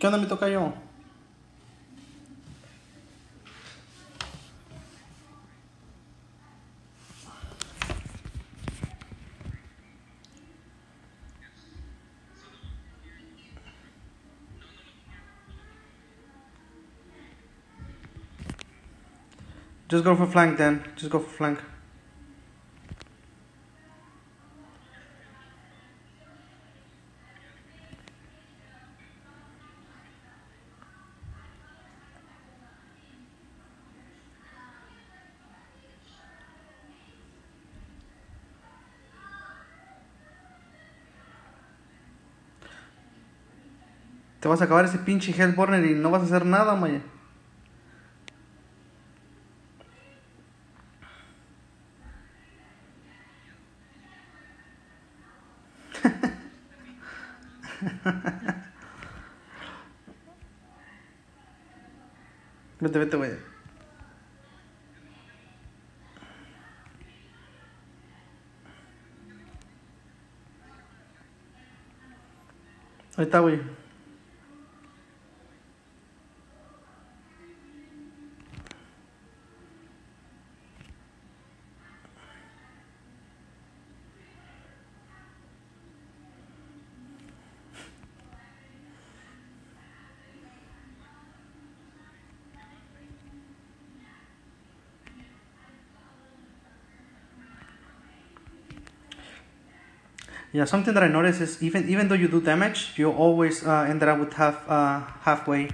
onda, mi tocayo? Just go for flank then. Just go for flank. Te vas a acabar ese pinche Hellborn y no vas a hacer nada, maya. Vete, vete, güey. Ahí está, güey. Yeah, something that I noticed is even though you do damage, you always end up with halfway.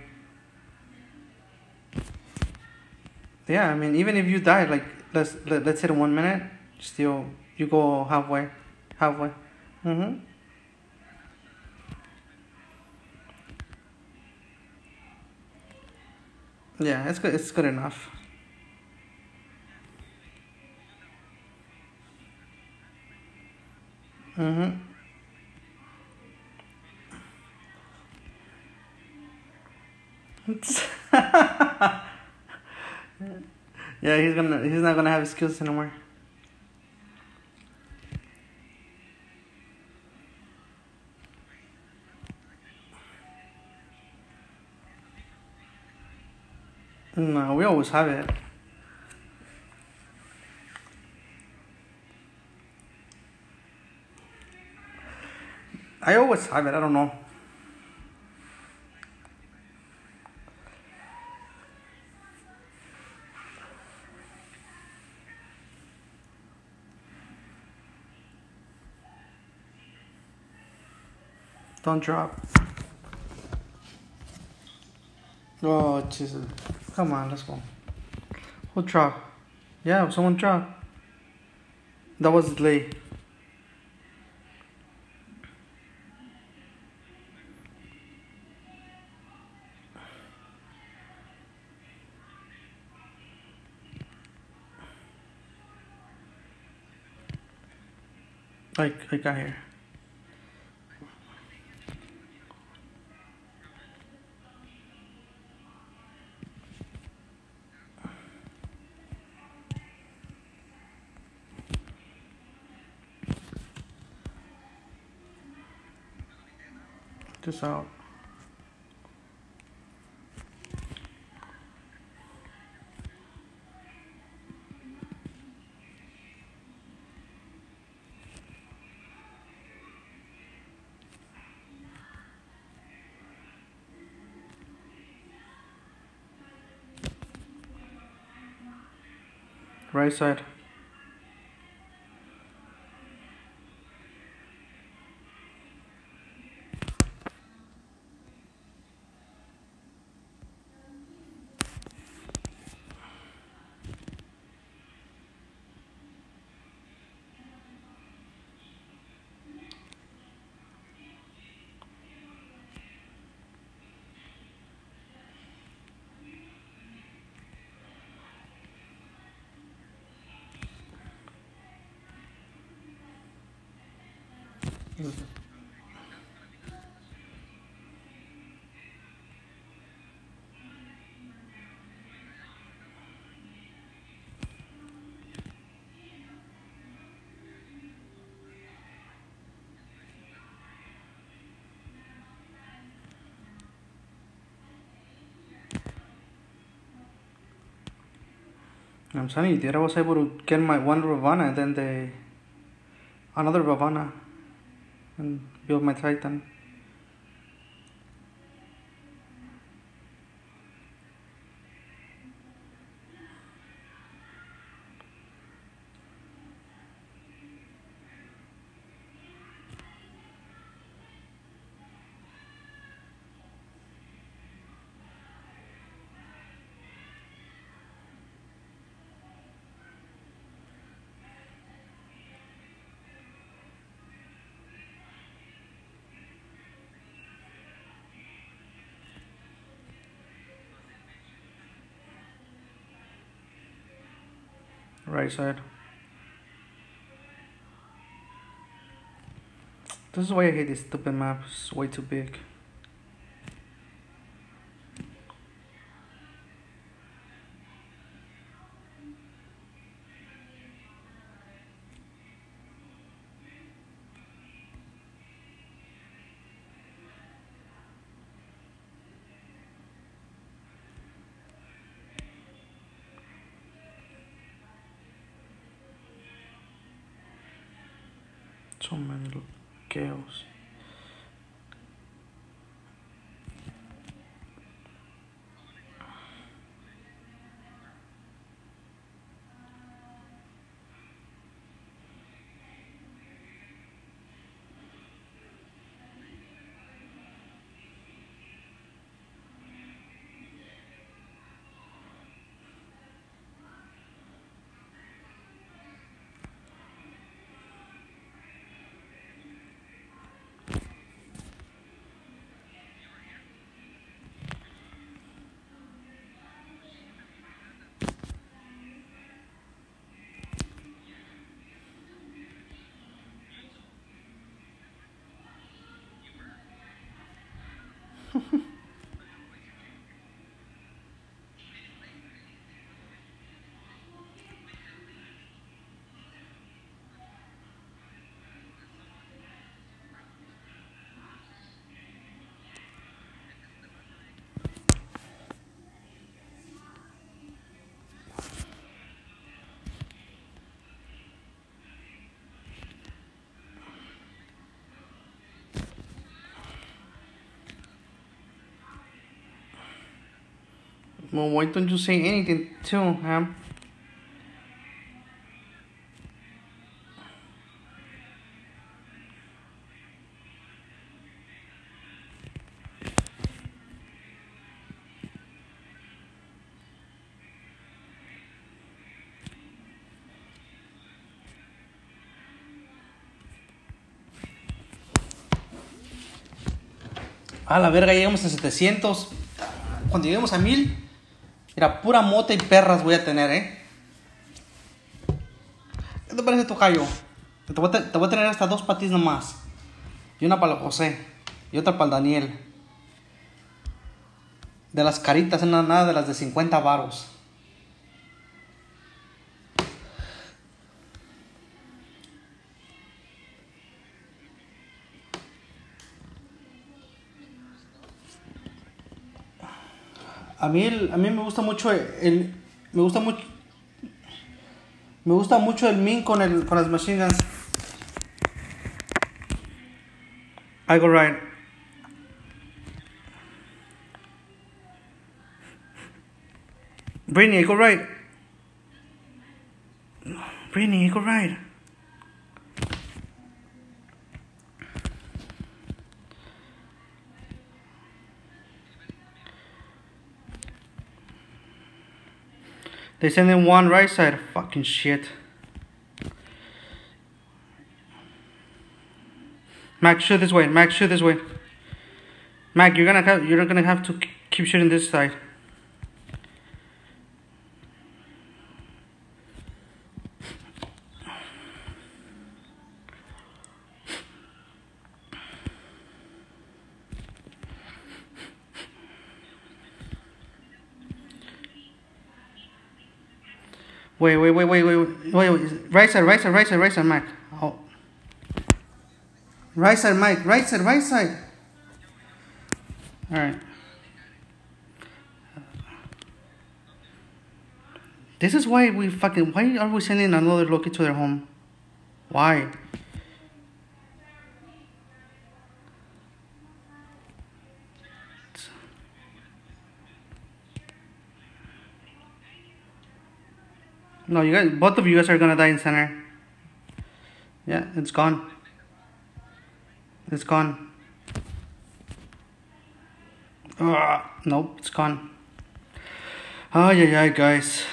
Yeah, I mean, even if you die, like let's say in 1 minute, still you go halfway. Yeah, it's good. It's good enough. Yeah, he's not gonna have excuses anymore. No, we always have it. I always have it. I don't know. Don't drop. Oh, Jesus. Come on, let's go. Who dropped? Yeah, someone dropped. That was delay. I got here. Just out. Right side. I'm telling you, dude, I was able to get my one Ravana and then another Ravana and build my Titan. Right side. This is why I hate this stupid map. It's way too big. So many chaos. Well, why don't you say anything too, Ham? A la verga, llegamos a 700. Cuando lleguemos a 1000, era pura mota y perras voy a tener, ¿Qué te parece, tocayo? Te voy a tener hasta 2 patis nomás. Y una para el José. Y otra para el Daniel. De las caritas, nada de las de 50 varos. A mí me gusta mucho me gusta mucho el Min con las machine guns. I go right. Brainy, I go right. Brainy, I go right. They send in one right side. Fucking shit. Mac, shoot this way. Mac, shoot this way. Mac, you're gonna have to keep shooting this side. Wait. Right side, Mac. Oh. Right side, Mike. Right side. Alright. This is why we fucking... Why are we sending another Loki to their home? Why? No, you guys... Both of you guys are gonna die in center. Yeah, it's gone. It's gone. Nope, it's gone. Oh, yeah, guys.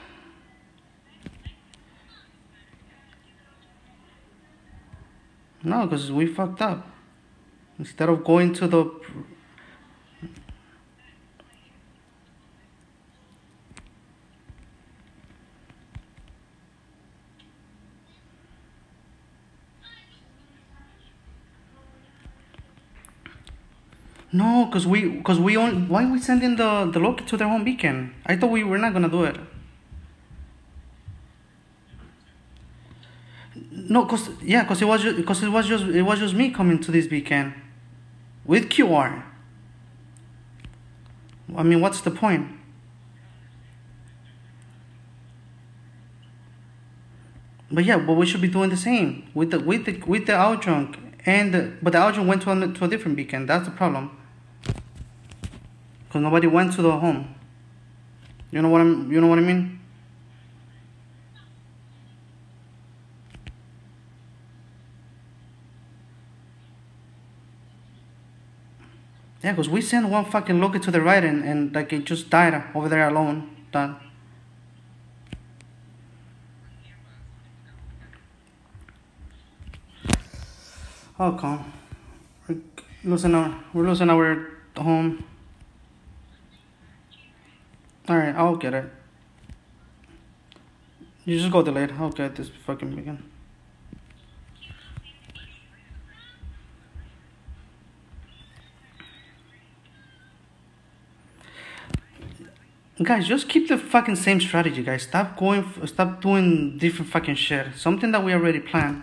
No, because we fucked up. Instead of going to the... No, because we only... Why are we sending the Loki to their home beacon? I thought we were not gonna do it. No, because it was just me coming to this beacon with QR. I mean, what's the point? But yeah, but we should be doing the same with the Outdrunk, but the Outdrunk went to a different beacon. That's the problem. Because nobody went to the home. You know what I mean? Yeah, because we sent one fucking Loki to the right and like it just died over there alone. Done. Oh, come. We're losing our home. Alright, I'll get it. You just go delayed. I'll get this fucking beacon. Guys, just keep the fucking same strategy, guys. Stop doing different fucking shit. Something that we already planned.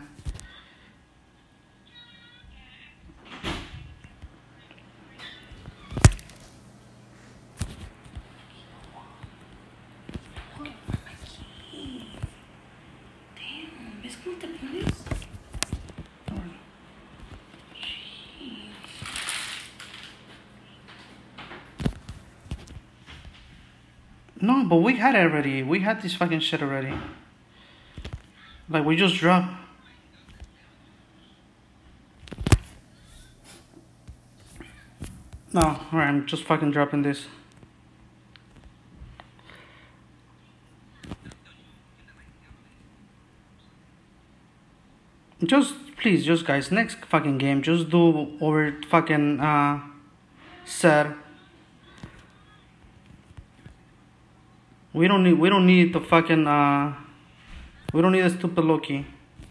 No, but we had it already. We had this fucking shit already. Like, we just dropped. No, alright, I'm just fucking dropping this. Please, guys, next fucking game, just do over fucking, set. We don't need the fucking, we don't need a stupid Loki.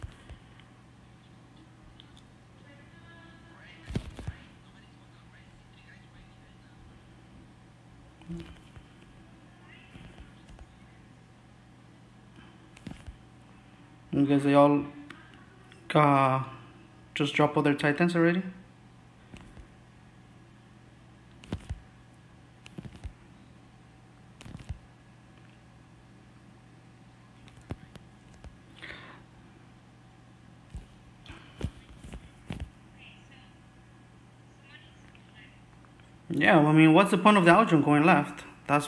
You guys, they all, just drop all their Titans already? Yeah, I mean, what's the point of the Outdrunk going left? That's...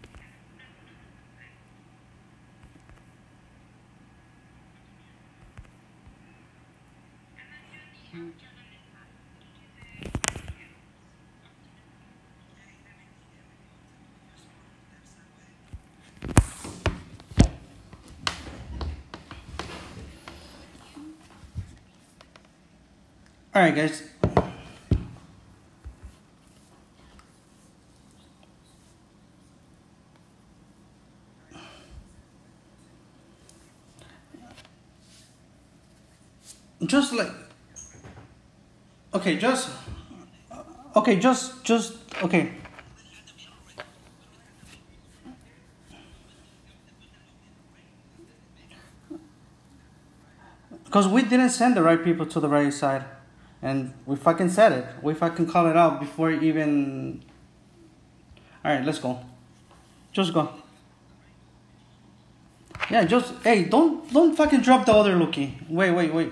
Alright, guys. Just like... Okay, just... Okay. Because we didn't send the right people to the right side. And we fucking said it. We fucking called it out before even... Alright, let's go. Just go. Yeah, just hey, don't fucking drop the other Loki. Wait.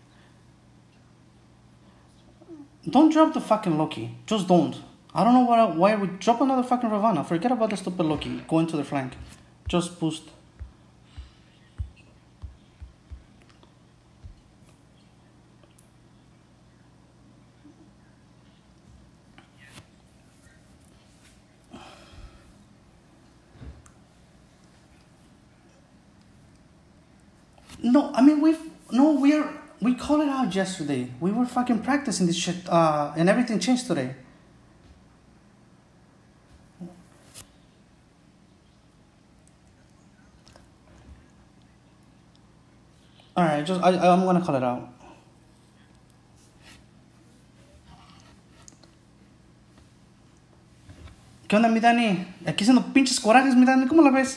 Don't drop the fucking Loki. Just don't. I don't know why we drop another fucking Ravana. Forget about the stupid Loki. Go into the flank. Just boost. No, I mean we called it out yesterday. We were fucking practicing this shit, and everything changed today. All right, I'm gonna call it out. ¿Qué onda, mi Dani? Aquí haciendo pinches corajes, mi Dani. ¿Cómo la ves?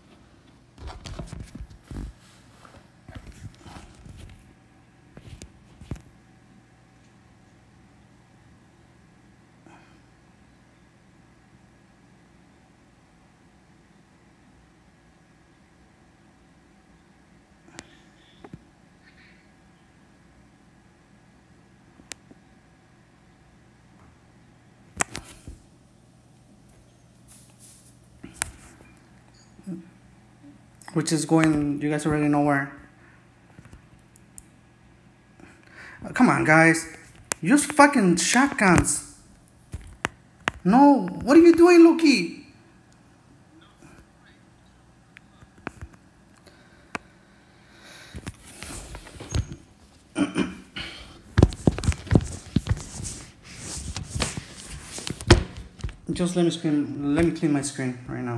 Which is going, you guys already know where. Come on, guys. Use fucking shotguns. No, what are you doing, Loki? Just let me clean my screen right now.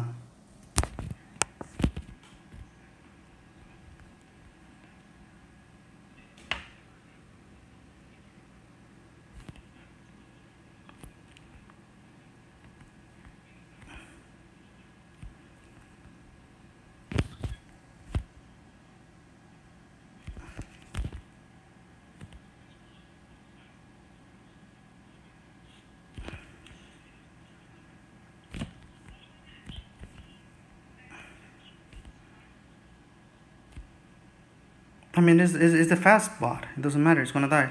I mean, it's the fast bot. It doesn't matter. It's gonna die.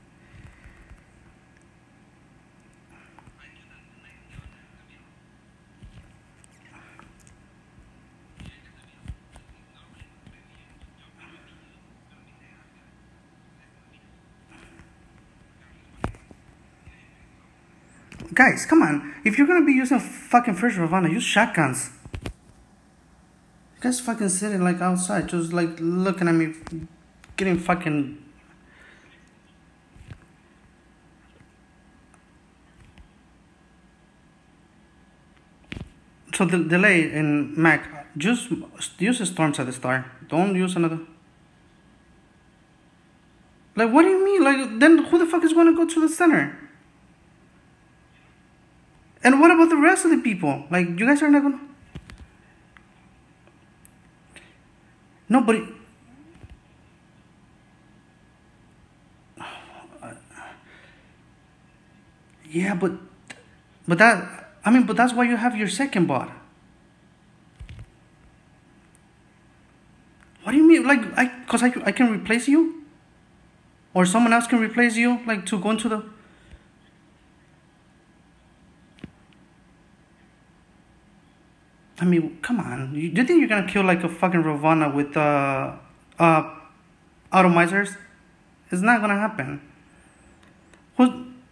Guys, come on. If you're gonna be using fucking first Ravana, use shotguns. You guys fucking sitting like outside, just like looking at me, getting fucking. So the delay in Mac, just use storms at the start. Don't use another. Like, what do you mean? Like, then who the fuck is gonna go to the center? And what about the rest of the people? Like, you guys are not gonna. Nobody. Yeah, but that. I mean, but that's why you have your second bot. What do you mean? Like, cause I can replace you, or someone else can replace you, like to go into the. I mean, come on. Do you think you're gonna kill like a fucking Ravana with automizers? It's not gonna happen. Who's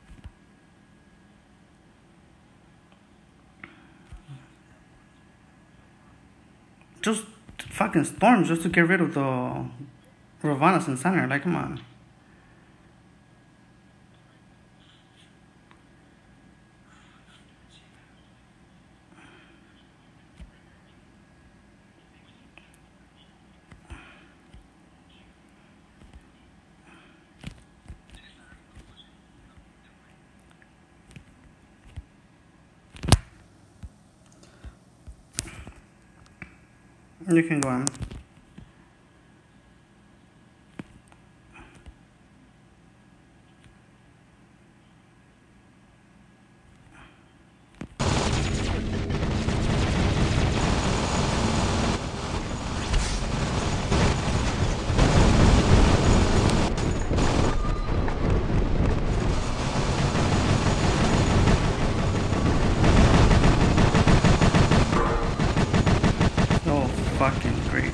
just fucking storms just to get rid of the Ravanas in center? Like, come on. You can go on. fucking great.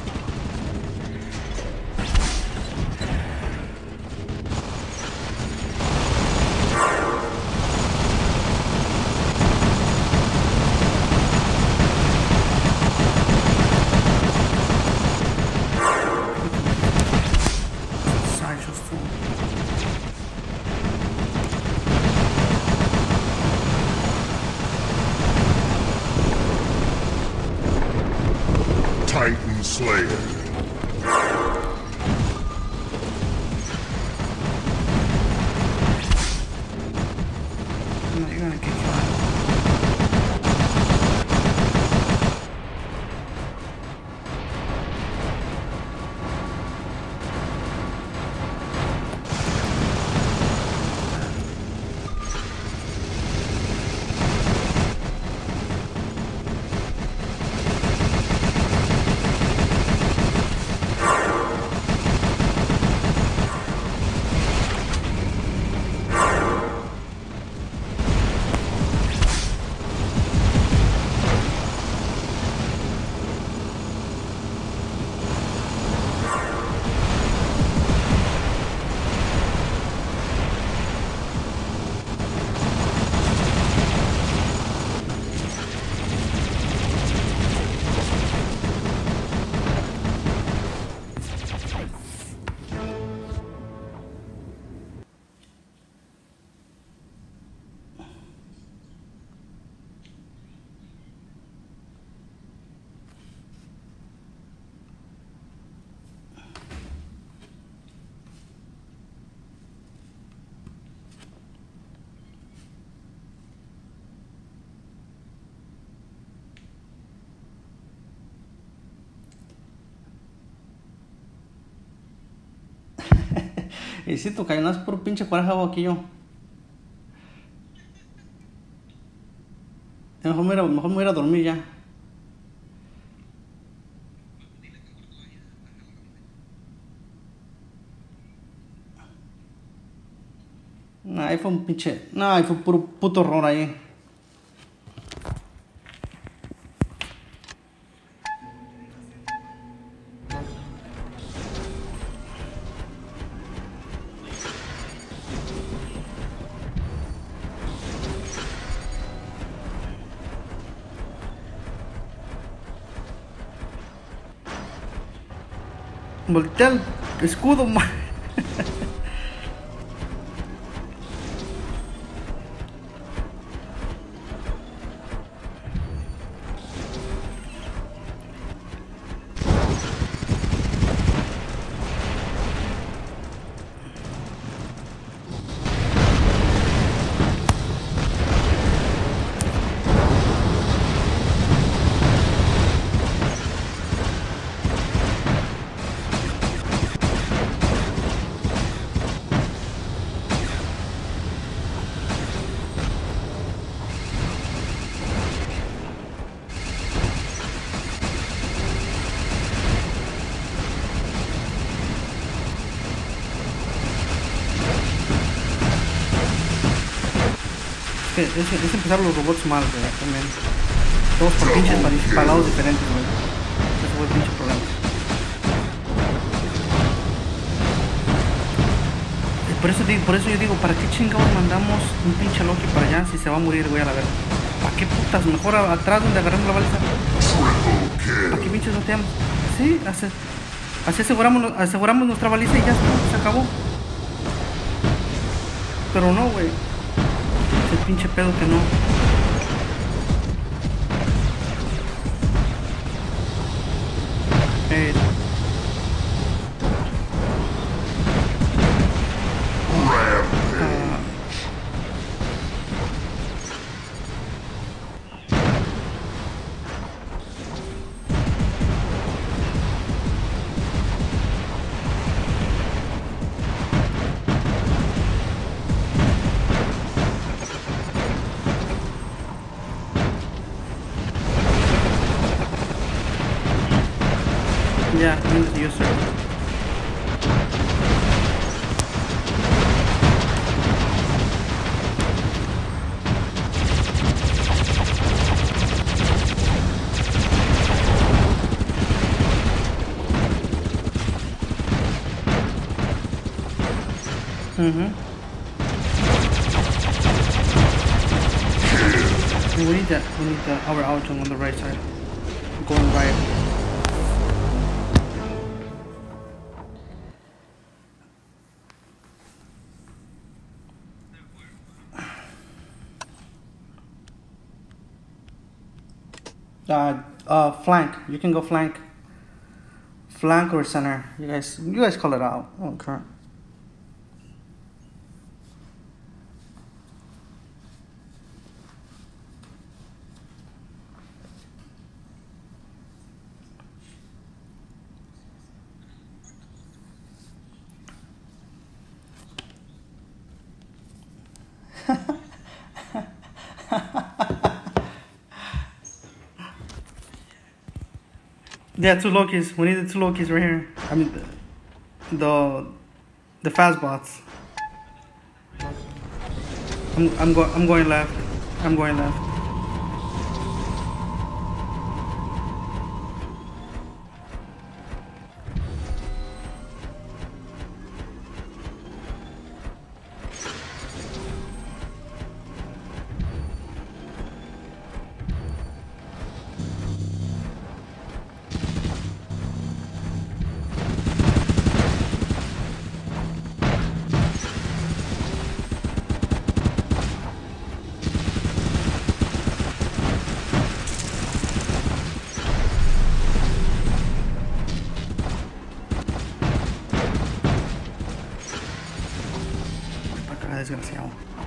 Titan Slayer. No, you're gonna kick your ass. Y si tú caes, no es por pinche coraje aquí yo. Mejor me voy a ir a dormir ya. Nah, ahí fue un pinche. No, ahí fue puro puto error ahí. Voltea el escudo, man. Es empezar los robots mal, güey, también. Todos por pinches para lados diferentes, güey. Ese fue el pinche problema. Por eso yo digo, ¿para qué chingados mandamos un pinche Loki para allá si se va a morir, güey, a la verga? ¿Para qué putas? Mejor atrás donde agarramos la baliza. ¿Para qué pinches noteamos? Sí, así aseguramos nuestra baliza y ya está, se acabó. Pero no, güey. Ese pinche pedo que no. Yeah, yes, sir. Mm-hmm. And we need that. We need our Autumn on the right side. Going right. Flank. You can go flank. Flank or center. You guys call it out. Okay. Yeah, two Lokis. We need the two Lokis right here. I mean, the fast bots. I'm going left. I'm going left. Acá desgraciado.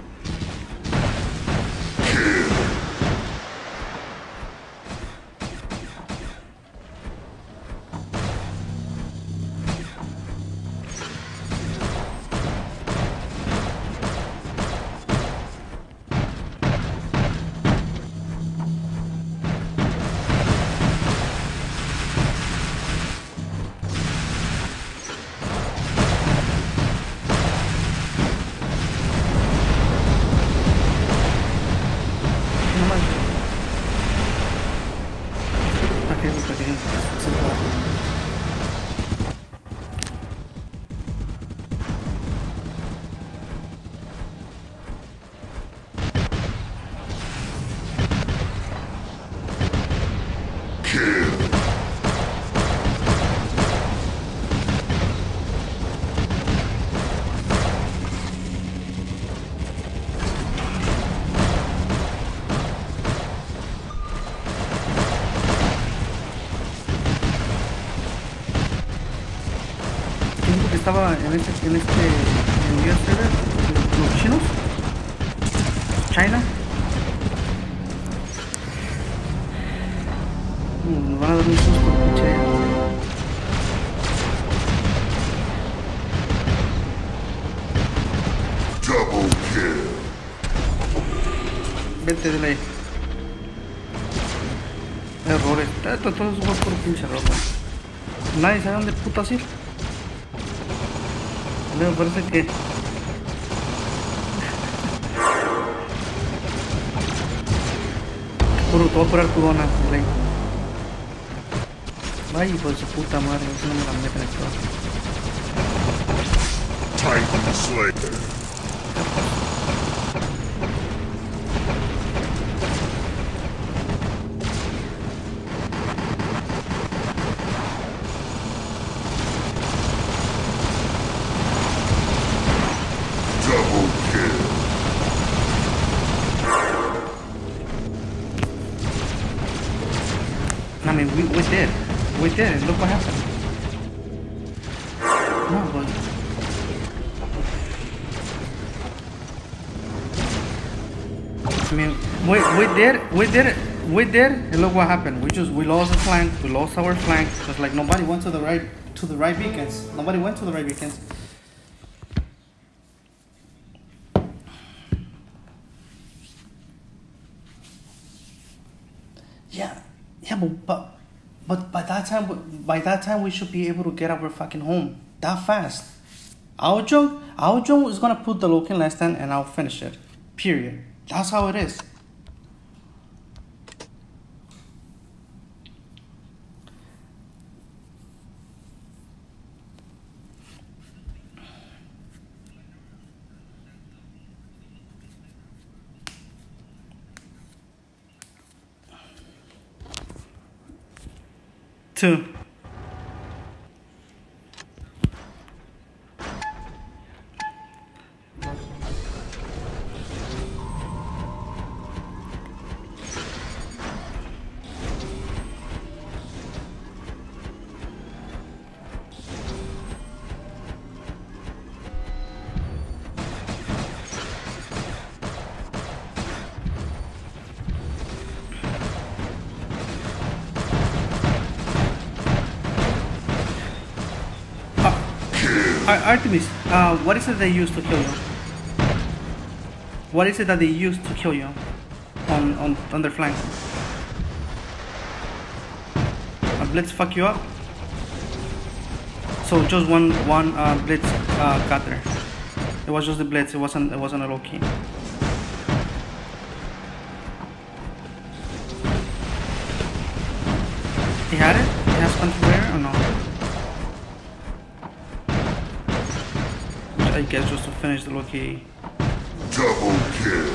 Estaba en US server, los chinos, China. Nos van a dar un susto, pinche. Double kill. Vete de ahí. Errores. Todo es por pinche error. Nadie sabe dónde putas ir. Me parece que todo por Arcudona, ley. Ay, hijo de su puta madre, si no me la meten en todo. Titan Slayer. I mean, we did it. Look what happened. No, but I mean, we did, and look what happened. We lost the flank. We lost our flank because like nobody went to the right beacons. Nobody went to the right beacons. Yeah, but by that time we should be able to get our fucking home that fast. Aojong is gonna put the Loki in last stand and I'll finish it. Period. That's how it is. 2. Artemis, what is it they use to kill you? What is it that they use to kill you on their flank? A blitz fuck you up? So just one blitz got there. It was just the blitz. It wasn't a low key. He had it. He has control there or no? I guess just to finish the Loki. Double kill.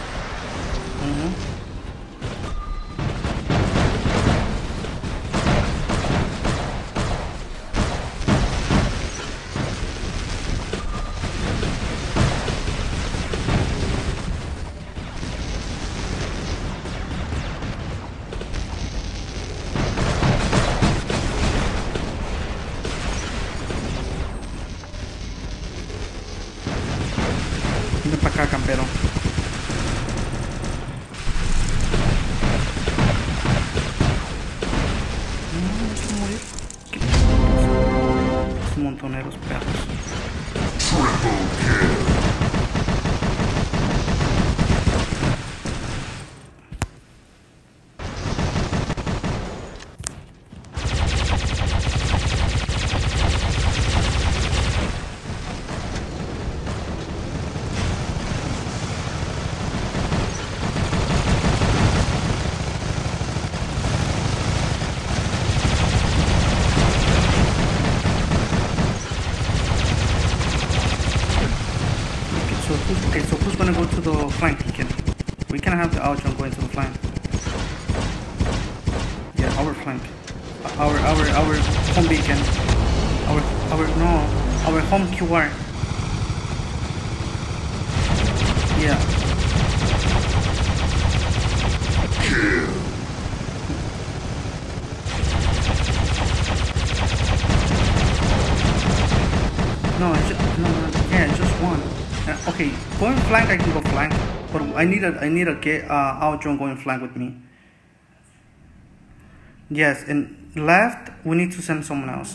Ven para acá, campero. Montoneros perros. Triple kill. So who's gonna go to the flank? We can have the Outron going to the flank. Yeah, our flank. Our home beacon. Our home QR. Yeah. Kill. No, just one. Okay, going flank, I can go flank, but I need a Outron going flank with me. Yes, and left, we need to send someone else.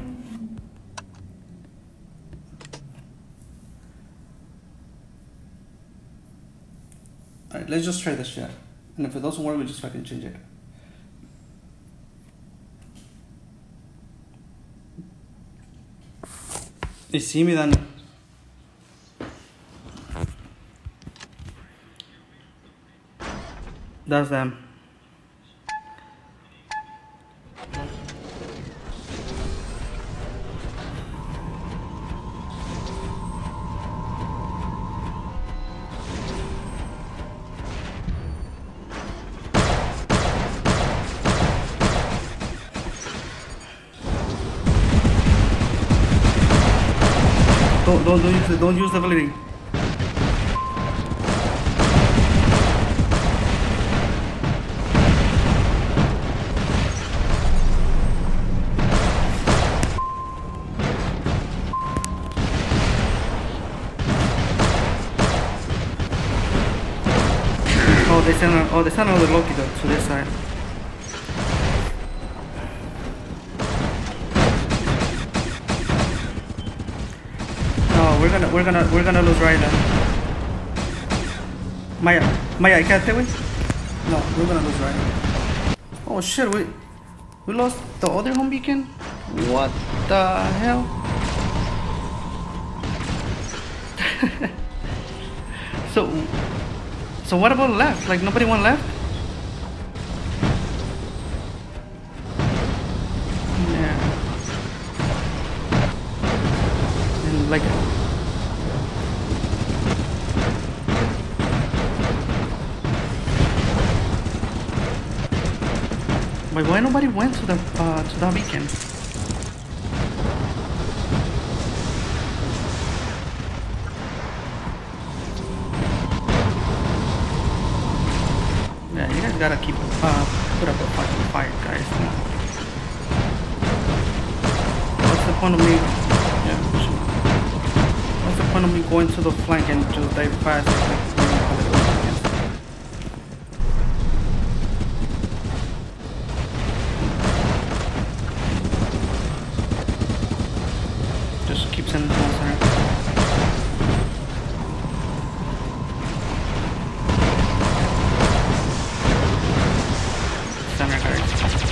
Alright, let's just try this shit. And if it doesn't work, we just fucking change it. They see me then. That's them. Don't use the ability. They sent another Loki to this side. No, we're gonna lose Rylan. Maya, I can't take it. No, we're gonna lose Rylan. Oh shit, we lost the other home beacon. What the hell? So what about left? Like nobody went left? Yeah. And like Why nobody went to that beacon? Yeah, you guys gotta keep put up a fucking fight, guys. Come on. What's the point of me? Yeah. What's the point of me going to the flank and just dive fast? Just keep sending them center. Center, guys.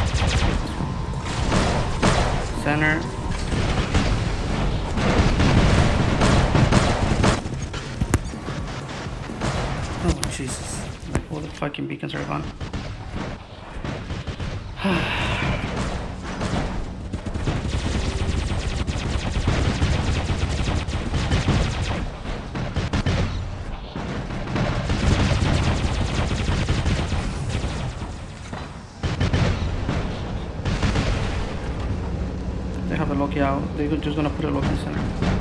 Center. Oh Jesus! Like all the fucking beacons are gone. They have a Loki out. They're just gonna put a Loki in center.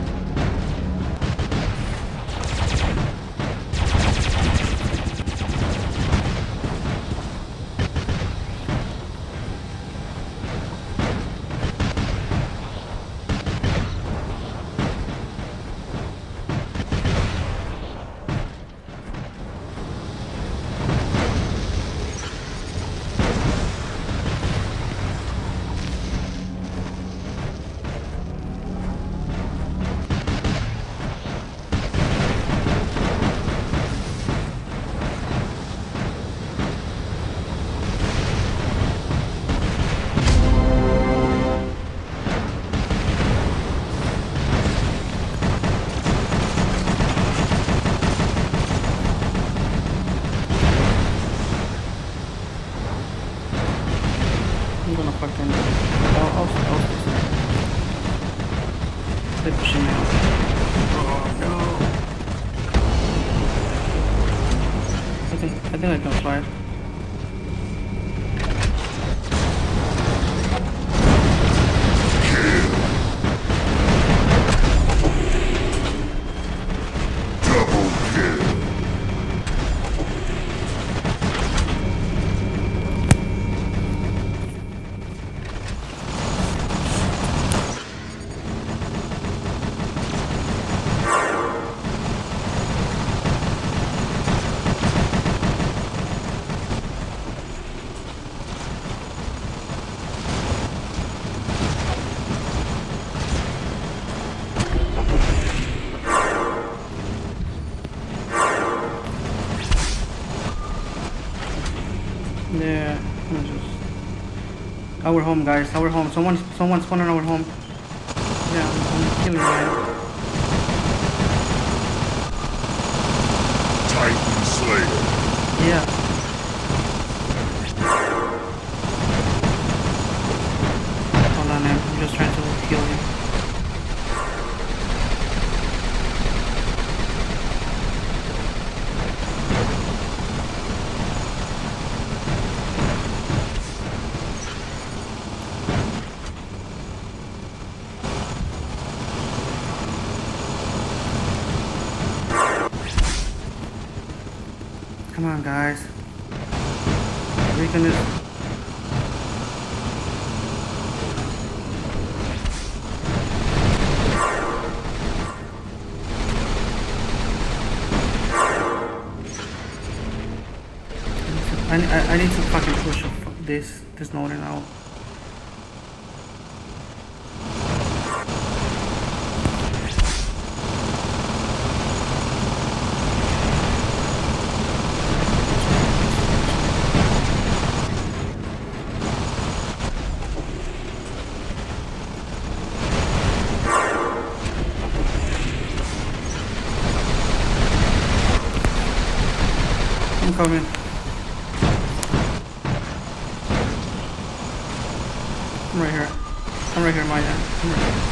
I'm gonna fucking... I'll stay there. They're pushing me out. Oh no! I think I can fly it. Double kill. Yeah, I'm just... Our home, guys, our home. Someone spawned on our home. Yeah, I'm killing it. Titan Slayer. Yeah. Hold on, man. I'm just trying to heal you. Come on, guys. We can just... I need to fucking push this Northern out. I'm coming. I'm right here. I'm right here, Maya. I'm right here.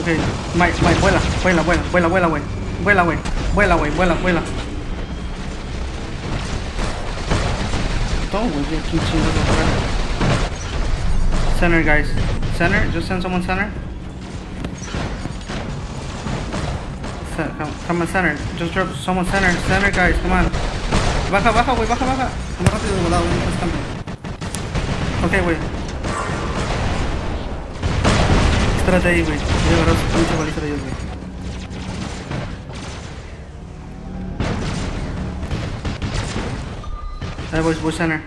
Okay, my, vuela, vuela, vuela, vuela, vuela, güey. Vuela, güey. Vuela, güey, vuela, vuela. Todo, güey, aquí chingados afuera. Center, guys. Center, just send someone center. Come on, center. Just drop someone center. Center, guys, come on. Baja, baja, güey, baja, baja. Más rápido de volado, güey, no estás cambiando. Ok, güey. Espérate ahí, güey. Voy a agarrar su pinche baliza de ellos, güey. Ahí voy center.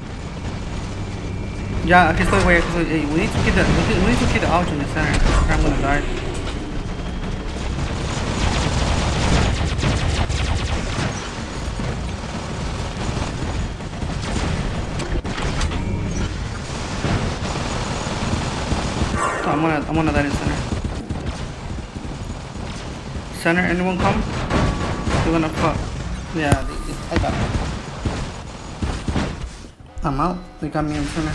Ya, aquí estoy, güey, aquí estoy. Hey, we need to keep the out in the center. Or I'm gonna die. I'm gonna die in center. Center, anyone come? They're gonna fuck. Yeah, I got it. I'm out. They got me in center.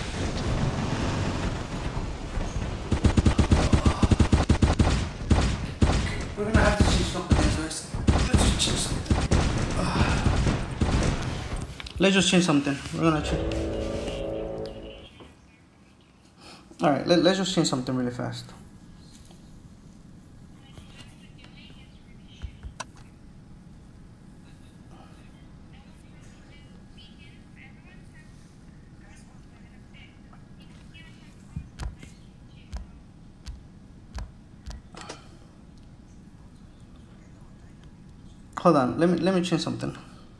We're gonna have to change something first. Let's just change something. Let's just change something. We're gonna change. Alright, let's just change something really fast. Hold on, let me change something.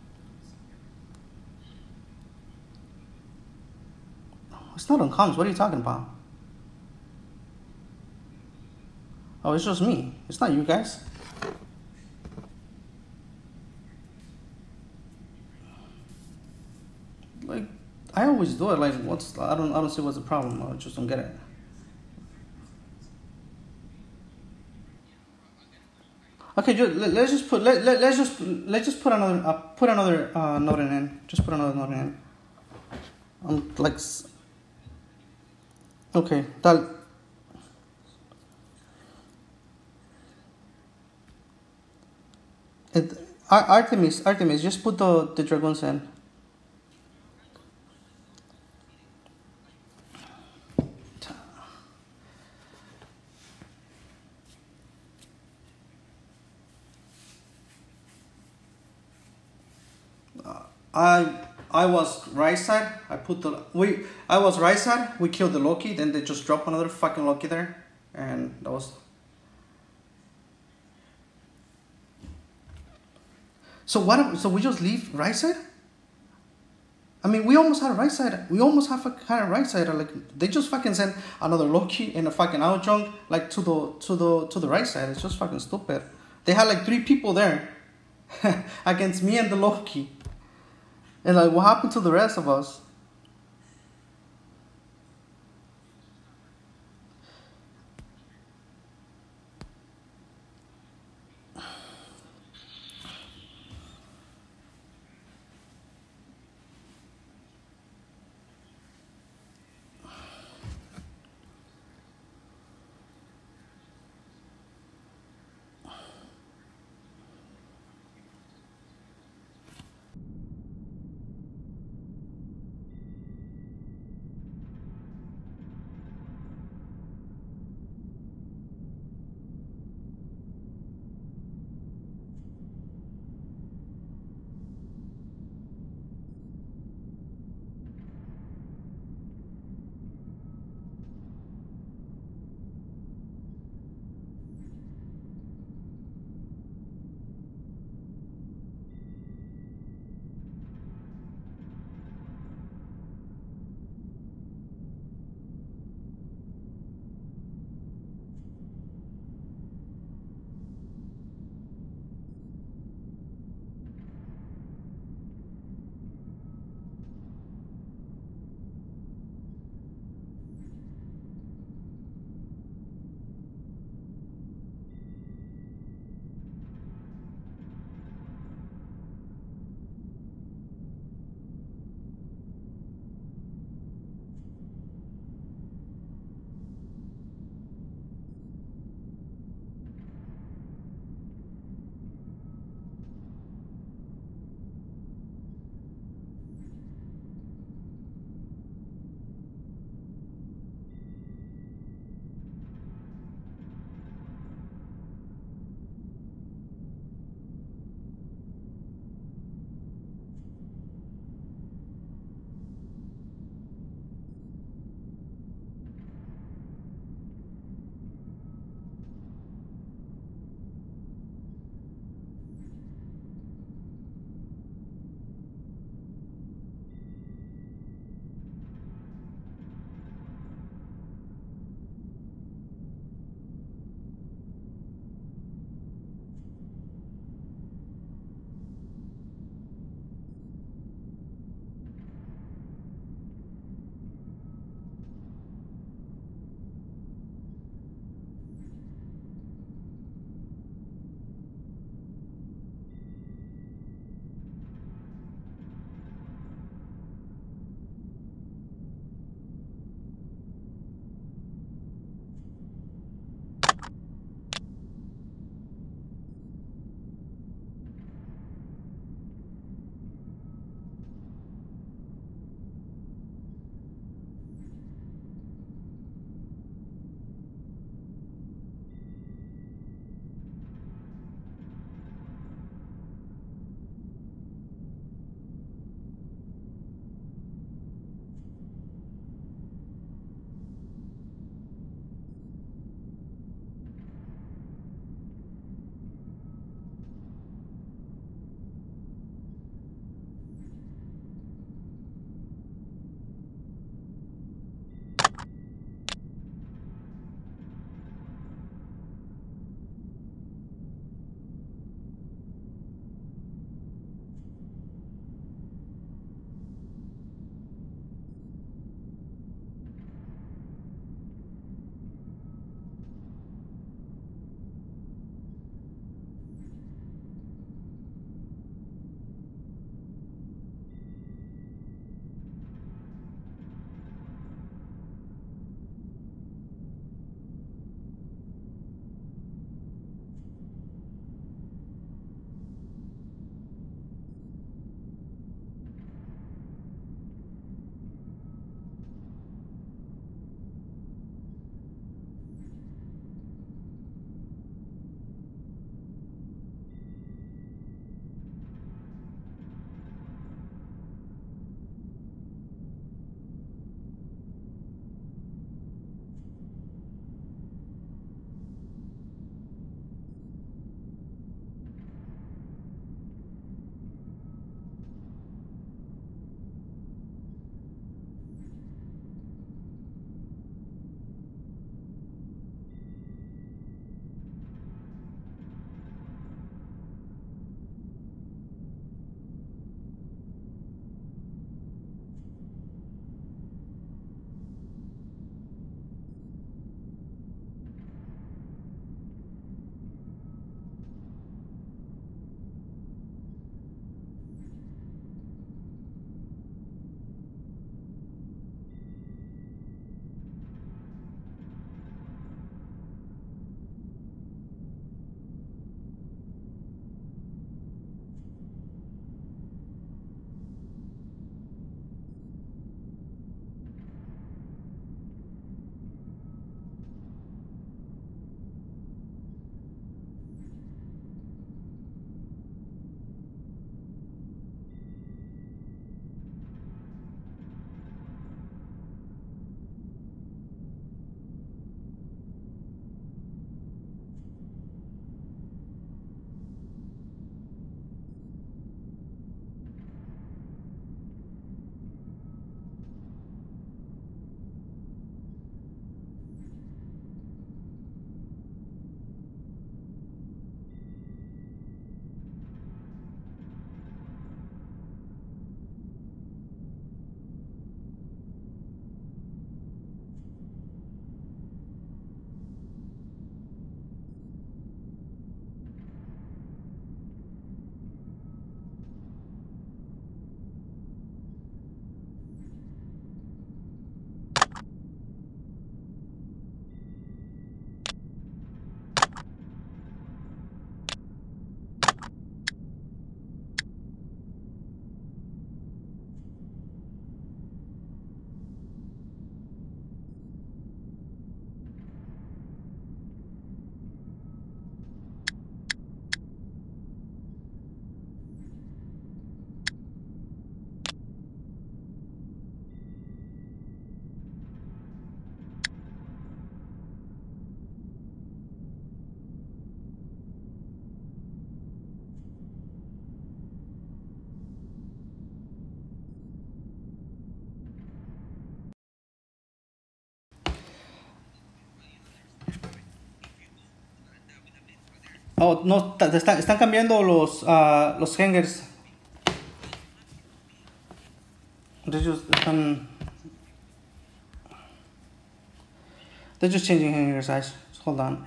It's not on comms, what are you talking about? Oh, it's just me. It's not you guys. Like, I always do it. Like, I don't see what's the problem. I just don't get it. Okay, let's just put another note in. Just put another note in. Like, okay, that. Artemis, just put the dragons in. I was right side. I was right side. We killed the Loki. Then they just dropped another fucking Loki there, and that was. So what? So we just leave right side? I mean, we almost had a right side. We almost had a right side. Like they just fucking sent another Loki and a fucking Outjunk like to the right side. It's just fucking stupid. They had like 3 people there against me and the Loki. And like, what happened to the rest of us? Oh, no, están cambiando los hangers. They're just están. They're just changing hanger size. Just hold on.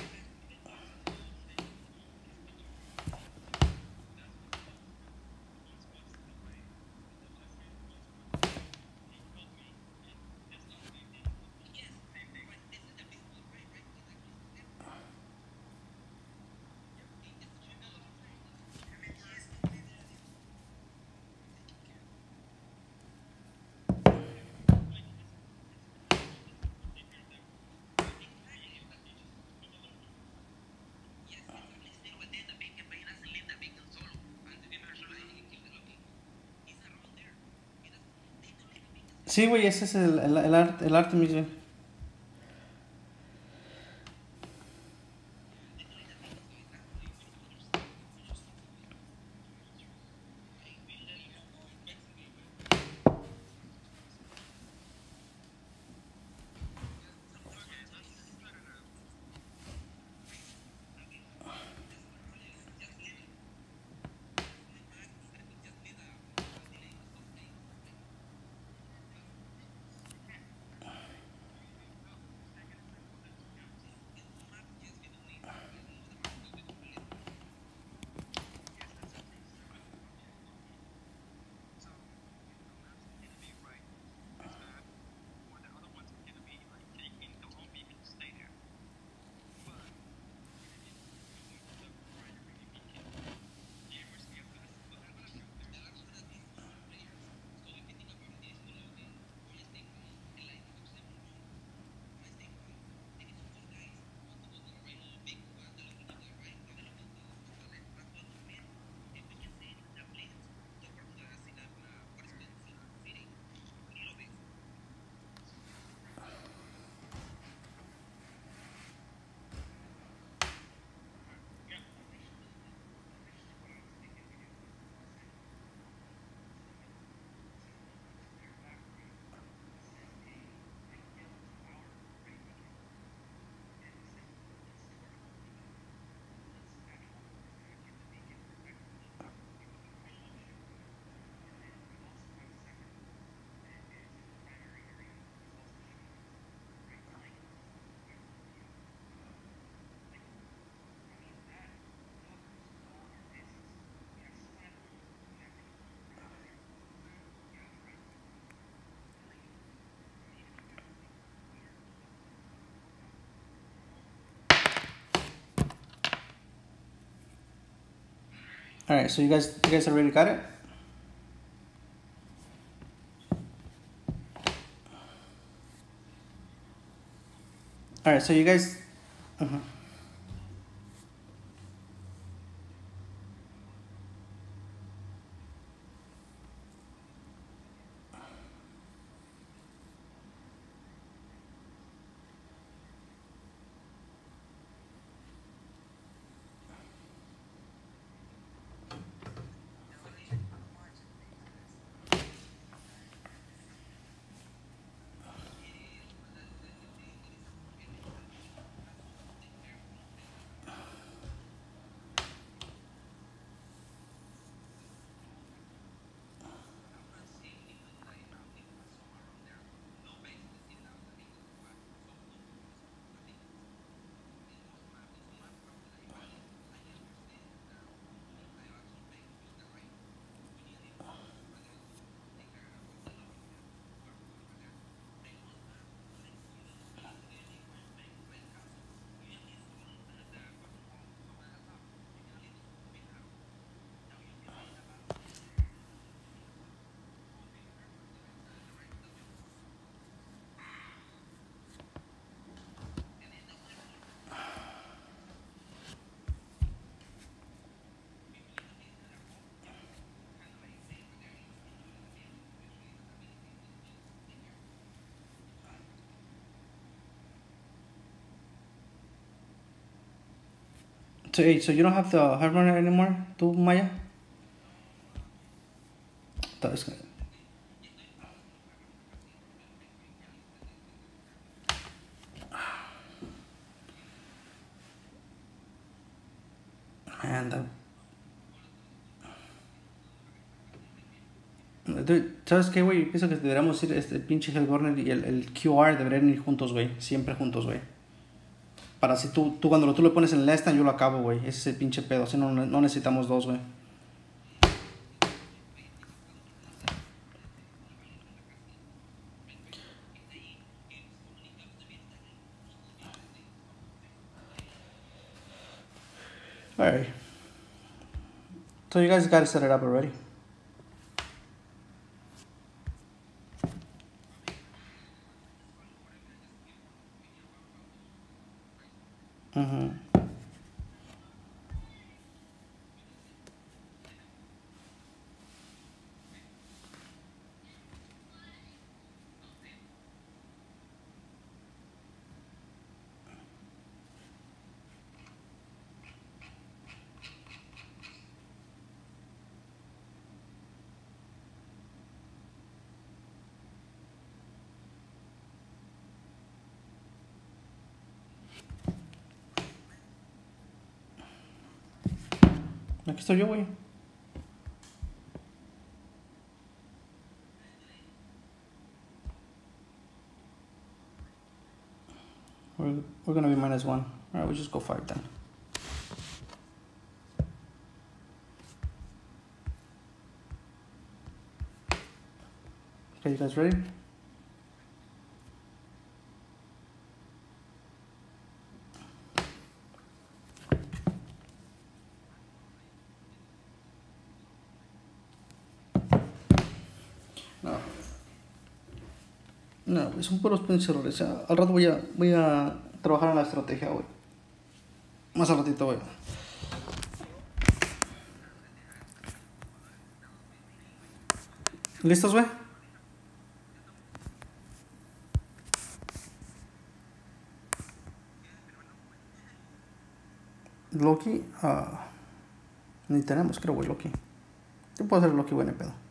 Sí, güey, ese es el Artemis, güey. All right, so you guys already got it. All right, so you guys. So you don't have the hard runner anymore, tú, Maya? That's good. ¿Sabes qué, güey? Pienso que deberíamos ir, el pinche Hellborn y el QR deberían ir juntos, güey. Siempre juntos, güey. Para si tú cuando tú lo pones en el stand, yo lo acabo, güey. Ese es el pinche pedo. Así no necesitamos dos, güey. Alright. So you guys gotta set it up already. Mm-hmm. Aquí estoy yo, güey. We're gonna be -1. Alright, we'll just go 5 then. Okay, you guys ready? No, güey, son puros pinches errores. Al rato voy a trabajar en la estrategia, güey. Más al ratito, güey. ¿Listos, güey? Loki, ni tenemos, creo, güey, Loki. Yo puedo hacer Loki, güey, no hay pedo.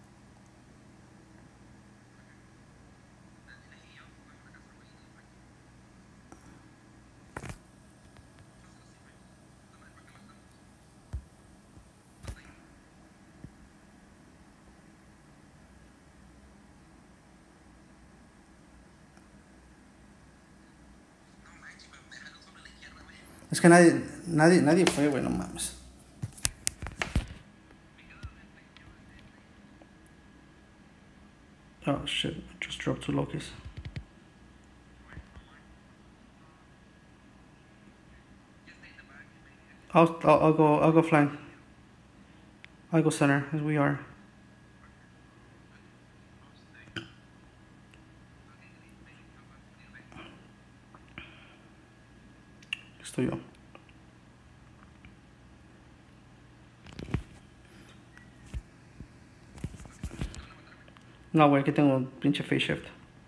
Es que nadie fue, güey, no mames. Oh shit, just dropped 2 Lokis. I'll go flank. I'll go center as we are. Estoy yo. No, güey, aquí tengo un pinche face shift.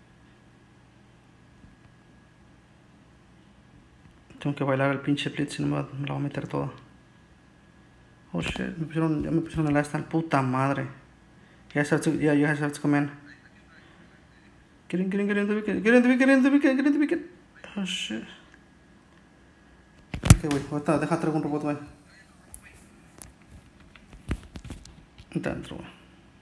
Tengo que bailar el pinche blitz y no me la voy a meter toda. Oh shit, ya me pusieron el last stand. Puta madre. You guys have to come in. Get in the weekend. Oh shit. Ok, güey, ahorita deja traigo un robot, güey. Dentro, güey.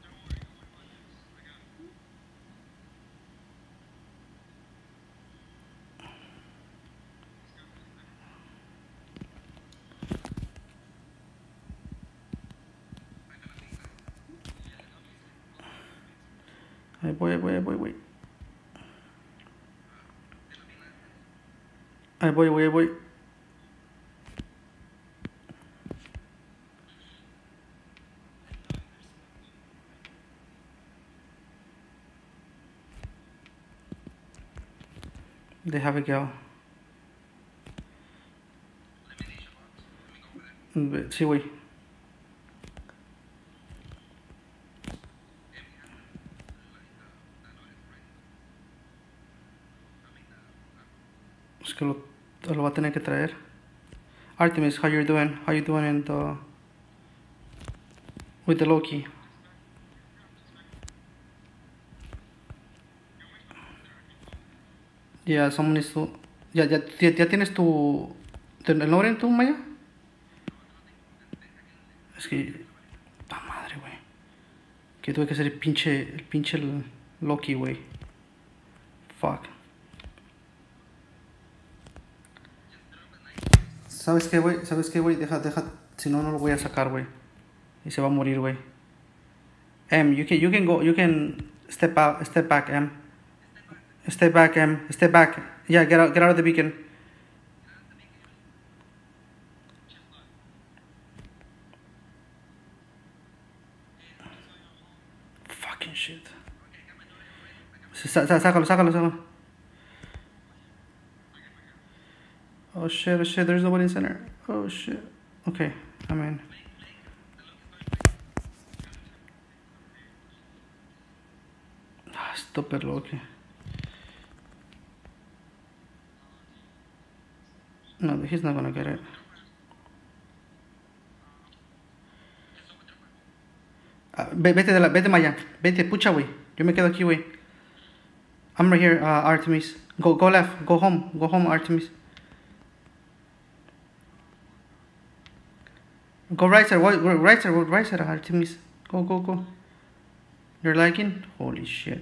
Ahí voy. Ahí voy. They have a girl. Sí, güey. Es que lo va a tener que traer. Artemis, how you doing? How you doing with the Loki? Yeah, someone needs to... ¿Ya tienes el nombre en tu Maya? Es que... ¡Ah, madre, güey! Ok, Que tuve que hacer el pinche Loki, güey. Fuck. ¿Sabes qué, güey? ¿Sabes qué, güey? Deja. Si no, no lo voy a sacar, güey. Y se va a morir, güey. You can step back, Step back. Yeah, get out of the beacon. Fucking shit. Sácalo. Oh shit, there's nobody in center. Oh shit. Okay, I'm in. Stupid Loki. No, he's not gonna get it. Vete Maya. Vete, pucha, güey. Yo me quedo aquí, güey. I'm right here, Artemis. Go left. Go home, Artemis. Go right side, Artemis. Go. You're lagging? Holy shit.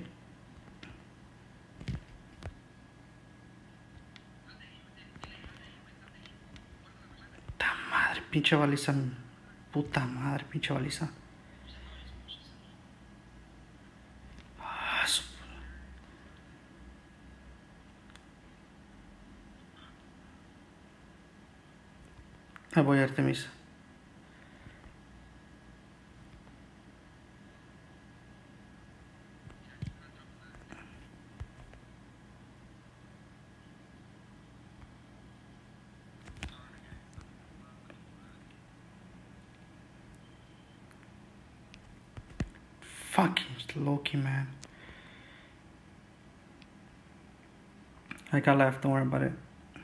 Pinche baliza. Puta madre, pinche baliza. Ahí voy, Artemis. Fucking Loki, man. I got left, don't worry about it.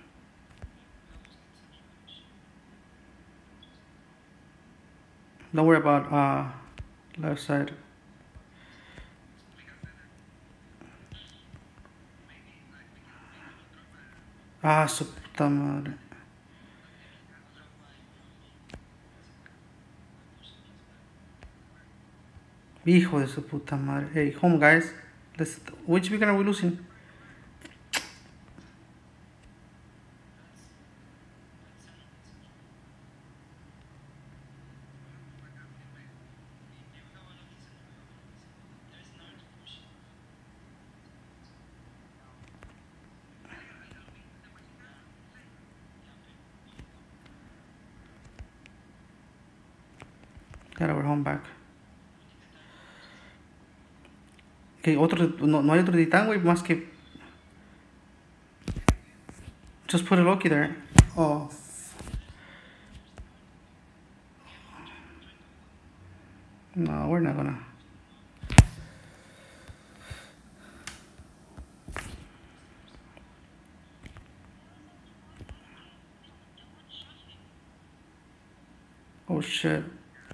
Don't worry about left side. Su puta madre. Hijo de su puta madre. Hey, home guys. Which beacon are we losing? Got our home back. Okay, no hay otro titán, güey, más que... Just put a Loki there. Oh. No, we're not gonna... Oh shit.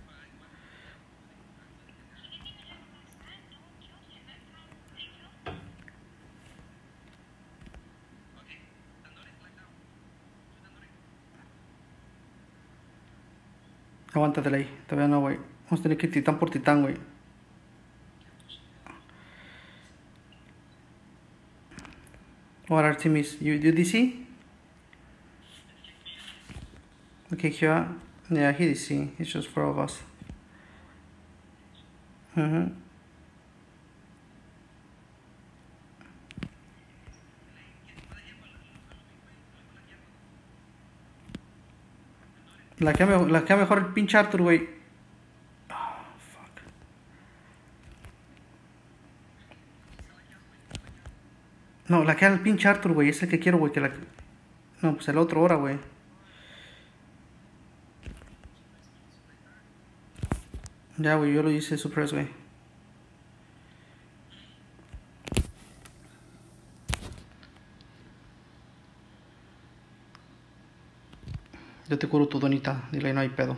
Aguántatela ahí, todavía no, güey. Vamos a tener que ir titán por titán, güey. What are Artemis? You DC? Okay, here. Yeah, he DC. It's just 4 of us. La que mejor el pinche Arthur, güey. Oh, fuck. No, la que el pinche Arthur, güey. Es el que quiero, güey. No, pues el otro ahora, güey. Ya, güey, yo lo hice suppress, güey. Yo te curo tu donita, dile, no hay pedo.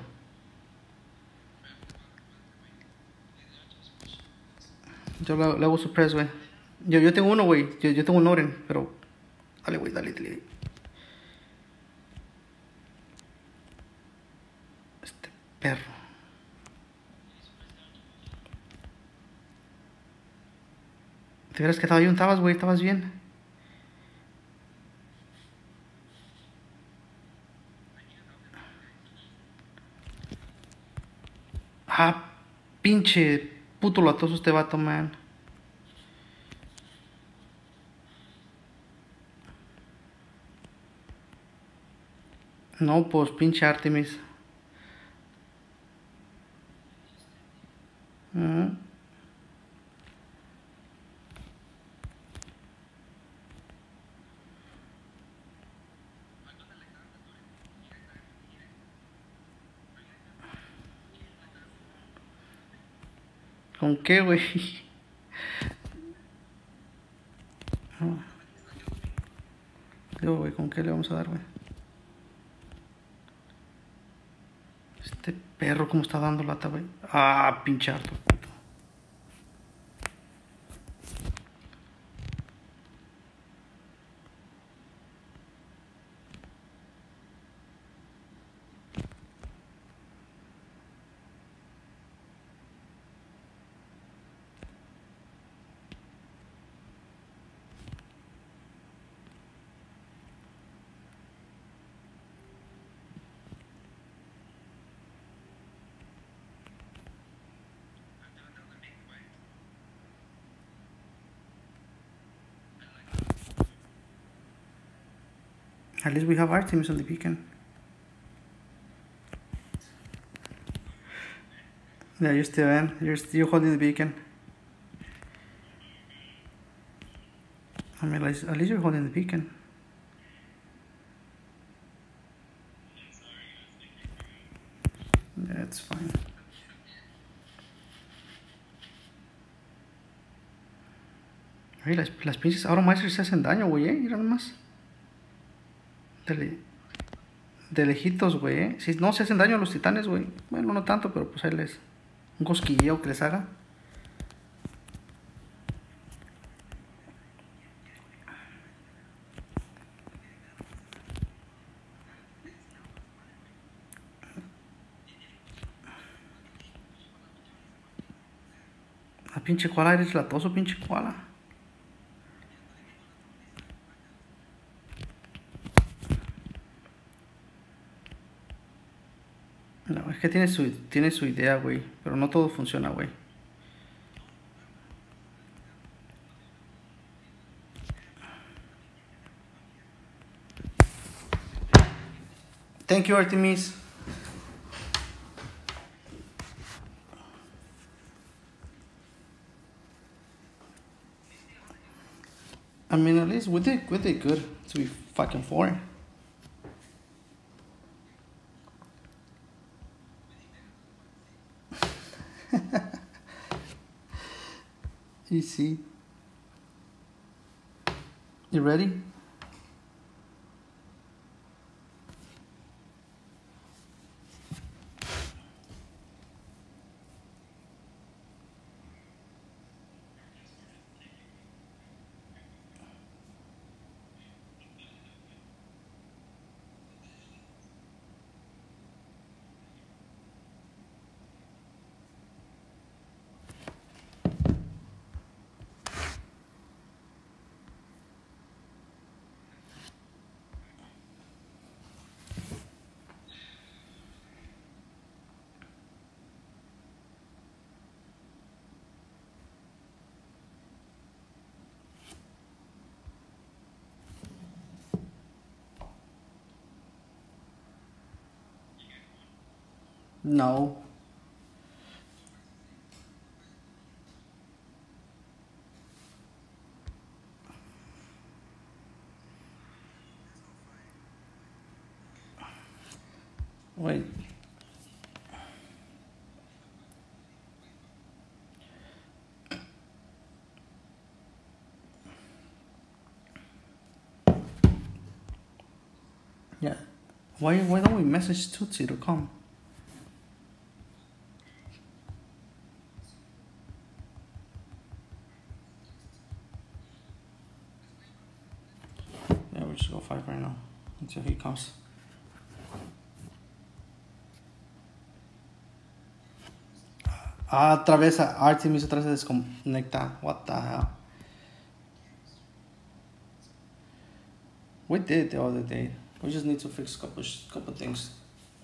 Yo le hago suppress, güey. Yo tengo uno, güey. Yo tengo un Oren, pero... Dale, güey, dale. Este perro. Te hubieras quedado ahí donde estabas, güey. Estabas bien. Ah, pinche puto latoso este vato, man. No, pues pinche Artemis. Mm. ¿Con qué, güey? No. Digo, güey, ¿con qué le vamos a dar, güey? Este perro, ¿cómo está dando lata, güey? Ah, pinche harto, puto. At least we have Artemis on the beacon. Yeah, you're still in. You're still holding the beacon. I mean, at least you're holding the beacon. Yeah, it's fine. Oye, las pinches Automasters se hacen daño, güey, mira nomás. De lejitos, güey, Si no se hacen daño a los titanes, güey. Bueno, no tanto, pero pues ahí les... Un cosquilleo que les haga. La pinche koala, eres latoso, pinche koala. No, es que tiene su idea, güey. Pero no todo funciona, güey. Thank you, Artemis. I mean, at least we did good to be fucking 4. Easy. You ready? No. Wait. Yeah. Why don't we message Tootsie to come? Yeah, we just go 5 right now until he comes. Ah, otra vez Artemis otra vez se desconecta. What the hell? We did the other day. We just need to fix couple things.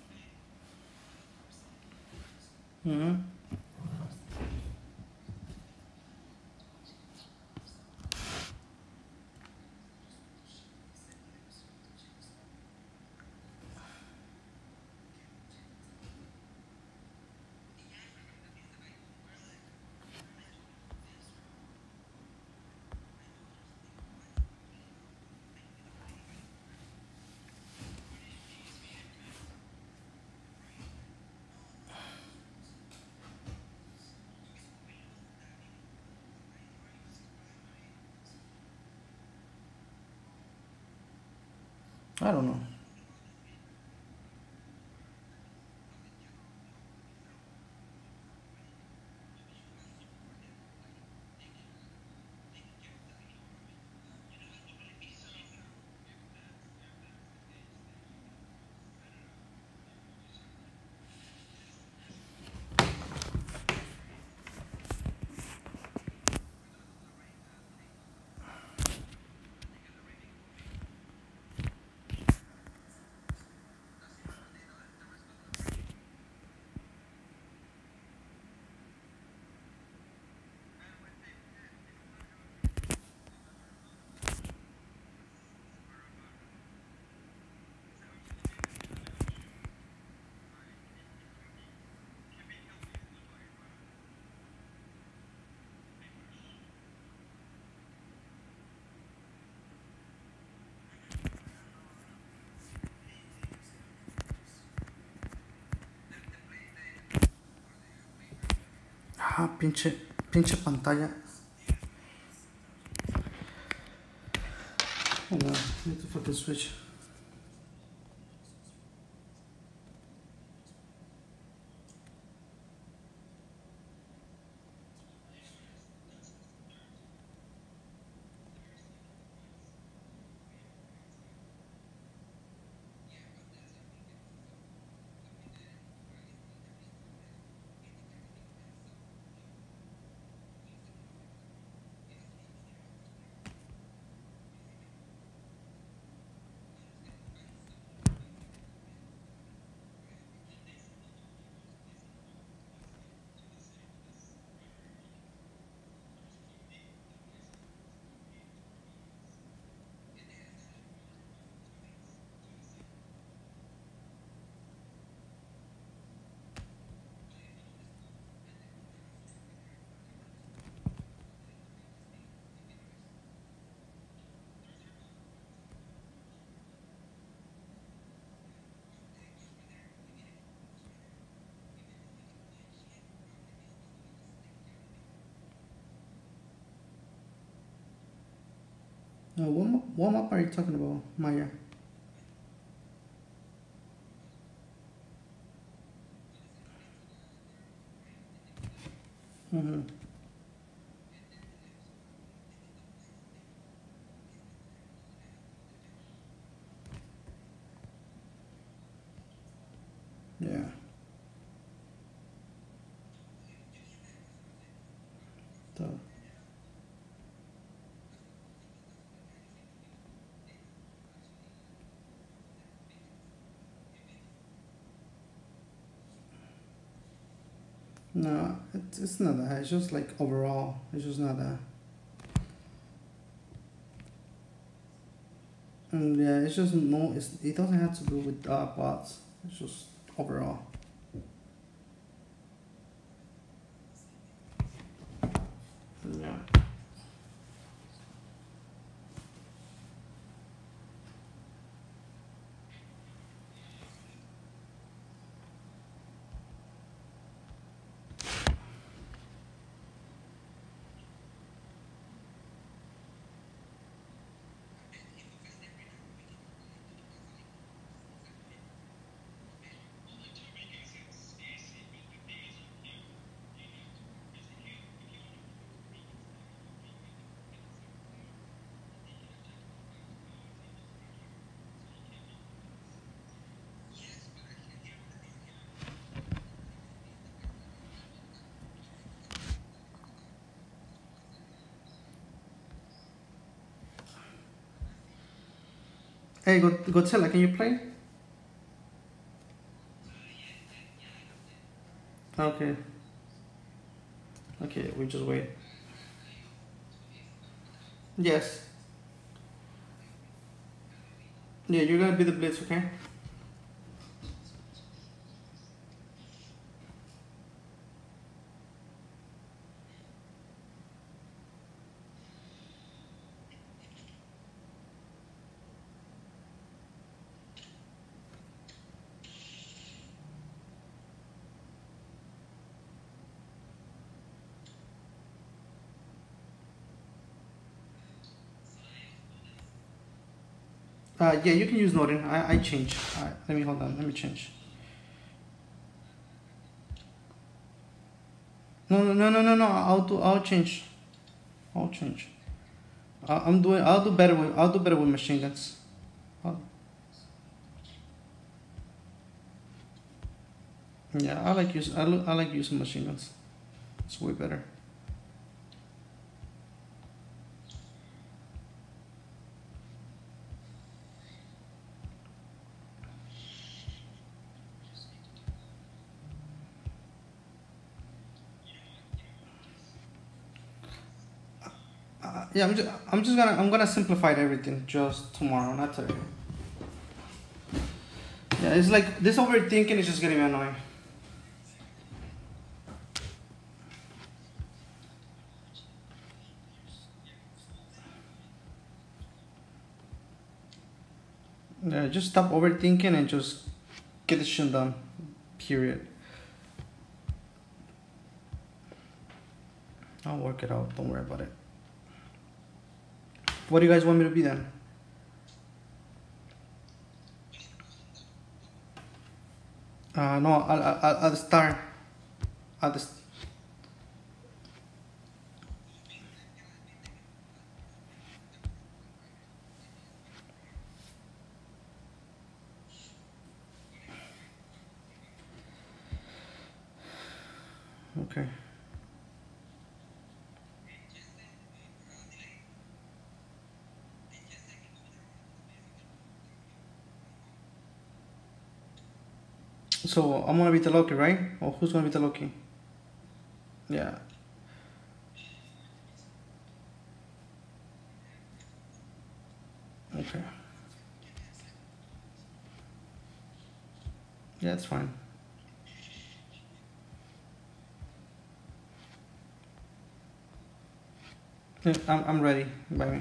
Mm-hmm. I don't know. Ah, pinche pantalla. Hold on, I need to fucking switch. What map are you talking about, Maya? Mm-hmm. Yeah. So, no, it's not that. It's just like overall. It's just not that. Yeah, it's just no. It doesn't have to do with bots. It's just overall. Yeah. Hey, Godzilla, can you play? Okay. Okay, we just wait. Yes. Yeah, you're gonna be the Blitz, okay? Yeah, you can use Norin. I change. Let me hold on. Let me change. No. I'll change. I'll change. I'll do better with machine guns. I'll- yeah, I like using machine guns. It's way better. Yeah, I'm gonna simplify everything just tomorrow, not today. Yeah, it's like this overthinking is just getting me annoying. Yeah, just stop overthinking and just get the shit done. Period. I'll work it out. Don't worry about it. What do you guys want me to be then? No, I'll start. At the okay. So I'm gonna be the Loki, right? Or who's gonna be the Loki? Yeah. Okay. Yeah, that's fine. Yeah, I'm ready. By me.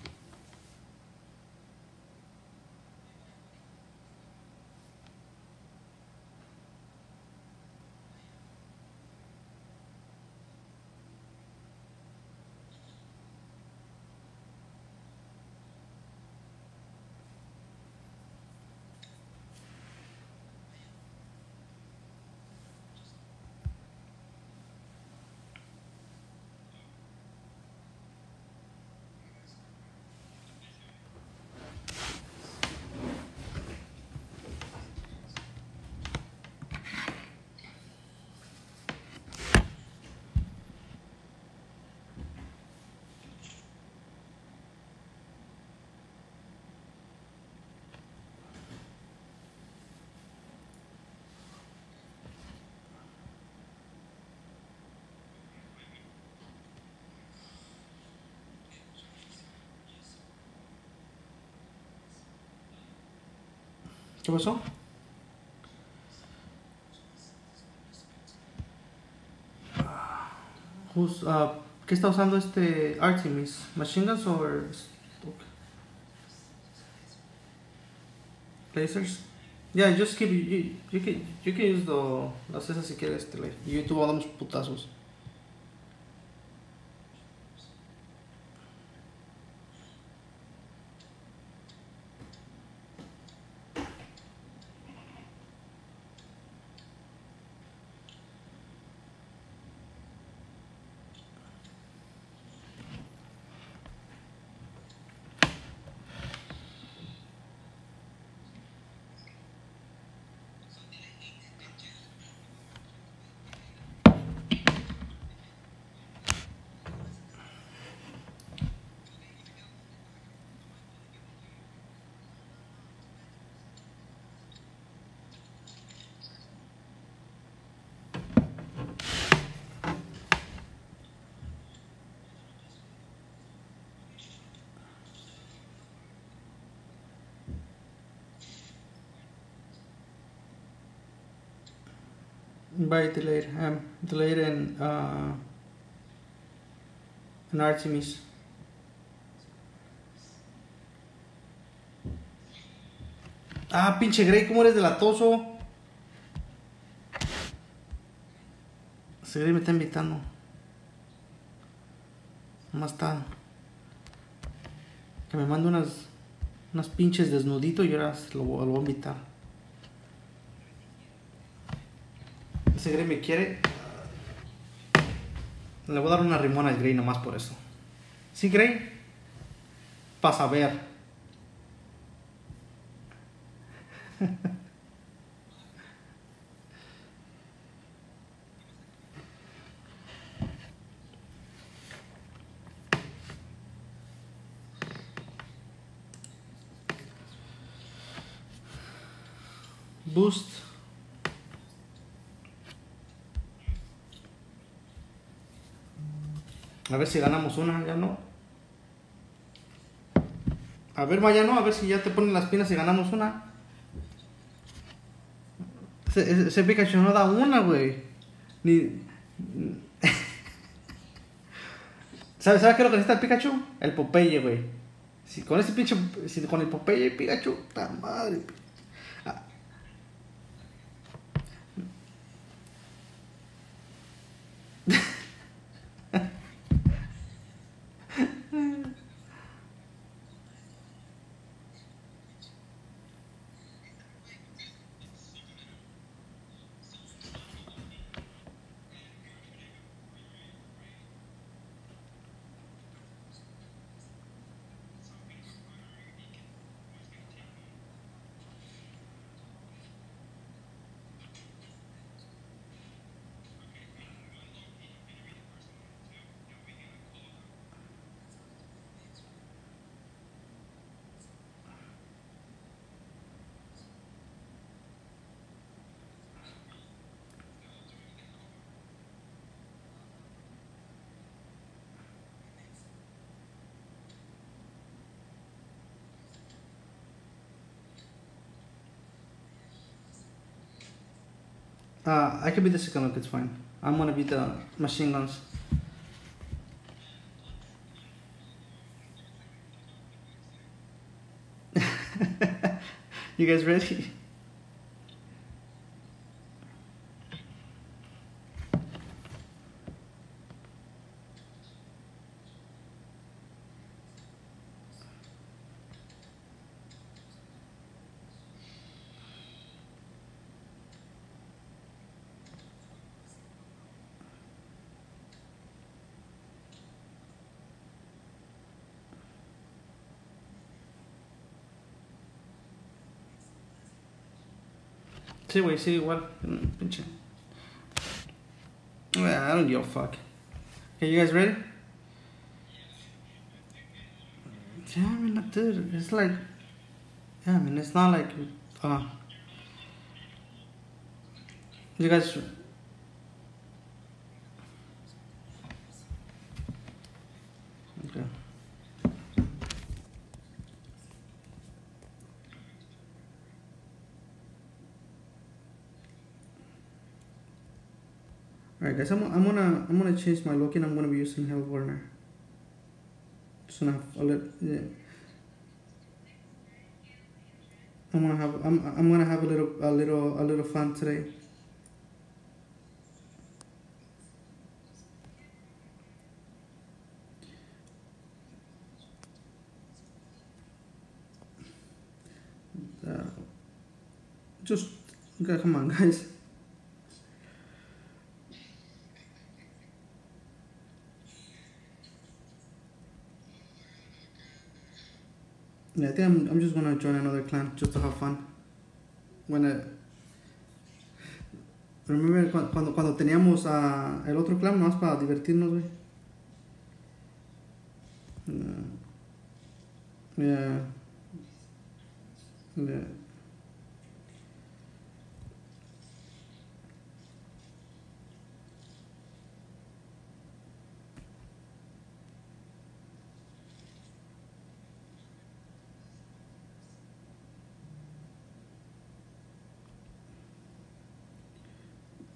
¿Qué pasó? Who's ¿Qué está usando este Artemis? Machine guns or lasers? Yeah, just keep you can use las esas si quieres, y yo y tú damos putazos. By delayed en Artemis. Ah, pinche Grey, ¿cómo eres delatoso? Ese Grey me está invitando. Nomás está. Que me mande unas pinches desnudito y ahora lo voy a invitar. Ese Grey me quiere. Le voy a dar una rimona al Grey nomás por eso. ¿Sí, Grey? Para saber. Boost. A ver si ganamos una, ya no. A ver, vaya no, a ver si ya te ponen las pilas y ganamos una. Ese Pikachu no da una, güey. Ni. ¿Sabes qué es lo que necesita el Pikachu? El Popeye, güey. Si con ese pinche. Si con el Popeye Pikachu, ¡ta madre! Ah. I can be the second look, it's fine. I'm gonna be the machine guns. You guys ready? Sí, güey, sí, igual. Pinche. I don't give a fuck. Okay, you guys ready? Yeah, I mean, dude, it's like. Yeah, I mean, it's not like. You guys. Okay. Alright, guys, I'm gonna change my look and I'm gonna be using Hell Warner. Just gonna have a little. Yeah. I'm gonna have a little fun today. Just okay, come on, guys. Yeah, I think I'm just gonna join another clan just to have fun. Remember cuando teníamos el otro clan más para divertirnos, güey. Yeah. Yeah.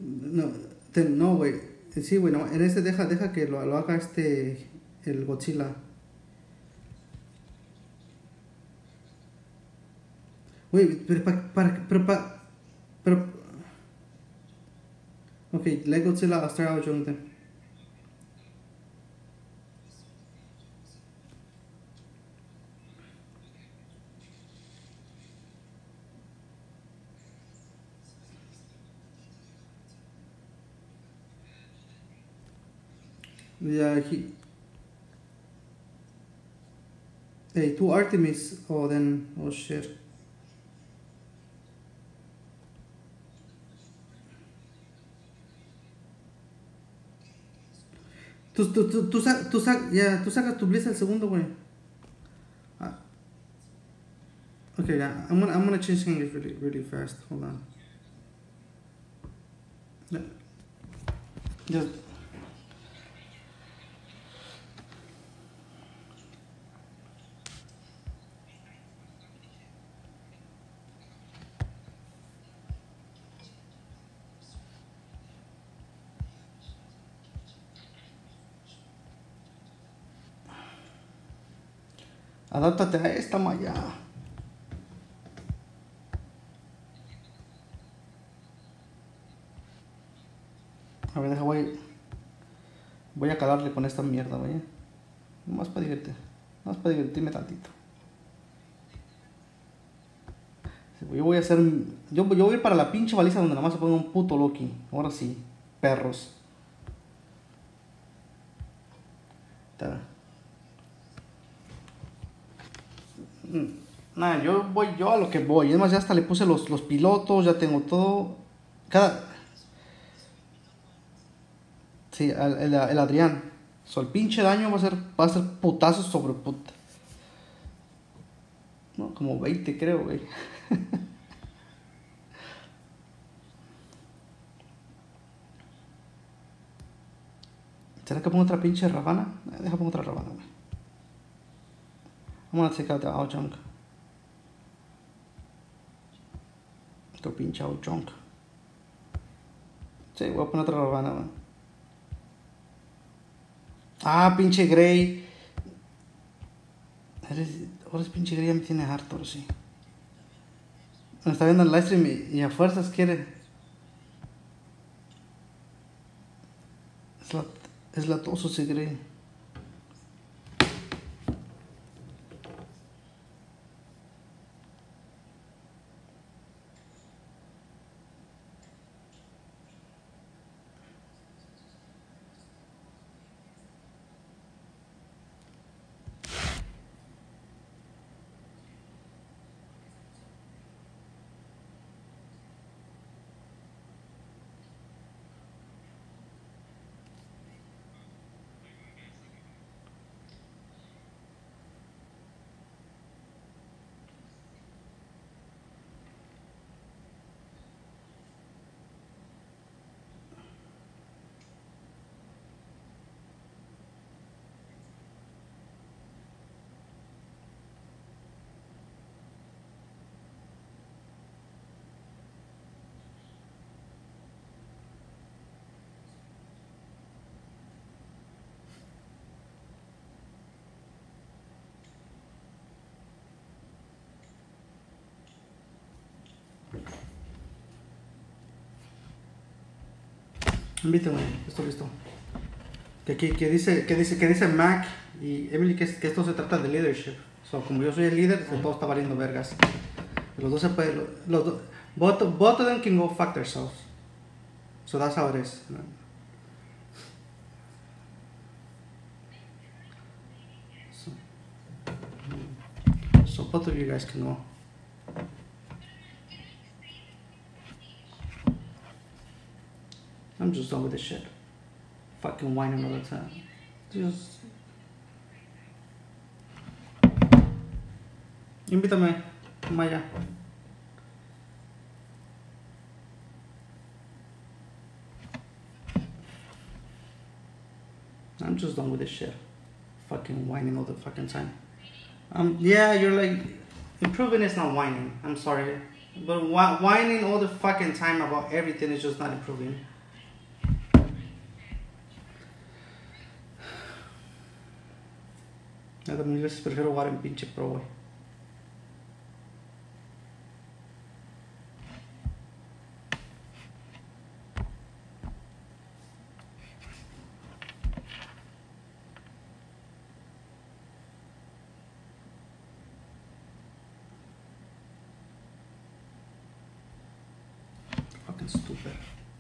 No, no, güey. Sí, güey, no. En este deja que lo haga el Godzilla. Güey, pero... Ok, let Godzilla start out Jonathan. Yeah, Hey, two Artemis. Oh, then... Oh, shit. Tú sacas tu Bliss al segundo, güey. Ah, okay, yeah, I'm gonna change English really fast. Hold on. Just... Adáptate a esta malla. A ver, voy a calarle con esta mierda, güey. Nomás para divertirme tantito. Yo voy a hacer... Yo voy a ir para la pinche baliza donde nomás se pone un puto Loki. Ahora sí, perros. Nada, yo a lo que voy. Además ya hasta le puse los pilotos, ya tengo todo. Sí, el Adrián. El pinche daño va a ser putazos sobre puta. No, como 20 creo, güey. ¿Será que pongo otra pinche Ravana? Deja pongo otra Ravana, güey. I'm gonna take out the Outjunk. Otro pinche Outjunk. Sí, voy a poner otra Ravana, güey. Ah, pinche Grey. Ahora es pinche Grey, ya me tiene harto, sí. Me está viendo el livestream y a fuerzas quiere. Es latoso ese Grey. Invítame, estoy listo. Que dice Mac y Emily que esto se trata de leadership. So, como yo soy el líder, todo está valiendo vergas. Los dos se pueden... Both of them can go fuck themselves. So that's how it is. So both of you guys can go. I'm just done with this shit. Fucking whining all the time. Just... Invítame, Maya. I'm just done with this shit. Fucking whining all the fucking time. Yeah, you're like... Improving is not whining. I'm sorry. But whining all the fucking time about everything is just not improving. Nada, mil veces prefiero jugar en pinche pro, güey. Fucking stupid.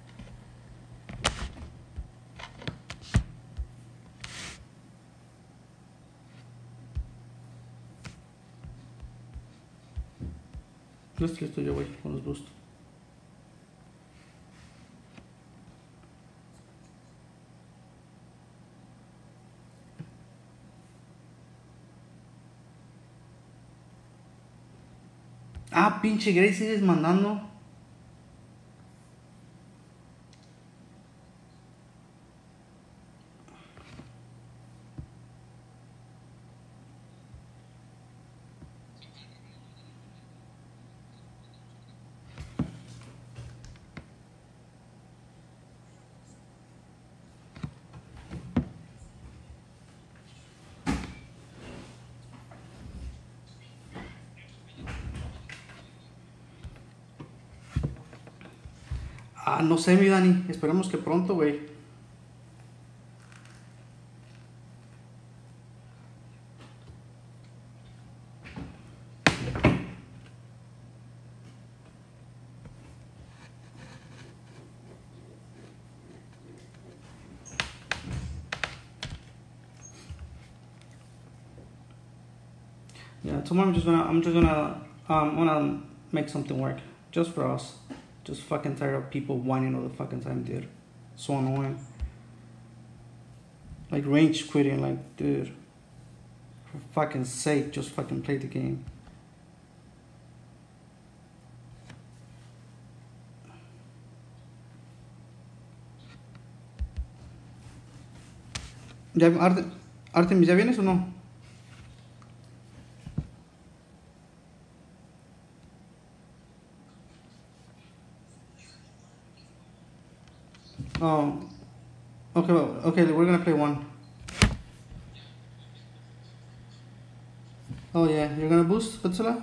Listo yo, güey, con los boosts. Ah, pinche Grace, sigues mandando. Ah, no sé, mi Dani. Esperemos que pronto, güey. Yeah, tomorrow I'm just gonna make something work. Just for us. Just fucking tired of people whining all the fucking time, dude. So annoying. Like range quitting, like, dude. For fucking sake, just fucking play the game. ¿Ya, Artemis, ¿ya vienes o no? Oh, okay, okay, we're gonna play one. Oh yeah, you're gonna boost, Godzilla?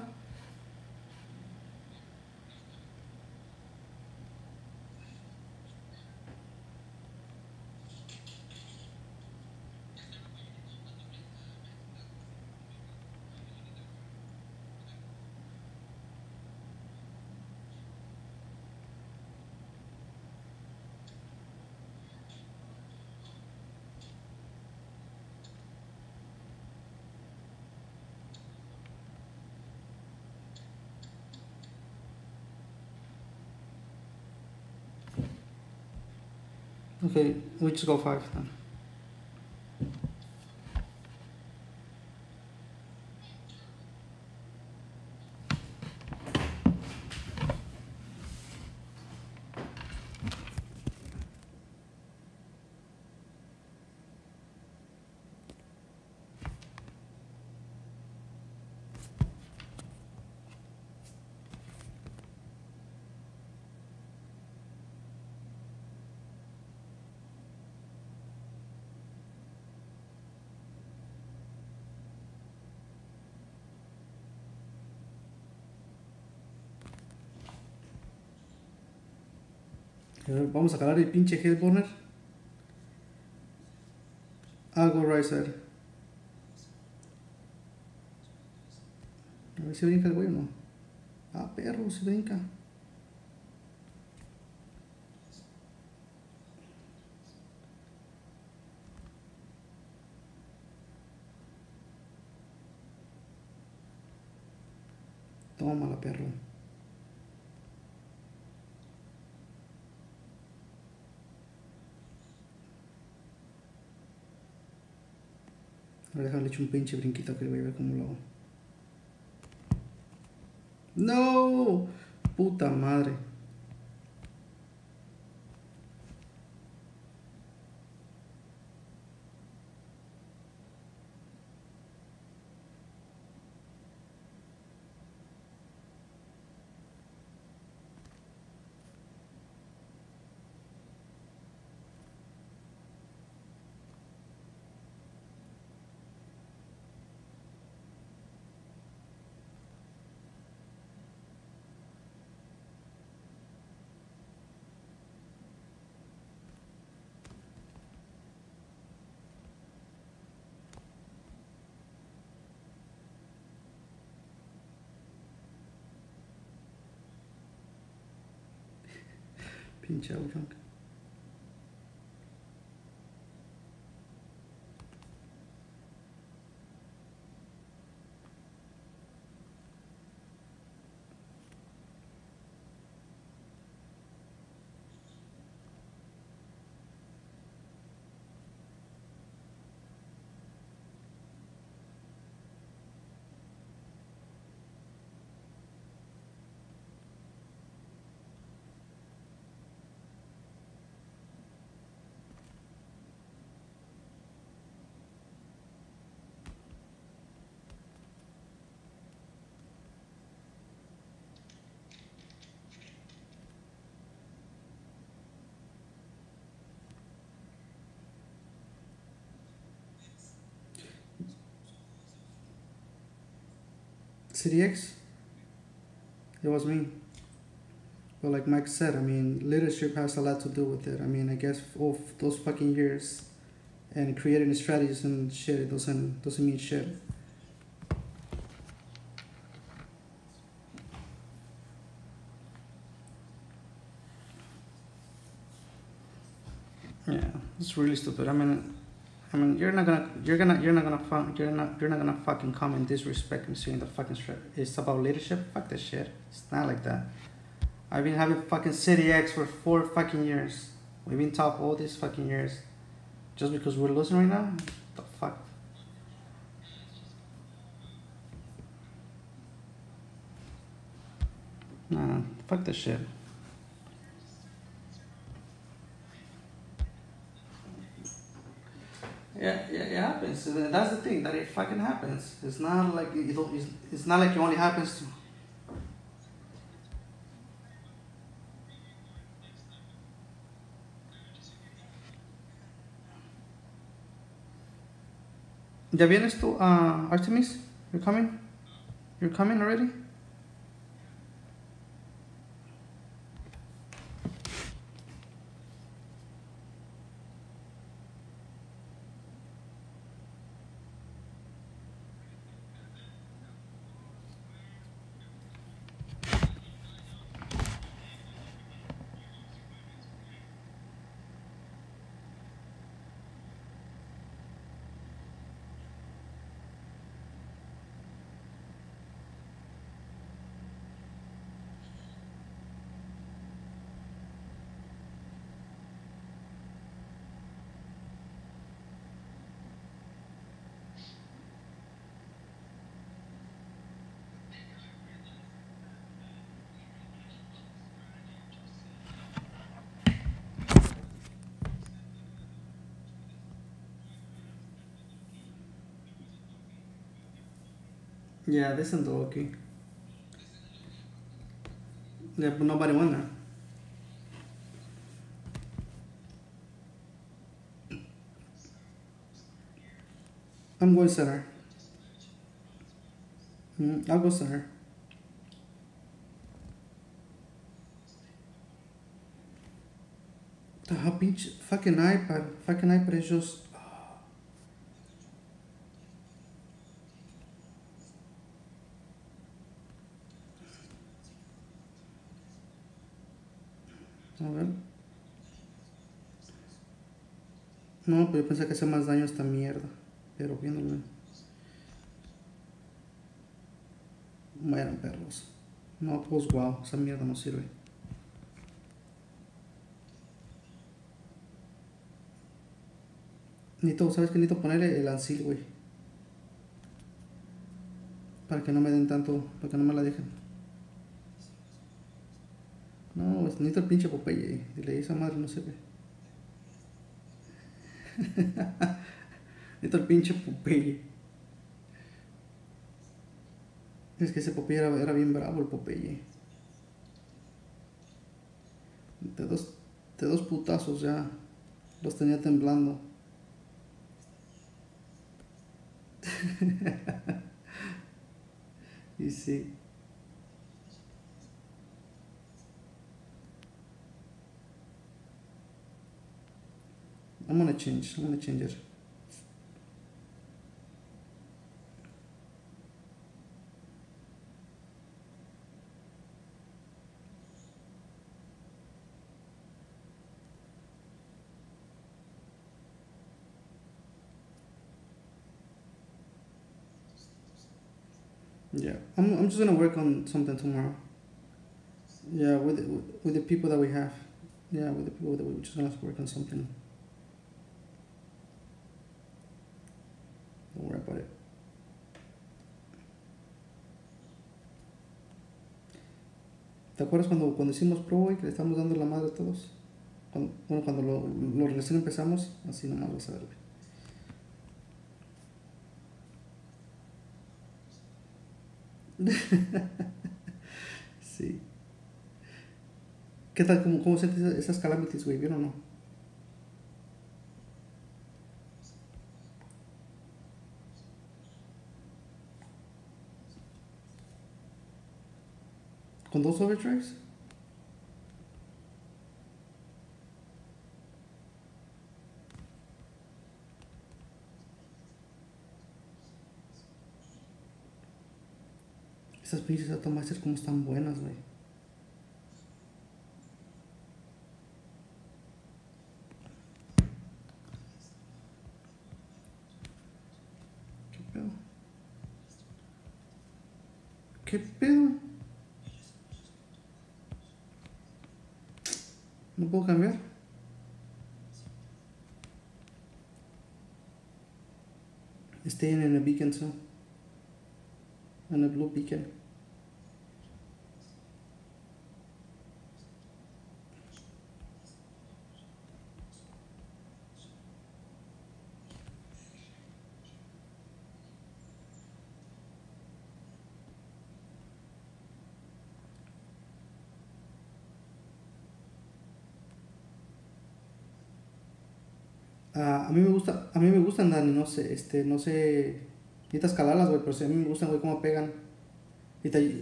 Okay, we just go 5 then. Vamos a calar el pinche Headburner. Algo right side. A ver si brinca el güey o no. Ah, perro, si brinca. Tómala, perro. Ahora déjale echar un pinche brinquito que voy a ver cómo lo hago. ¡No! Puta madre. Pinche Outrank. CDX? It was me. But like Mike said, I mean, leadership has a lot to do with it. I mean, I guess all those fucking years and creating strategies and shit, it doesn't mean shit. Yeah, it's really stupid. I mean, you're not gonna fucking come and disrespect me saying the fucking shit. It's about leadership. Fuck that shit. It's not like that. I've been having fucking CDX for 4 fucking years. We've been top all these fucking years. Just because we're losing right now? The fuck? Nah, fuck that shit. Yeah, it happens. That's the thing, that it fucking happens. It's not like it's not like it only happens to. ¿Ya vienes tú, Artemis? You're coming? You're coming already? Yeah, this is okay. Yeah, but nobody won that. I'm going center. I'll go center. The pinche fucking iPad. Fucking iPad is just. A ver. No, pero yo pensé que hacía más daño a esta mierda. Pero viéndolo. Mueran perros. No, pues wow, esa mierda no sirve. Necesito, ¿sabes qué? Necesito ponerle el ancil, güey. Para que no me den tanto, para que no me la dejen. No, pues necesito el pinche Popeye. Dile, esa madre no sirve. Necesito el pinche Popeye. Es que ese Popeye era bien bravo, el Popeye. De dos putazos ya los tenía temblando. Y sí. I'm gonna change it. Yeah, I'm just gonna work on something tomorrow. Yeah, with the people that we have. Yeah, with the people that we're just gonna work on something. Don't worry about it. ¿Te acuerdas cuando hicimos pro, güey, que le estábamos dando la madre a todos? Cuando lo recién empezamos, así nomás vas a ver, güey. Sí. ¿Qué tal? ¿Cómo sientes esas calamities, güey? ¿Bien o no? ¿Con 2 overdrives? Esas pinches Automasters como están buenas, güey. ¿Qué pedo? ¿Qué pedo? ¿No puedo cambiar? Staying in a beacon zone. In a blue beacon. A mí me gustan, Dani, no sé, no sé, necesitas calarlas, güey, pero sí, a mí me gustan, güey, cómo pegan. Y te,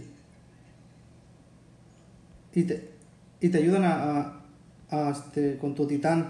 y te, y te ayudan con tu titán.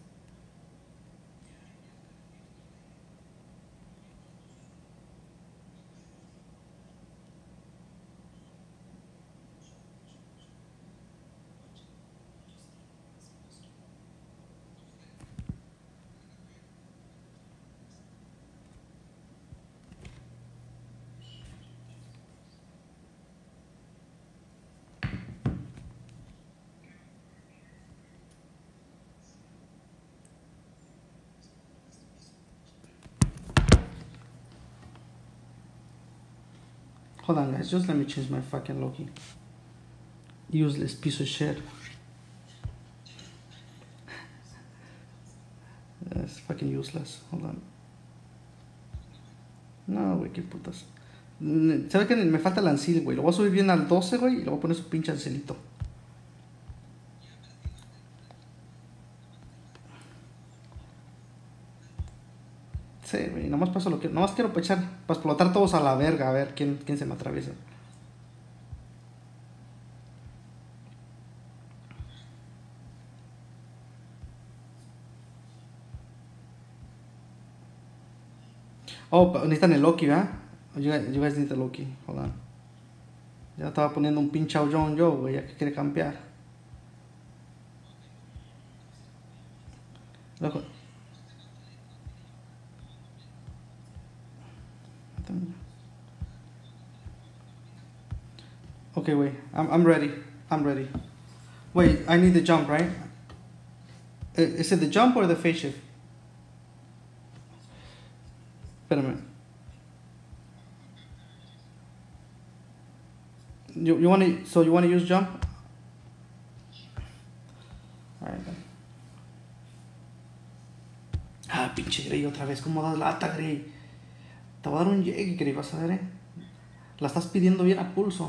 Hold on, guys, just let me change my fucking Loki. Useless piece of shit. It's fucking useless. Hold on. No, güey, qué putas. ¿Sabes qué? Me falta el ancil, güey. Lo voy a subir bien al 12, güey, y le voy a poner su pinche ancilito. Sí, güey, nomás paso lo que... Nomás quiero echar, para explotar todos a la verga, a ver quién se me atraviesa. Oh, necesitan el Loki, ¿verdad? You guys need the Loki. Hold on. Ya estaba poniendo un pinche aullón yo, güey, ya que quiere campear. Loco. Okay, wait. I'm ready. I'm ready. Wait, I need the jump, right? Is it the jump or the phase shift? Espérame. You want to? So you want to use jump? Alright then. Ah, pinche Grey otra vez. ¿Cómo das lata, Grey? Te voy a dar un llegue, Grey, vas a ver, La estás pidiendo bien a pulso.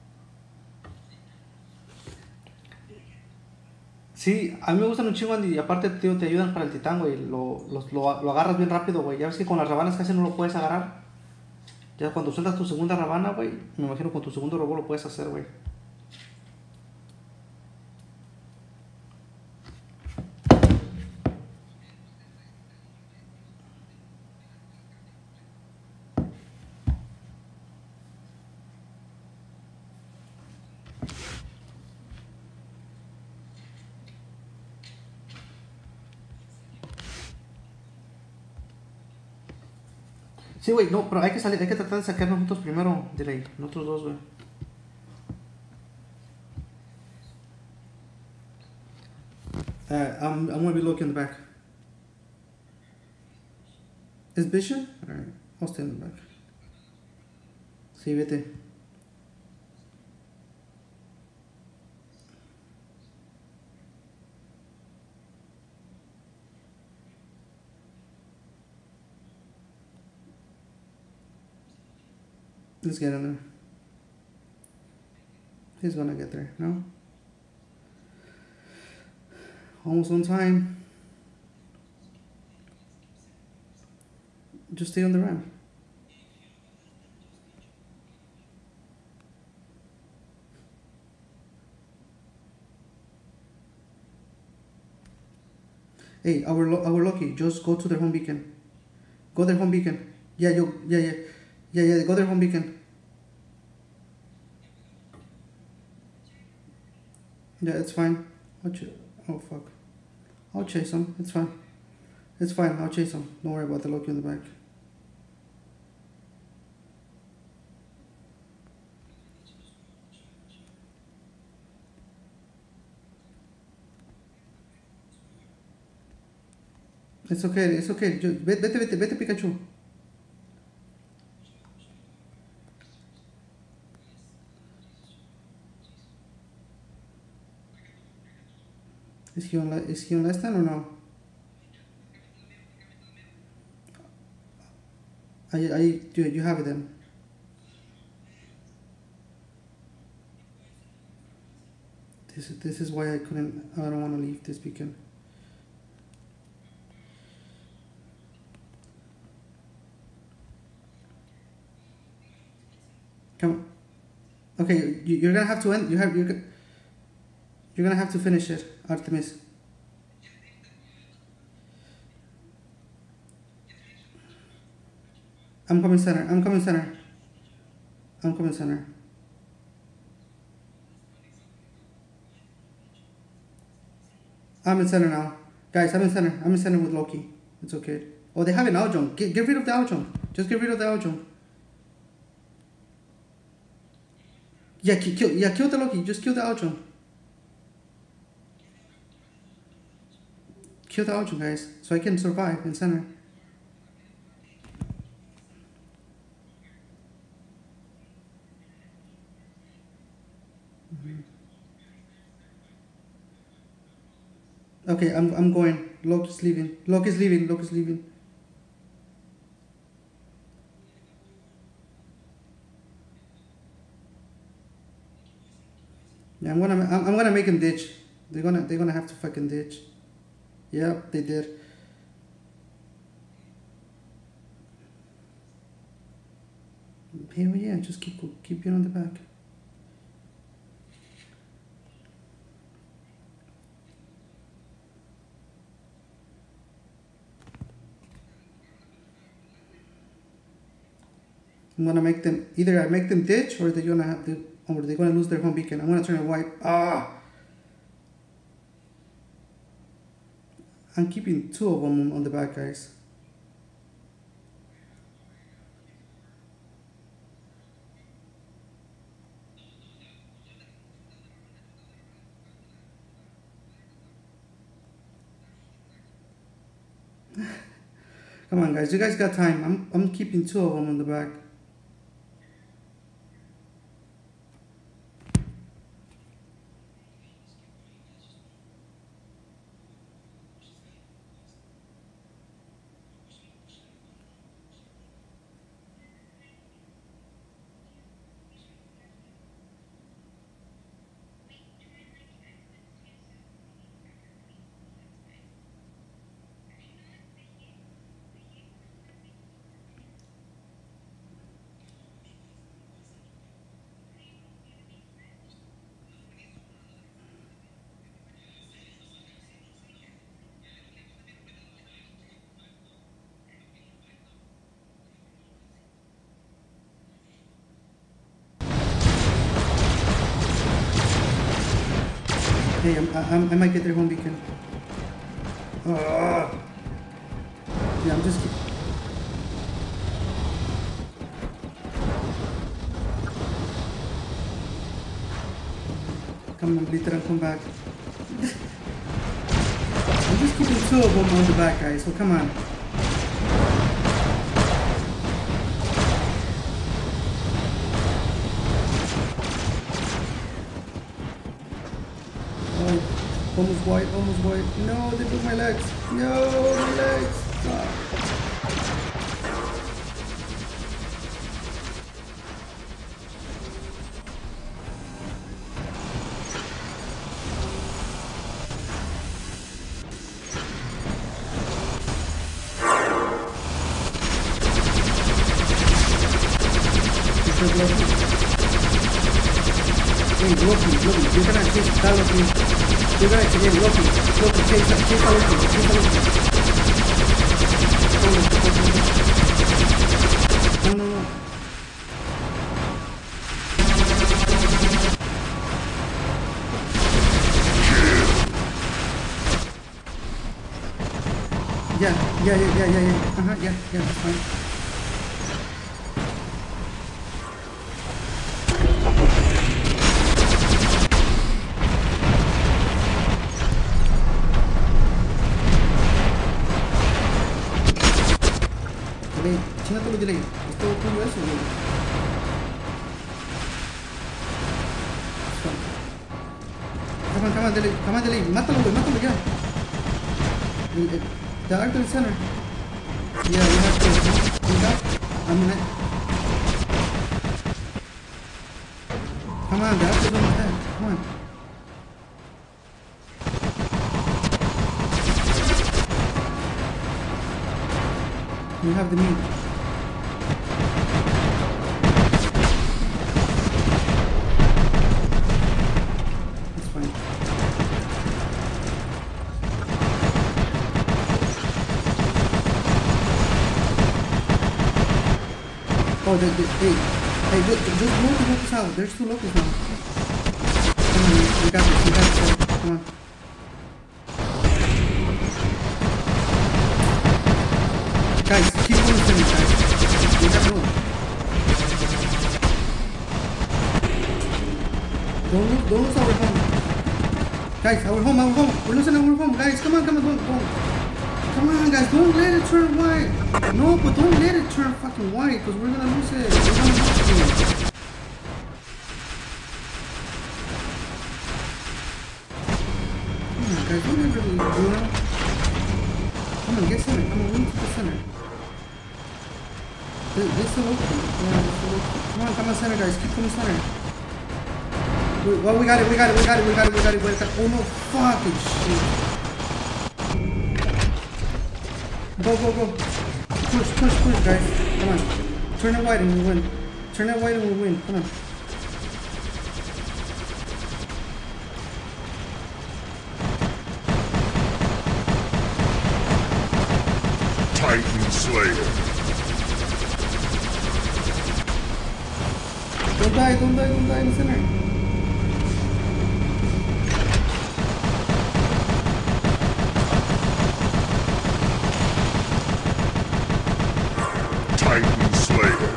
Sí, a mí me gustan un chingo y aparte, tío, te ayudan para el titán, güey. Lo agarras bien rápido, güey. Ya ves que con las rabanas casi no lo puedes agarrar. Ya cuando sueltas tu segunda rabana, güey, me imagino con tu segundo robot lo puedes hacer, güey. Sí, güey, no, pero hay que salir, hay que tratar de sacarnos nosotros primero, Delay. Nosotros dos, güey. I'm gonna be looking in the back. ¿Es Vision? Alright, I'll stay in the back. Sí, vete. Let's get in there. He's gonna get there, no? Almost on time. Just stay on the ramp. Hey, our Loki, just go to their home beacon. Go their home beacon. Yeah, go their home beacon. Yeah, it's fine. Oh fuck. I'll chase him. It's fine. It's fine. I'll chase him. Don't worry about the Loki in the back. It's okay. It's okay. Vete, Pikachu. Is he on last time or no? You have it then. This is why I don't want to leave this beacon. Come on. Okay, you're gonna have to end. You're gonna have to finish it, Artemis. I'm coming center. I'm in center. I'm in center now. Guys, I'm in center. I'm in center with Loki. It's okay. Oh, they have an Aljunk. Get rid of the Aljunk. Just get rid of the Aljunk. Yeah, kill the Loki. Just kill the Aljunk. Kill the Aljunk, guys, so I can survive in center. Okay, I'm going. Loki's leaving. Yeah, I'm gonna make him ditch. They're gonna have to fucking ditch. Yep, they did. Hell yeah, just keep it on the back. I'm gonna make them either I make them ditch or they're gonna lose their home beacon. I'm gonna turn it white. I'm keeping 2 of them on the back, guys. Come on, guys. You guys got time. I'm keeping 2 of them on the back. Hey, I might get their home beacon. Yeah, I'm just. Come on, Glitter, and come back. I'm just keeping 2 of them on the back, guys, so come on. Oh, almost white, almost white. No, they broke my legs. No, my legs. Fuck. Hey, Loki, you're gonna chase that Loki. You're gonna chase Loki, chase that Loki, No. Yeah. Yeah, that's fine. Chingate lo delay. Esto tuyo eso, güey. Come on, delay. Mátalo, güey, ya. The Arthur Center. Yeah, we have to. Come on, the Arthur's almost dead. Come on. We have the meat. That's fine. Oh, hey, just move the locals out. There's 2 locals now. Come on, we got this. Come on. Guys, keep on sending, guys. We have room. Don't lose our home. Guys, our home. We're losing our home. Guys, come on, don't. Come on, guys, don't let it turn white. No, but don't let it turn fucking white, because we're gonna lose it. Come on, guys, don't ever do that. Come on, get center. Come on, we need to the center. This is open. Yeah, this is open. Come on, center, guys. Keep coming center. Well, we got it. Oh no, fucking shit. Go. Push, guys. Come on. Turn it white and we win. Come on. Titan Slayer. Don't die in the center. Titan Slayer.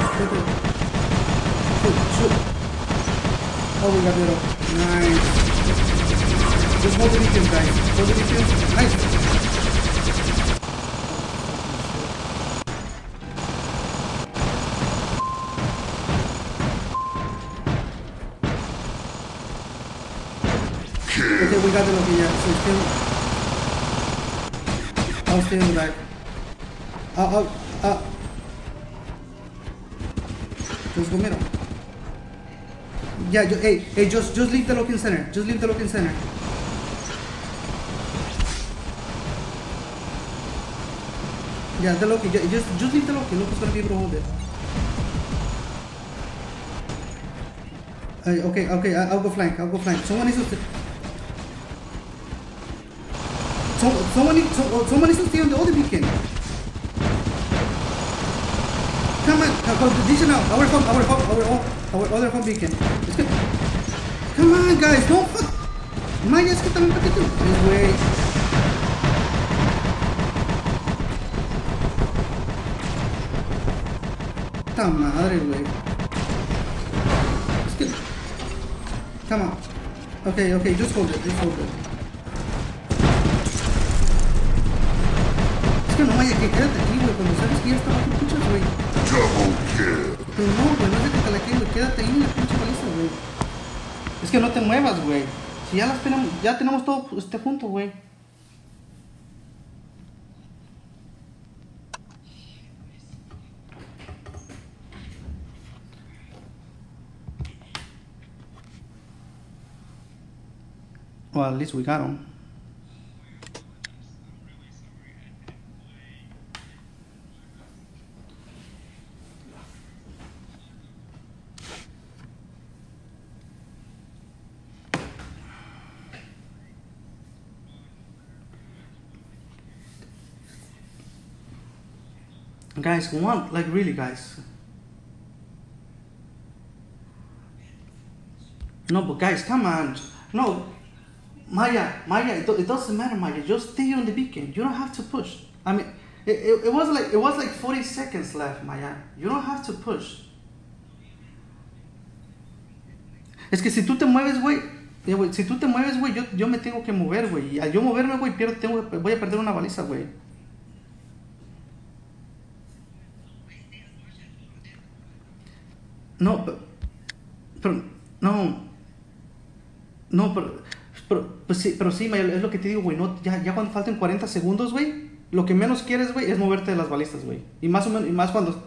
Shoot. Oh, we got it up. Nice. Just hold the beacons, guys. Nice. Okay, we got the Loki, yeah. So I'll stay in the back. Just go middle. Yeah, hey, just leave the Loki in center. Yeah, the Loki. Just leave the Loki. Loki's gonna be able to hold it. Okay, I'll go flank. Someone needs to stay on the other beacon. Come on, position now. Our other phone beacon. Let's go. Come on, guys, don't fuck. Maya, es que también para que tú. Güey. Puta madre, güey. Es que. Come on. Okay, just hold it, Es que no vaya que quédate aquí, güey, cuando sabes que ya está bajo puchas, güey. Double kill. Pero no, güey, no es de que te la quede, güey, quédate ahí en la pinche baliza, güey. Es que no te muevas, güey. Si ya las tenemos, ya tenemos todo junto, güey. Well, at least we got them. Guys, like really, guys. No, but guys, come on. No, Maya, it doesn't matter, Maya. Just stay on the beacon. You don't have to push. I mean, it was like 40 seconds left, Maya. You don't have to push. Es que si tú te mueves, güey, yo me tengo que mover, güey. Y al yo moverme, güey, voy a perder una baliza, güey. No, pero sí, Maya, es lo que te digo, güey. No, ya cuando falten 40 segundos, güey, lo que menos quieres, güey, es moverte de las balizas, güey. Y más cuando...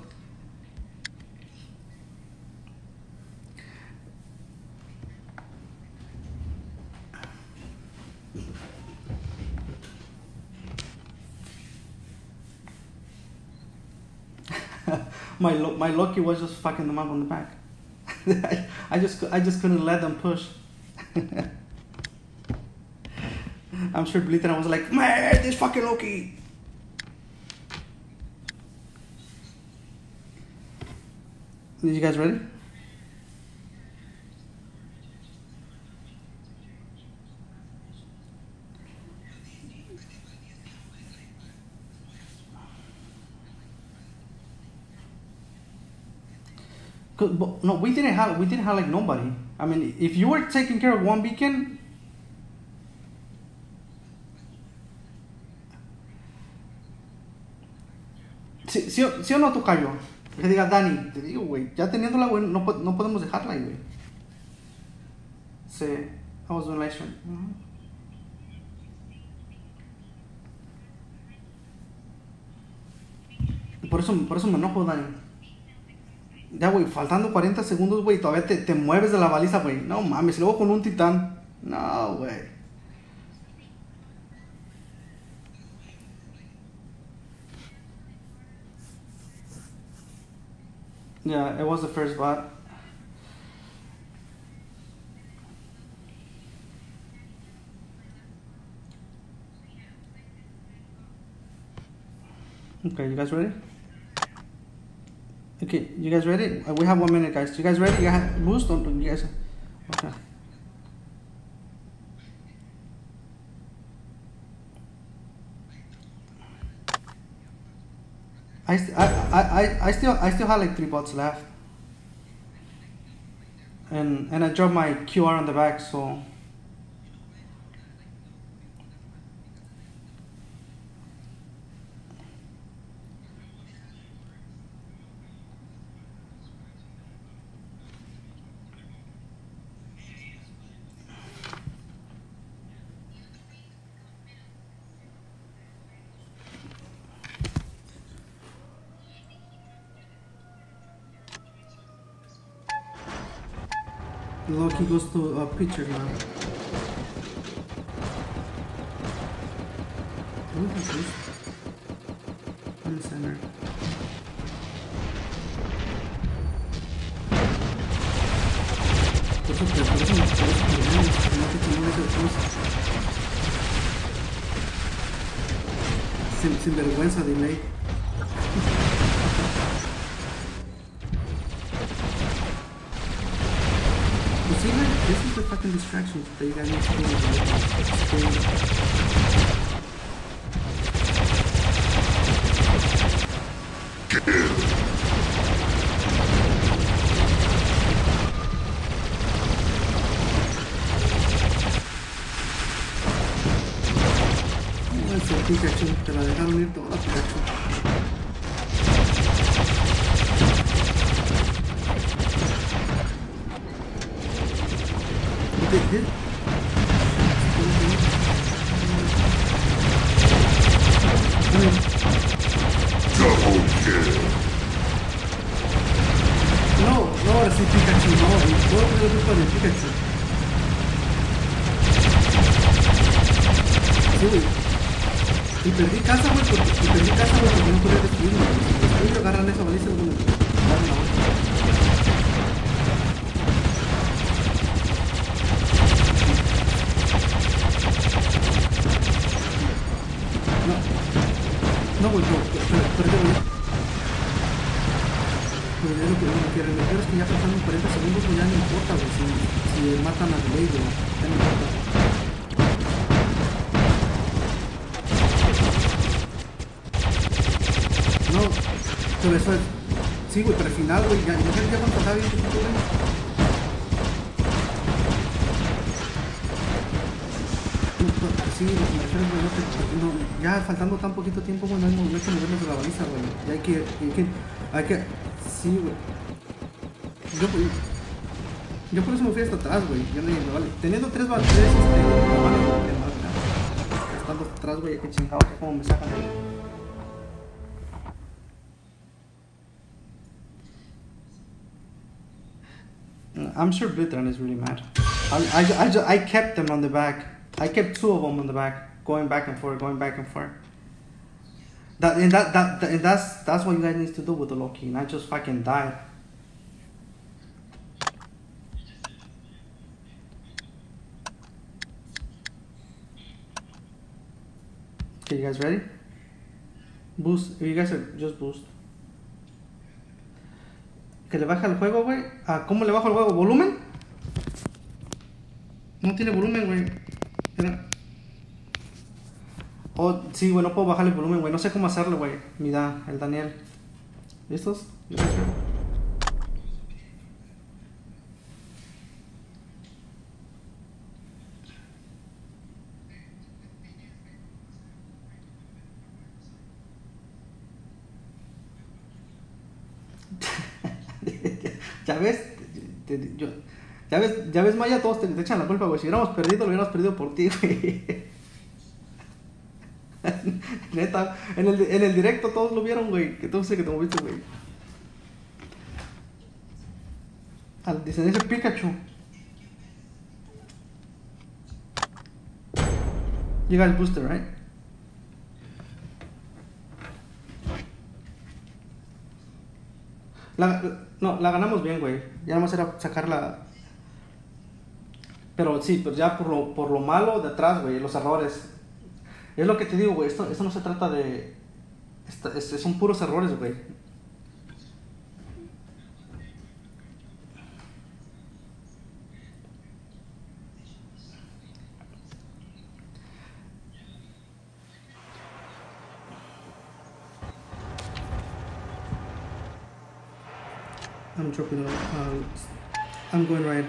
my lucky was just fucking them up on the back. I just couldn't let them push. I'm sure Blitzer was like, man, this fucking Loki. You guys ready? No, we didn't have like nobody. I mean, if you were taking care of one beacon. ¿Sí o no, tocayo? Que diga, Dani, te digo, güey, ya teniéndola, güey, no podemos dejarla ahí, güey. Sí, I was doing live stream. Por eso me enojo, Dani. Ya, güey, faltando 40 segundos, güey, todavía te mueves de la baliza, güey. No mames, luego con un titán. No, güey. Yeah, it was the first bot. Okay, you guys ready? Okay, you guys ready? We have 1 minute, guys. You guys ready? You have boost on you guys? Okay. I still have like 3 bots left, and I dropped my QR on the back, so. Loki goes to a pitcher now. Look at this. In the center. Sin vergüenza, delay. See, like, this is the fucking distractions that you guys need to do. Pikachu, te la dejaron ir toda, Pikachu. Double kill. No, ahora sí Pikachu, no, todo es culpa de Pikachu. Sí, güey. Y perdí casa, güey, porque no podía destruirlo. Si ellos agarran esa baliza, güey, agarran la vuelta. No, güey, perdí, güey. Pero ya lo que remedio es que ya faltando 40 segundos, güey, ya no importa, güey, si matan a Delay, güey, ya no importa. No, pero eso es... Sí, güey, pero al final, güey, ya cuando faltaba bien poquito, güey. Sí, lo que me refiero, güey, no, ya faltando tan poquito tiempo, güey, no hay que movernos de la baliza, güey. Ya hay que, sí, güey. Yo por eso me fui hasta atrás, güey. Yo no dije, vale, teniendo tres vale, estando hasta atrás, güey, que chingados, cómo me sacan de ahí. I'm sure Blitran is really mad. I kept them on the back. I kept two of them on the back, going back and forth. That's what you guys need to do with the Loki, not just fucking die. Okay, you guys ready? Boost. You guys are just boost. Que le baja el juego, güey. ¿Cómo le bajo el juego? ¿Volumen? No tiene volumen, güey. Oh, sí, güey, no puedo bajarle el volumen, güey. No sé cómo hacerlo, güey. Mira, el Daniel. ¿Listos? Ya ves, ya ves, Maya, todos te echan la culpa, güey. Si hubiéramos perdido, lo hubiéramos perdido por ti, güey. Neta, en el directo todos lo vieron, güey. Que tú sé que te moviste, güey. Al diseño ese Pikachu. You got el booster, right? La ganamos bien, güey. Ya nada más era sacarla. Pero sí, pero ya por lo malo de atrás, güey, los errores. Es lo que te digo, güey. Esto no se trata de... son puros errores, güey. I'm dropping I'm going right.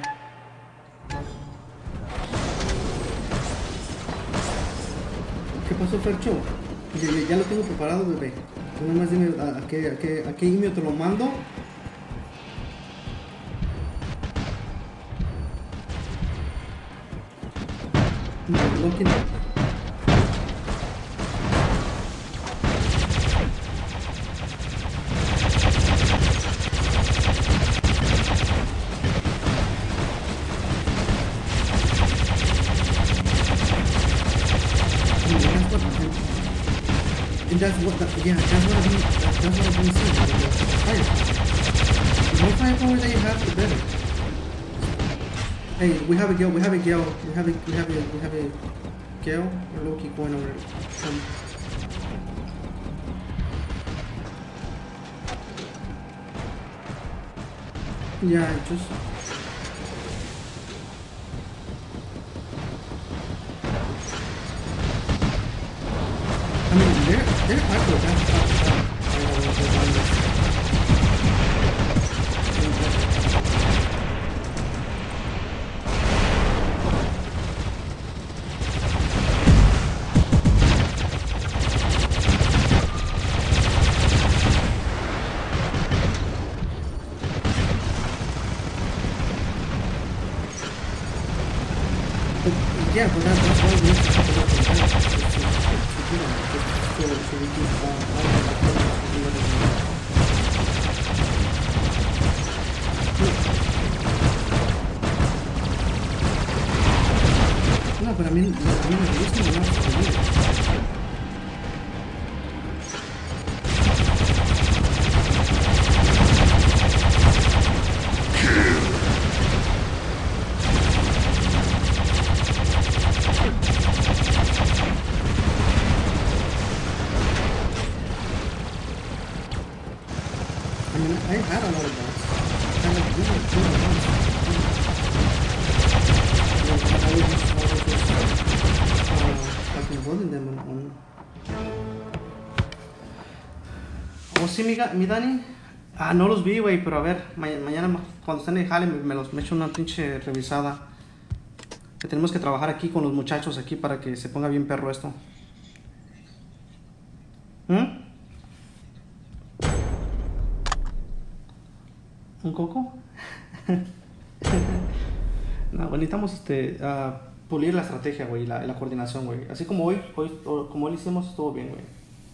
¿Qué pasó, Fercho? Ya lo tengo preparado, bebé. Tú nomás dime a qué email te lo mando. No, Loki no. That's what I've been saying. Fire. The more firepower that you have, the better. Hey, we have a Gale. We have a Gale or Loki going over. Yeah, just. I mean, they're hard to attack. Yeah, but that's why we need to have a look at that. To do that. So we can no, but I mean, at least we're not to do it. I mean, I had a lot of bots. I like really good bots. I was just fucking running them on. ¿O sí, mi Dani? Ah, no los vi, güey, pero a ver, mañana cuando estén en el jale me echo una pinche revisada. Que tenemos que trabajar aquí con los muchachos aquí para que se ponga bien perro esto. ¿Un coco? No, necesitamos pulir la estrategia, güey, la coordinación, güey. Así como hoy hicimos, estuvo bien, güey.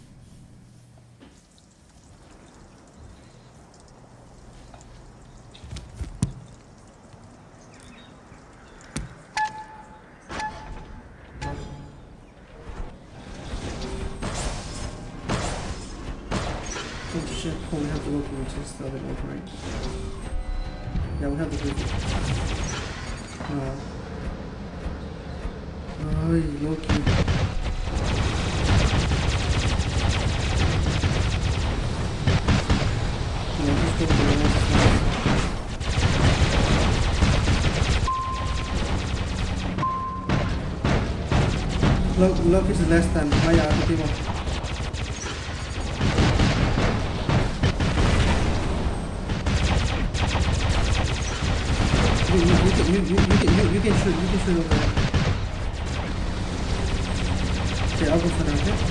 Oh shit, oh, we have to go towards the other left, right? Yeah, we have to go to... Ay, Loki. Yeah, just go to the next one. Loki is less than Maya, activo. You can shoot over there. Okay, I'll go for that, okay?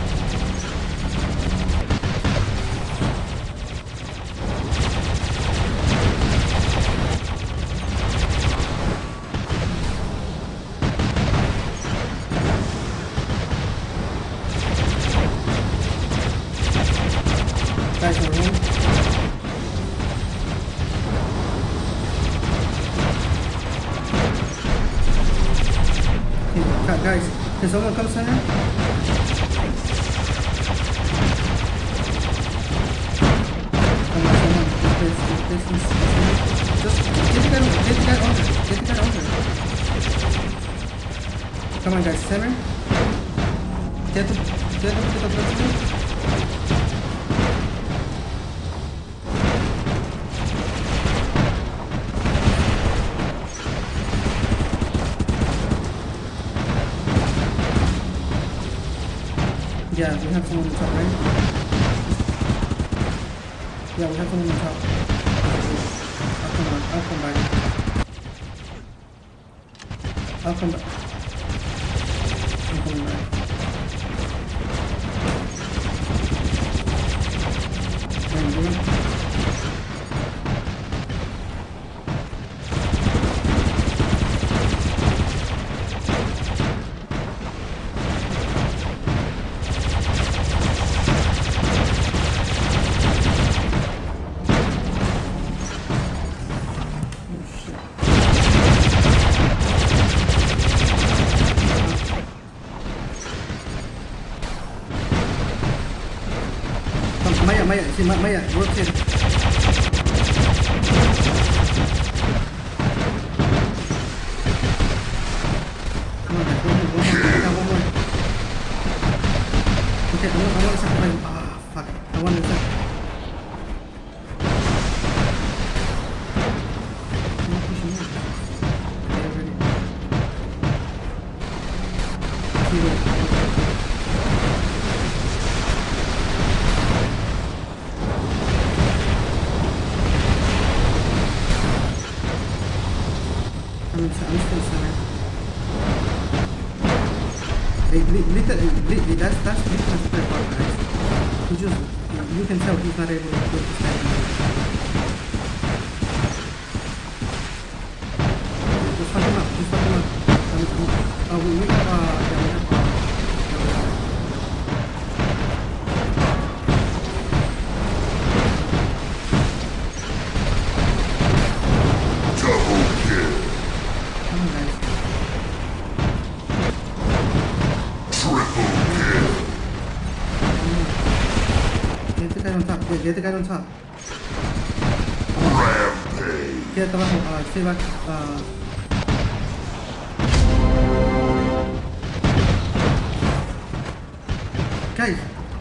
Guys, are home. Guys, can someone come center? Come on, someone. Just get the guy under. Come on, guys, center. Get the yeah, we have someone on top, right? Yeah, we have someone on top. I'll come back. I'm coming back. Maya, see, Maya, rotate. Come on, guys, one more. Okay, I want to sacrifice. Ah, fuck. I want to sacrifice. I'm still center. Hey, that's Little spare part, guys. You can tell he's not able to put the stand. Just fuck him up. Get the guy on top. Rampage. Get abajo. Stay back. Guys.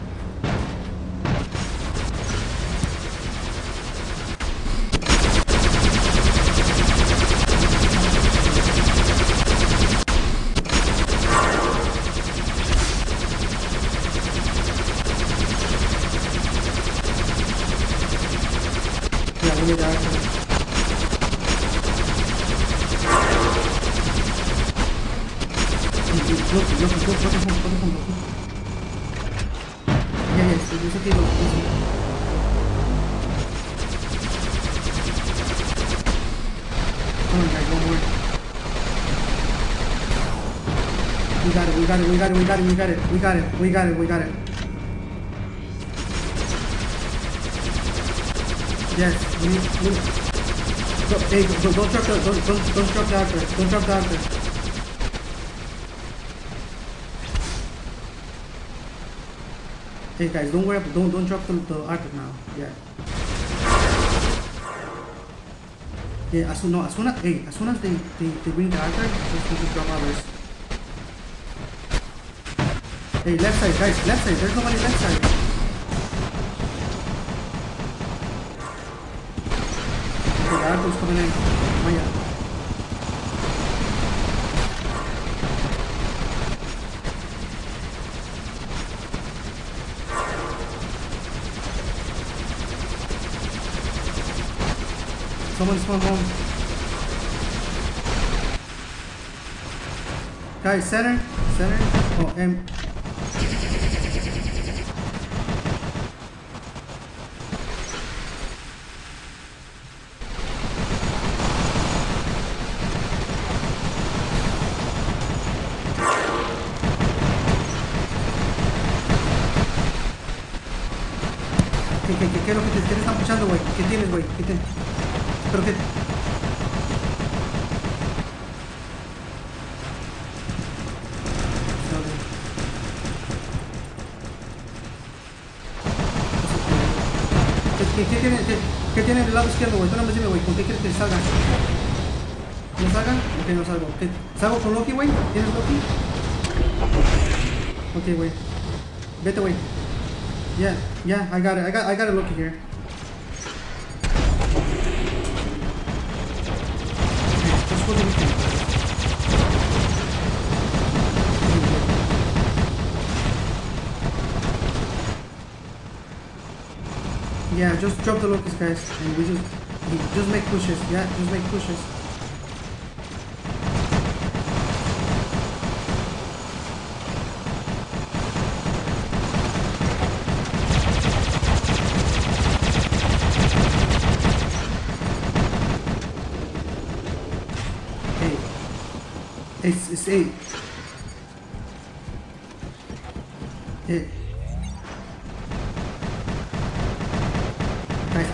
Yeah, we need that. Look, yeah, yes, it's okay, look, easy. Come on, guys, one more. We got it. Yes, we go, hey, don't drop the archer. Don't drop the archer. Hey guys, don't worry, don't drop the archer now. Yeah. Yeah, as soon as they bring the archer, just drop ours. Hey, left side, guys, left side. There's nobody left side. Okay, the archer's coming in. Maya. Someone's come home. Guys, center. Oh, M. ¿Qué es lo que te están puchando, güey? ¿Qué tienes, güey? ¿Qué tienes? Pero que... ¿Qué tiene del lado izquierdo, güey? Tú no me dime, güey, ¿con qué quieres que salga? ¿No salga? Ok, no salgo. ¿Qué? ¿Salgo con Loki, güey? ¿Tienes Loki? Ok, güey. Vete, güey. Yeah, I got it. I got a Loki here. Just hold the weekend. Yeah, just drop the Lokis, guys, and we just make pushes. Yeah, just make pushes. It's 8. Yeah. Guys,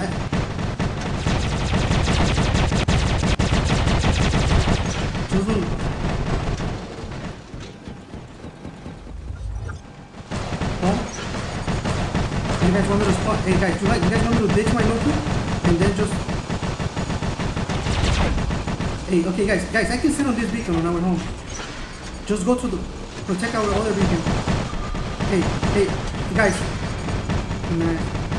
you guys want me to spot? Hey guys, you guys want me to ditch my Loki? And then just... Hey, okay guys, I can sit on this beacon on our home. Just go to the... protect our other beacon. Hey, guys. Nah.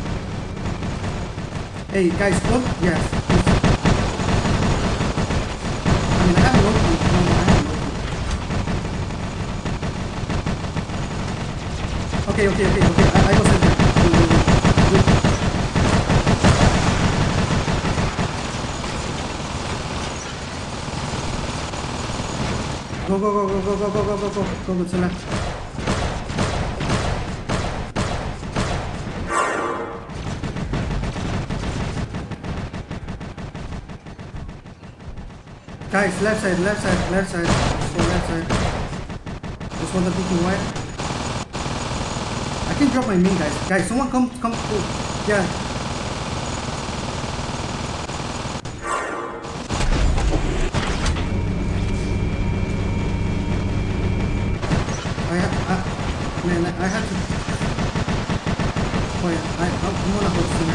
Hey, guys, go. Yes. I mean, I have a Loki. No, I have a Loki. Okay. I go center. Go, Godzilla. Guys, left side. Let's go left side. Just want the beacon wide. I can drop my main, guys. Guys, someone come. Yeah. I had to. Oh yeah, I'm gonna hold some.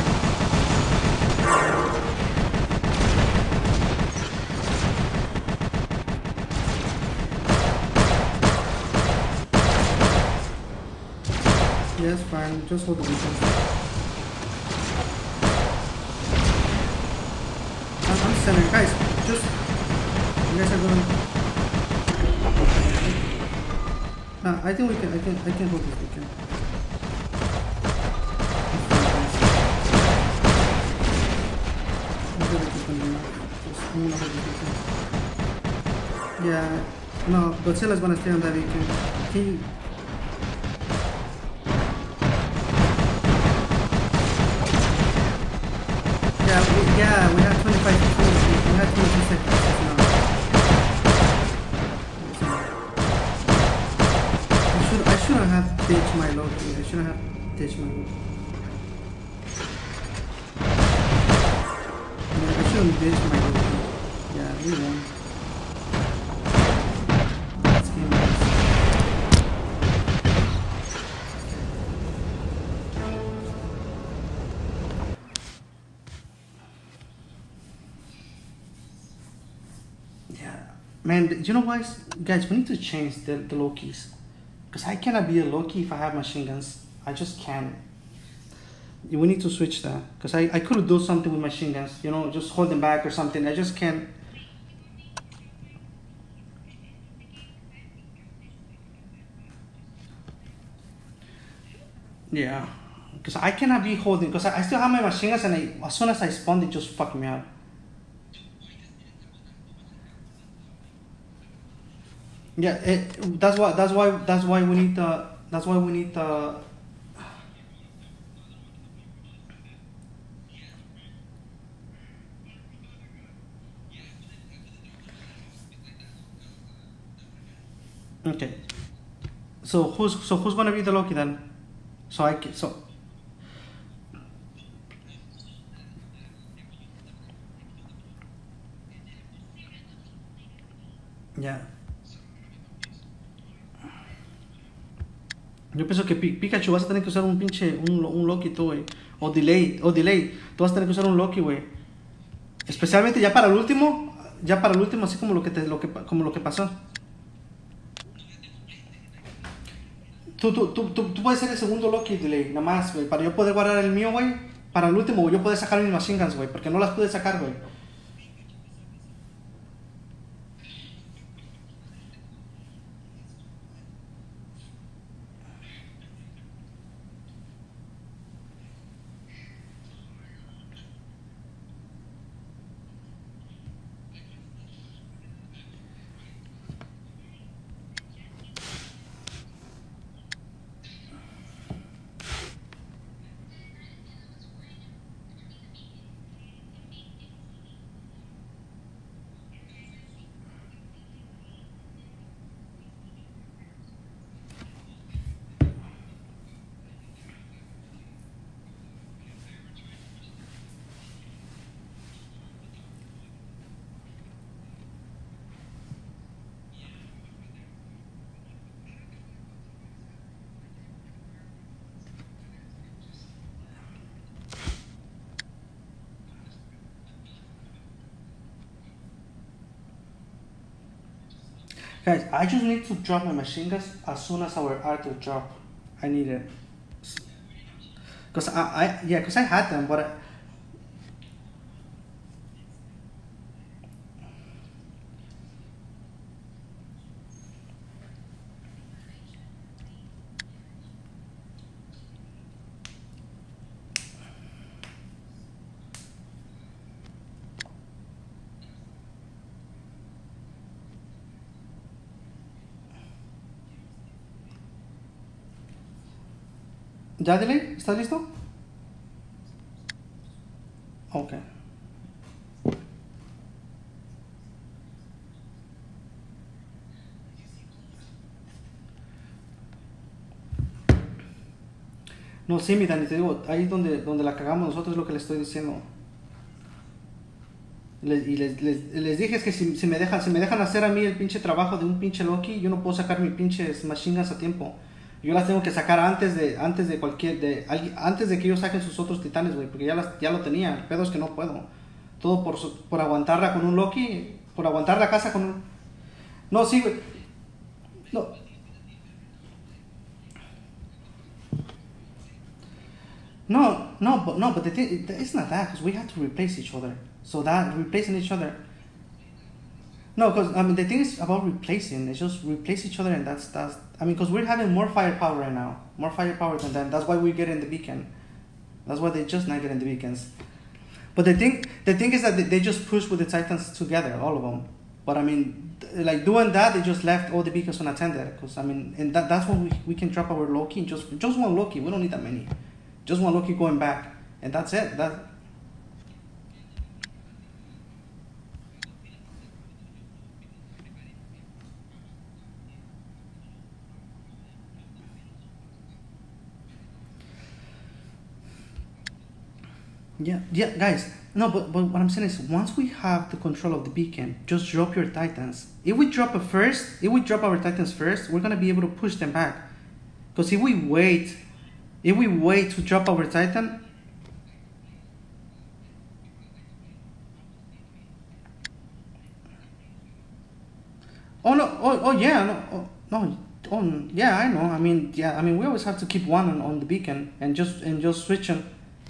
Yeah, it's fine. Just hold the weekend. I'm center. Guys, just... You guys are going... Nah, I think we can... I can hold this weekend. Yeah, no, Godzilla's gonna stay on that weekend. Can you... Yeah, we have 25 seconds. We have 22 seconds. I shouldn't have ditched my Loki. I shouldn't have ditched my Loki. Yeah, I shouldn't ditch my Loki. Yeah, we won. Let's game this. Yeah, man, you know what, guys? We need to change the Lokis. Because I cannot be a Loki if I have machine guns. I just can't. We need to switch that. Because I could do something with machine guns. You know, just hold them back or something. I just can't. Yeah. Because I cannot be holding. Because I still have my machine guns and as soon as I spawn, they just fuck me up. Yeah, that's why we need the okay. So who's gonna be the Loki then? Yeah. Yo pienso que Pikachu vas a tener que usar un pinche un Loki tú, güey. O delay. Tú vas a tener que usar un Loki, güey. Especialmente ya para el último, así como lo que pasó. Tú puedes ser el segundo Loki delay, nada más, güey, para yo poder guardar el mío, güey. Para el último, güey, yo poder sacar mis machine guns, güey, porque no las pude sacar, güey. Guys, I just need to drop my machine guns as soon as our art will drop. I need it. Because I had them, but ¿Ya, Delay? ¿Estás listo? Ok. No, sí, mi Dani, te digo, ahí donde la cagamos nosotros es lo que les estoy diciendo. Les dije es que si me dejan hacer a mí el pinche trabajo de un pinche Loki, yo no puedo sacar mis pinches machine guns a tiempo. Yo las tengo que sacar antes de que ellos saquen sus otros titanes, güey, porque ya lo tenía. El pedo es que no puedo. Todo por aguantarla con un Loki, por aguantar la casa con un... No, sí, güey. No. but the thing, it's not that, because we have to replace each other. So that replacing each other. No, because I mean the thing is about replacing. It's just replace each other, and that's. I mean, because we're having more firepower right now, more firepower than them. That's why we get in the beacon. That's why they just not get in the beacons. But the thing is that they just push with the Titans together, all of them. But I mean, like doing that, they just left all the beacons unattended. Because I mean, and that's when we can drop our Loki. Just one Loki. We don't need that many. Just one Loki going back, and that's it. Yeah, guys. No, but what I'm saying is, once we have the control of the beacon, just drop your Titans. If we drop our Titans first, we're gonna be able to push them back. Because if we wait to drop our Titan, yeah, I know. I mean, we always have to keep one on the beacon and just switch them.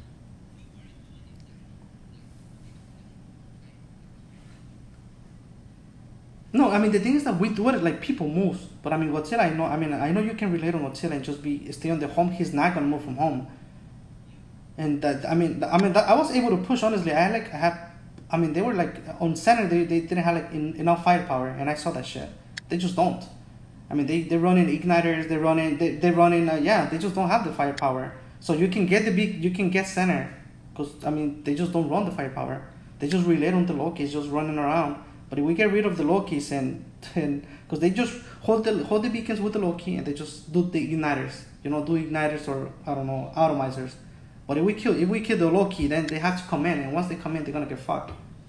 No, I mean the thing is that we do it like people move, but I mean Godzilla, I know you can relate on Godzilla and just stay on the home. He's not gonna move from home, and that I was able to push. Honestly, they were like on center. They didn't have like enough firepower, and I saw that shit. They just don't. I mean they're running igniters. They're running. They just don't have the firepower. So you can get center, because I mean they just don't run the firepower. They just relate on the Loki's just running around. But if we get rid of the Lokis and because they just hold the beacons with the Loki and they just do the igniters, do igniters or I don't know, atomizers. But if we kill the Loki, then they have to come in, and once they come in, they're gonna get fucked.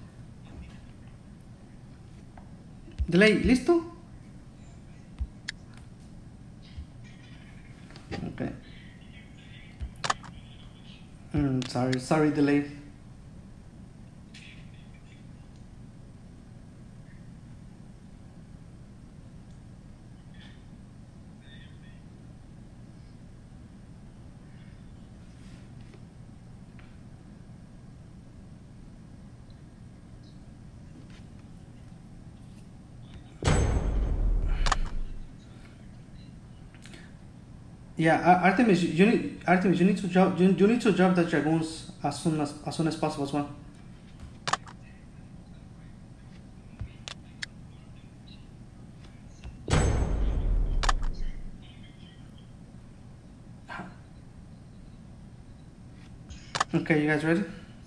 Delay, listo? Okay. Sorry, delay. Yeah, Artemis, you need to drop the dragoons as soon as possible as well. Okay, you guys ready?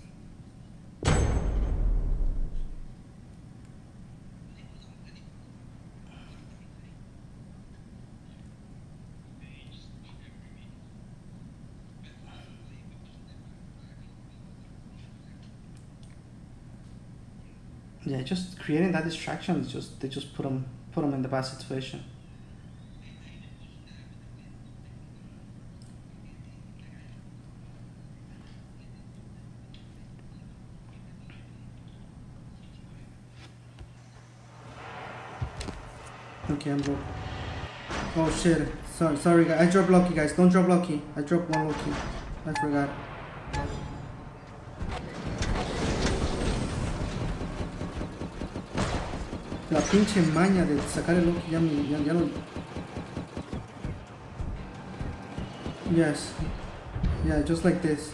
Yeah, just creating that distraction is they just put them in the bad situation. Okay, I'm broke. Oh shit! Sorry guys. I dropped Loki, guys. Don't drop Loki. I dropped one Loki. I forgot. La pinche maña de sacar el Loki ya lo... Yes. Yeah, just like this.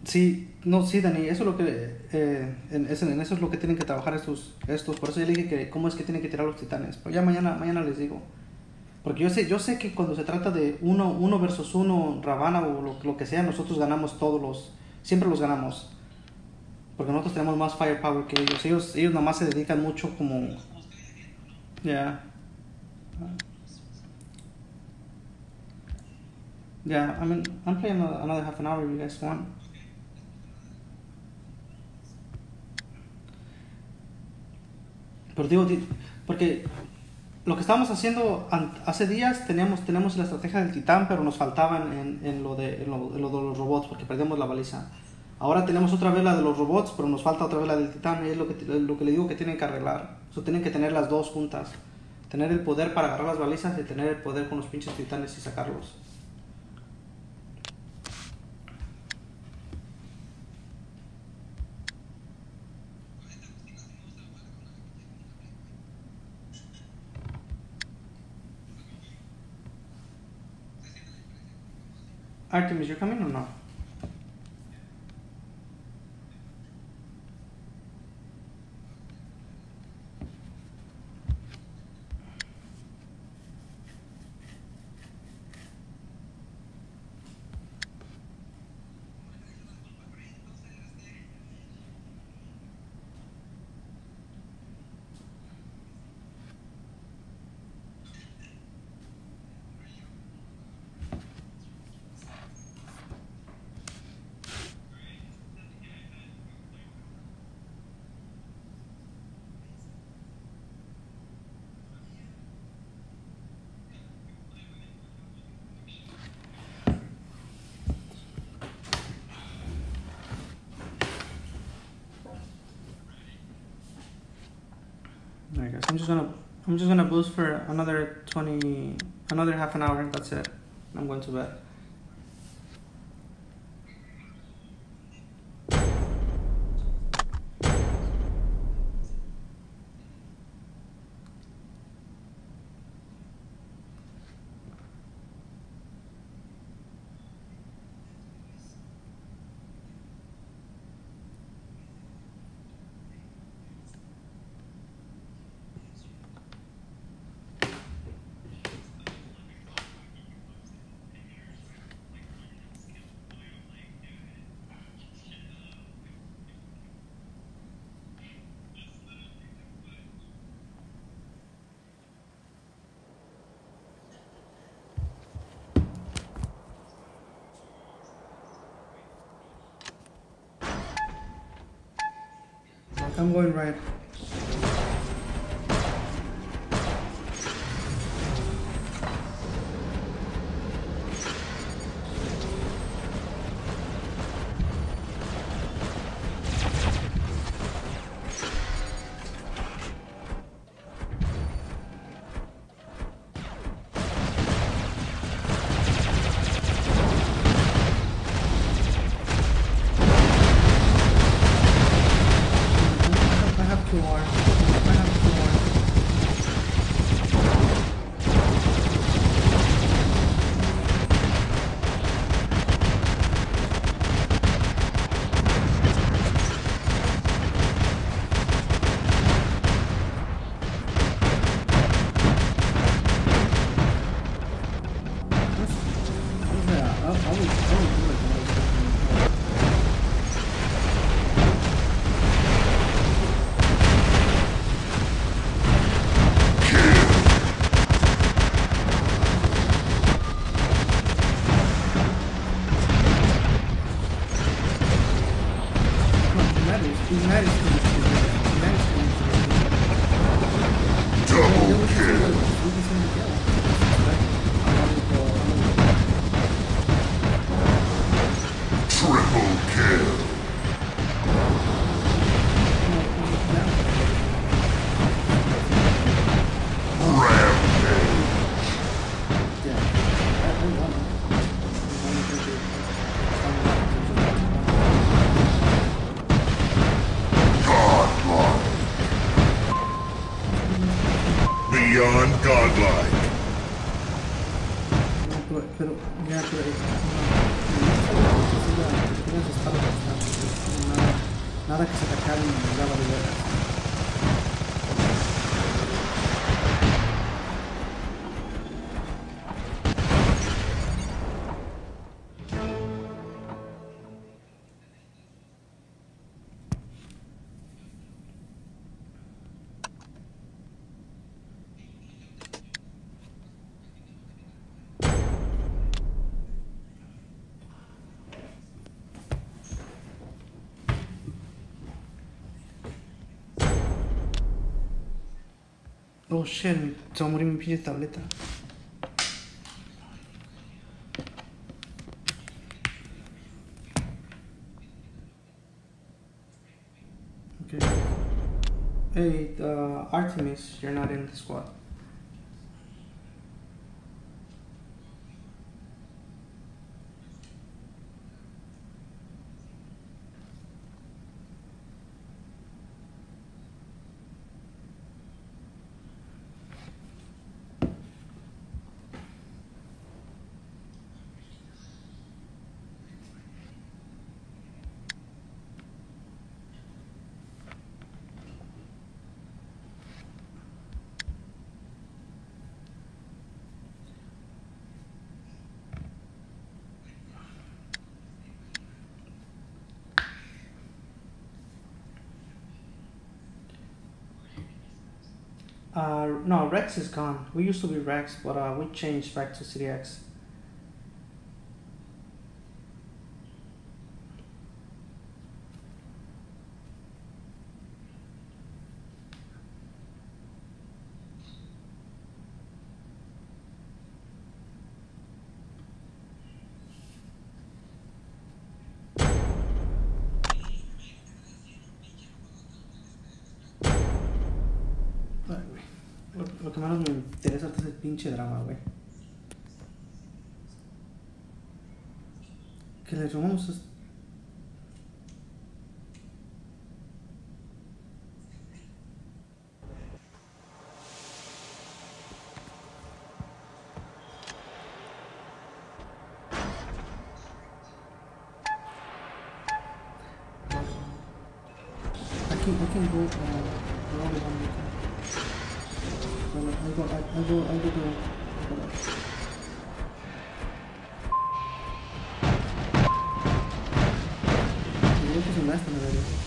Sí, no, sí, Dani, eso es lo que, en eso es lo que tienen que trabajar estos, por eso yo le dije que cómo es que tienen que tirar los titanes, pero ya mañana les digo, porque yo sé que cuando se trata de uno versus uno, Ravana o lo que sea, nosotros ganamos siempre los ganamos, porque nosotros tenemos más firepower que ellos nomás se dedican mucho como, ya, I mean, I'm playing another half an hour if you guys want. Pero digo, porque lo que estábamos haciendo hace días tenemos la estrategia del titán, pero nos faltaban en lo de los robots, porque perdimos la baliza. Ahora tenemos otra vez la de los robots, pero nos falta otra vez la del titán, y es lo que le digo que tienen que arreglar. O sea, tienen que tener las dos juntas. Tener el poder para agarrar las balizas y tener el poder con los pinches titanes y sacarlos. Artemis, you're coming or no? I guess I'm just gonna boost for another half an hour. That's it. I'm going to bed. I'm going right. Double kill. Triple kill. Beyond godlike. Pero ya, pero que tengas espalda bastante. Nada, nada que se te acabe y lava de veras. Oh shit, se va a morir mi pinche tableta. Okay. Hey, Artemis, you're not in the squad. No, Rex is gone. We used to be Rex, but we changed back to City X. Lo que menos me interesa es el pinche drama, güey. Que le robamos I can go around the one meter. I'll go to creo que se me hasta la verdad.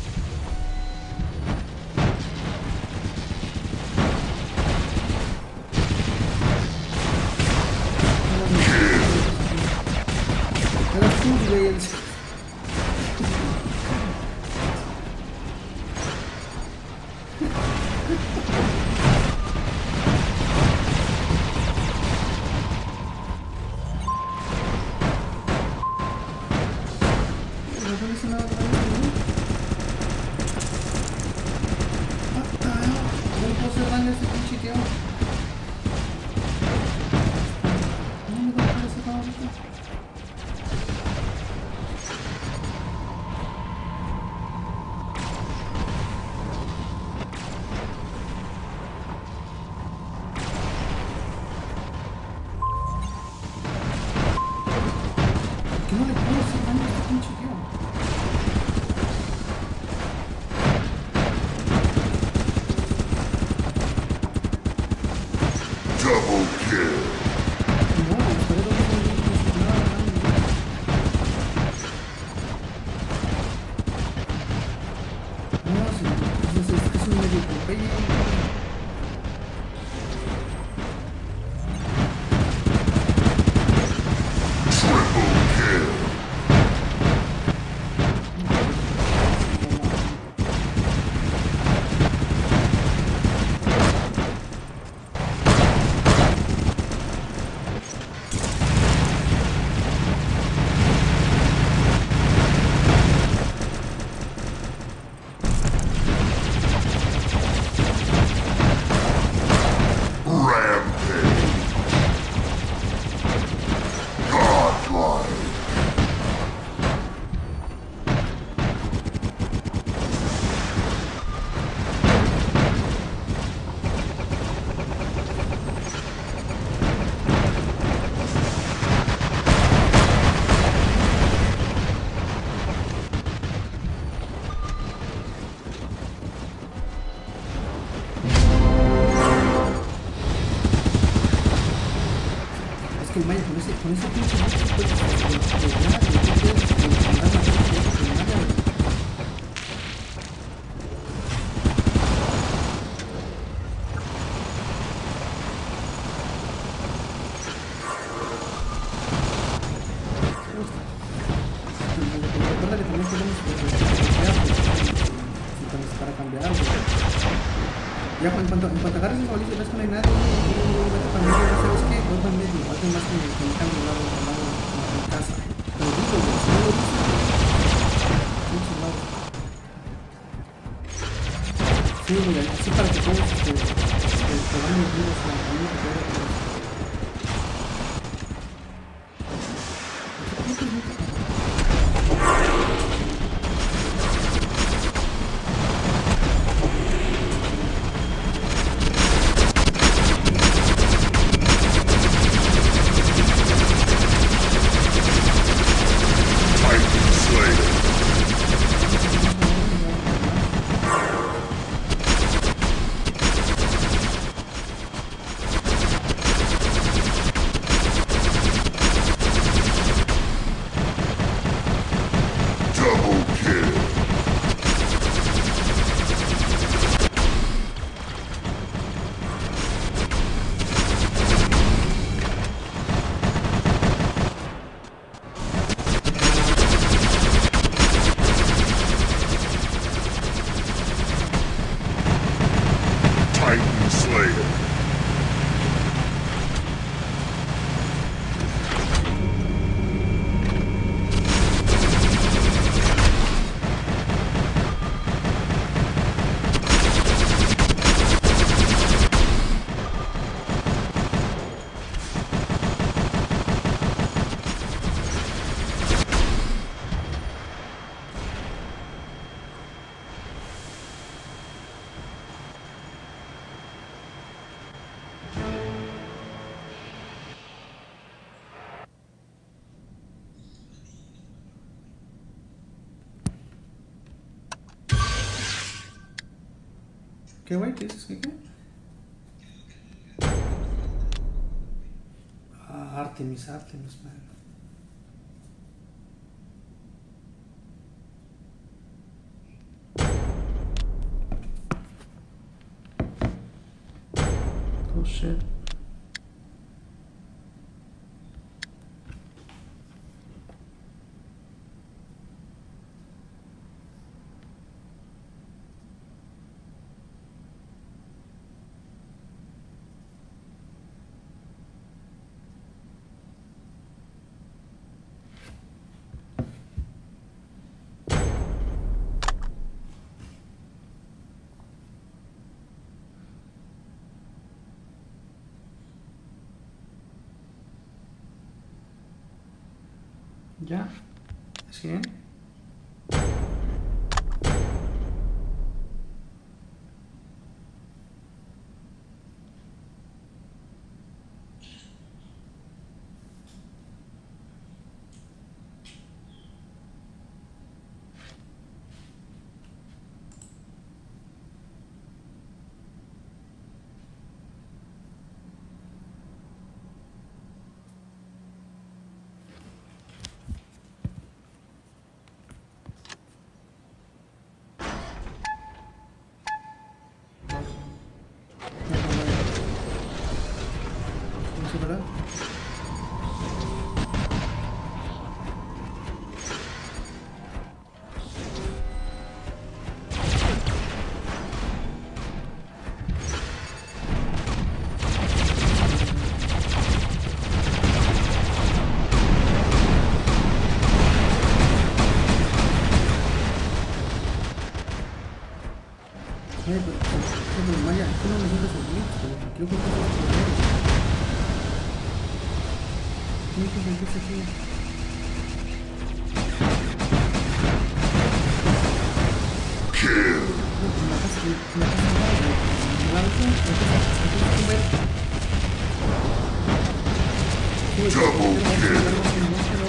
que Maya, con ese pinche bicho puedes lograr, y tú puedes mandar matar a Maya, güey. Recuerda que también podemos para cambiar algo. Ya en cuanto agarres el bolillo, ves que no hay nadie, ¿sabes qué? Voy para el medio, alguien más que me cambie al lado de mi casa. Pero digo, güey, si no lo dices, pinche lado. Sí, güey, así para que todos te van los videos a la familia que te ¿Qué, güey? ¿Qué dices? ¿Qué? Ah, Artemis, man. Oh, shit. Ya, ¿sí? ¿Verdad? Pero Maya, tú no necesitas el glitch, creo que tiene que sentirse aquí. Kill. Double kill.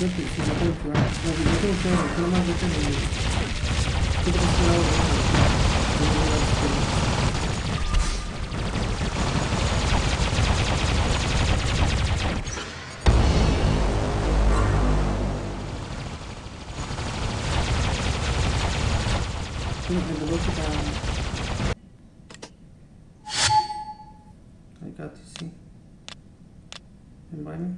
Vete, si yo tengo que jugar. No, yo tengo que jugar, tú nomás vete y... Tú te vas a lado. El dolor que está... I got to see. Invite me.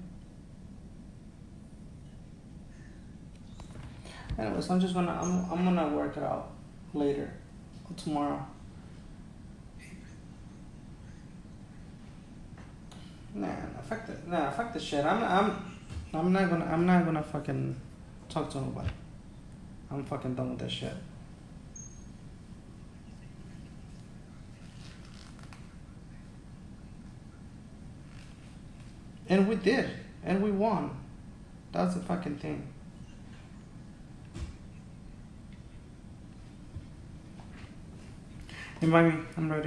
Anyways, I'm gonna work it out later or tomorrow. Fuck the shit. I'm not gonna fucking talk to nobody. I'm fucking done with that shit. And we did, and we won. That's the fucking thing. Invite me, I'm ready.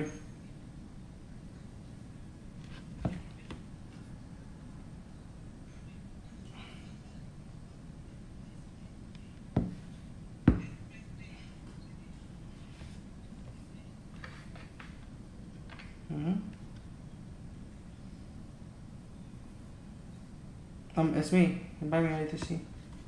It's me. Invite me, I need to see.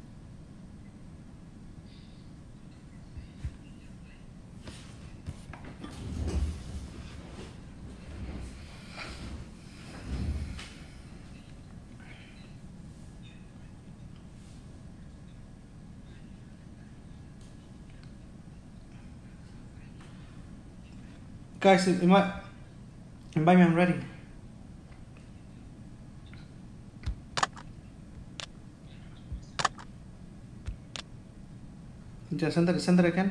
Guys, invite me, I'm ready. Just send it again.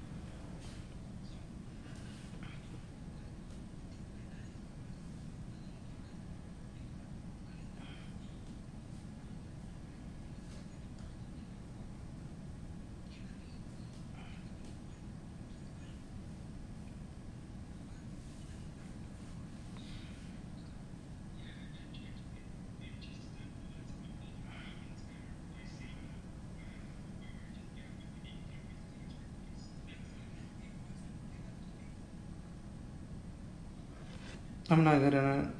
I'm not good at it.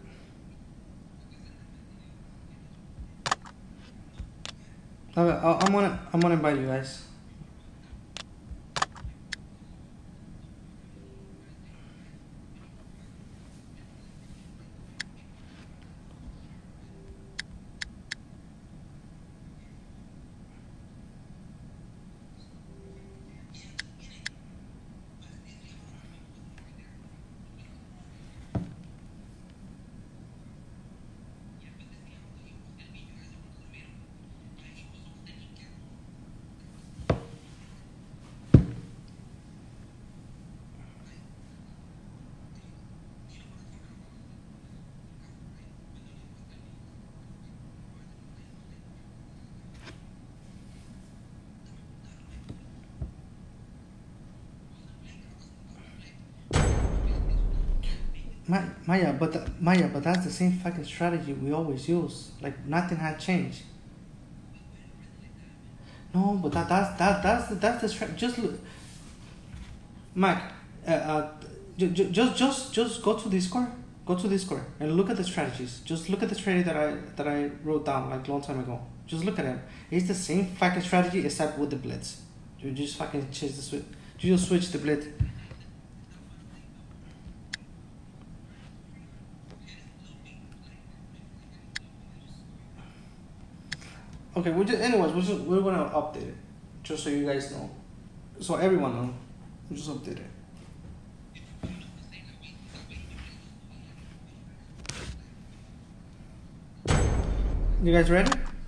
I'm gonna invite you guys. Maya, but that's the same fucking strategy we always use. Like nothing had changed. No, but that's the strategy. Just look, Mike. Just go to Discord. Go to Discord and look at the strategies. Just look at the strategy that I wrote down like a long time ago. Just look at it. It's the same fucking strategy except with the blitz. You just fucking change the switch. You just switch the blitz. Okay, we're gonna update it, just so you guys know, so everyone know. We just update it. You guys ready?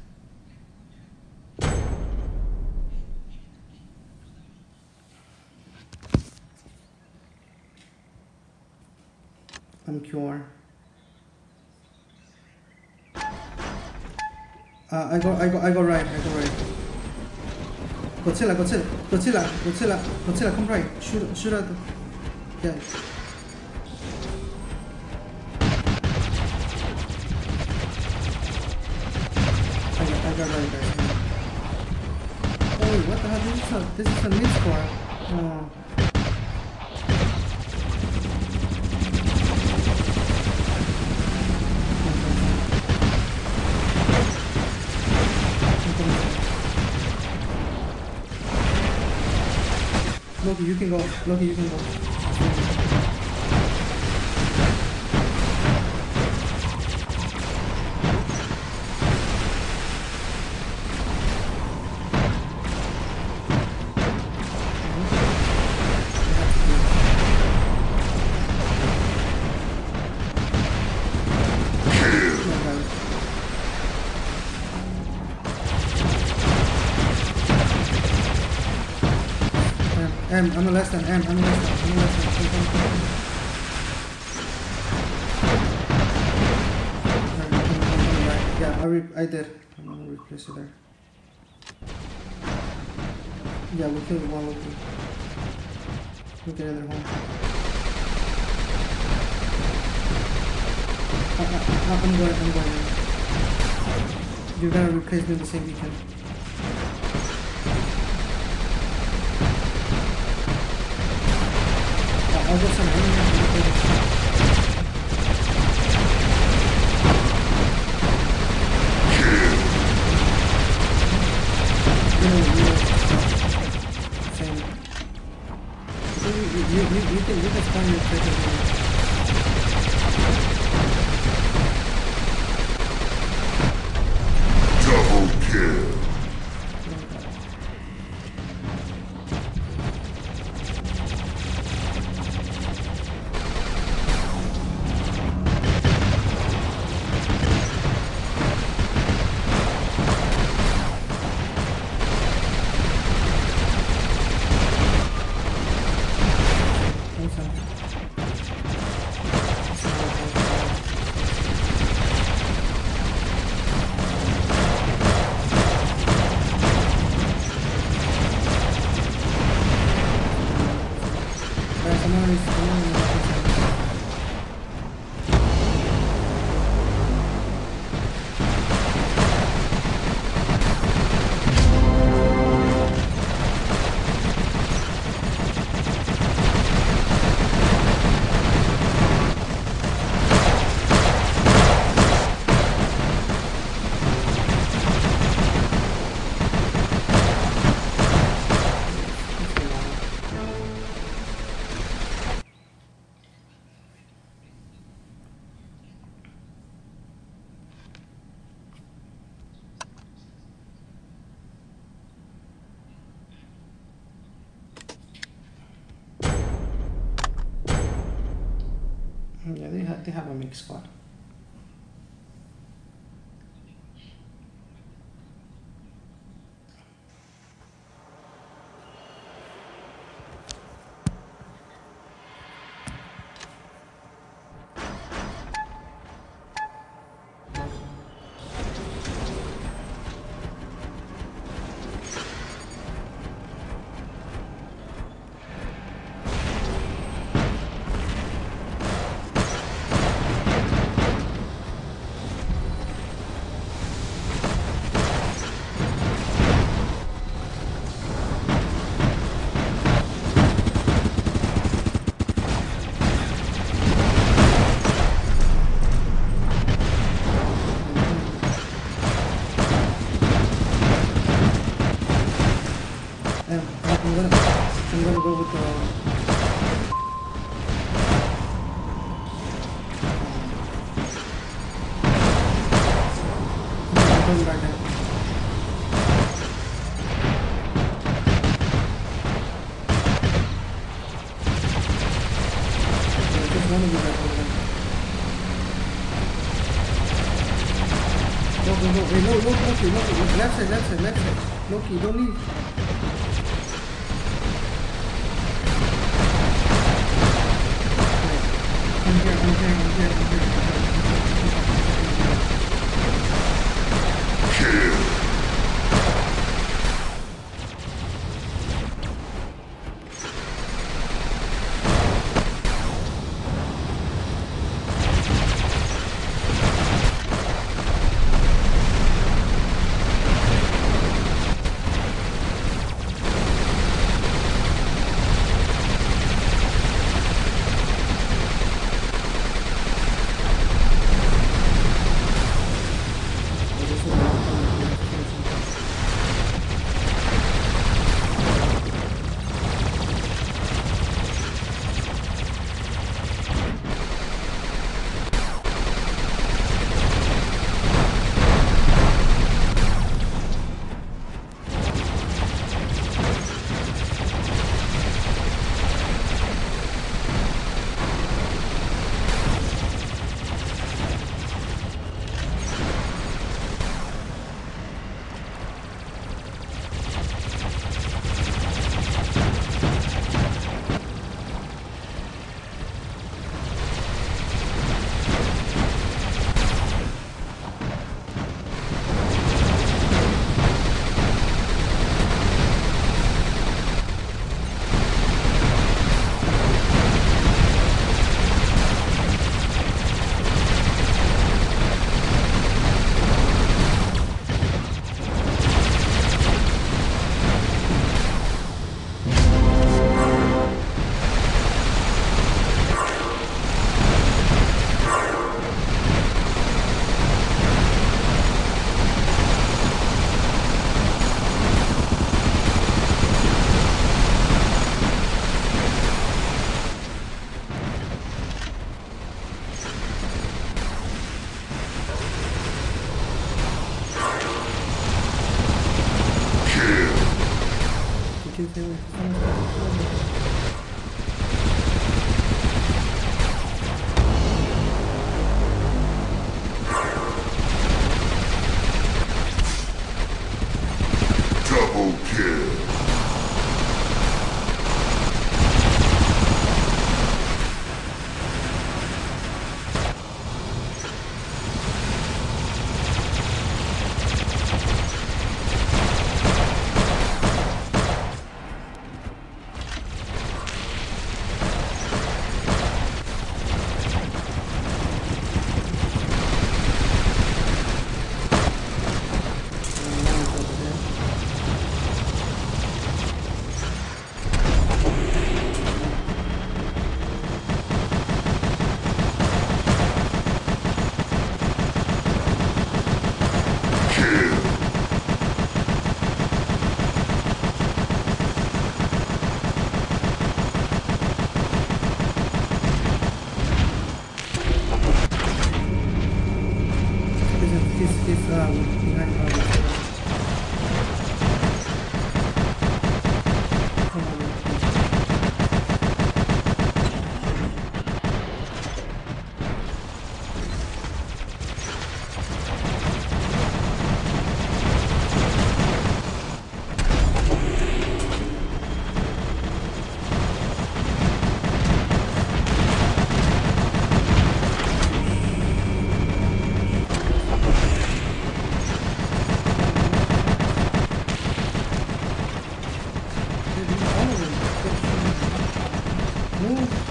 I'm QR. I go right. Godzilla, come right. Shoot at the... Yeah. I got right, guys. wait, what the hell? This is a mid score. Oh. Loki, you can go. Loki, you can go. I'm a less than M. I'm a less than. Come. Yeah, I did. I'm gonna replace it there. Yeah, we killed one Loki. We get another one. I'm going. You're gonna replace me with the same beacon. I'll go some same. You can spawn your trigger. Double kill. Yeah, they have a mixed squad. I'm gonna go with the going back there. Just one of you guys over there. Go. Hey, Loki. Left side. Loki, don't leave. I'm here. Kill. espérate, güey. Estamos. Double kill. He's behind our come on, man. Move.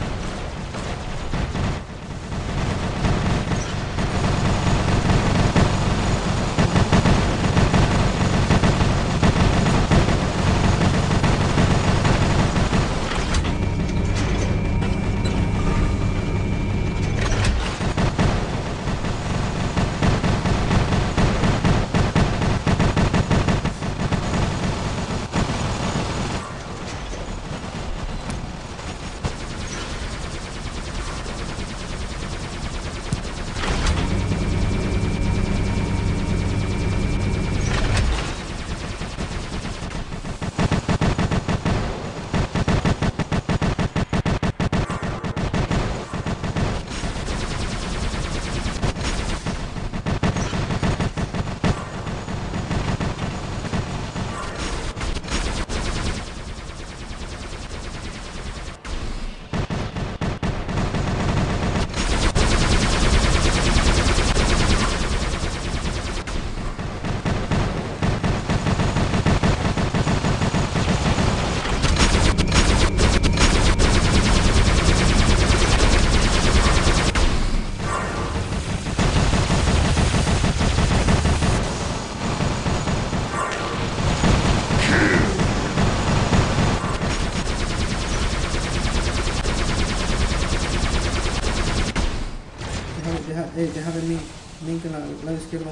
Déjame el link en la lado izquierdo.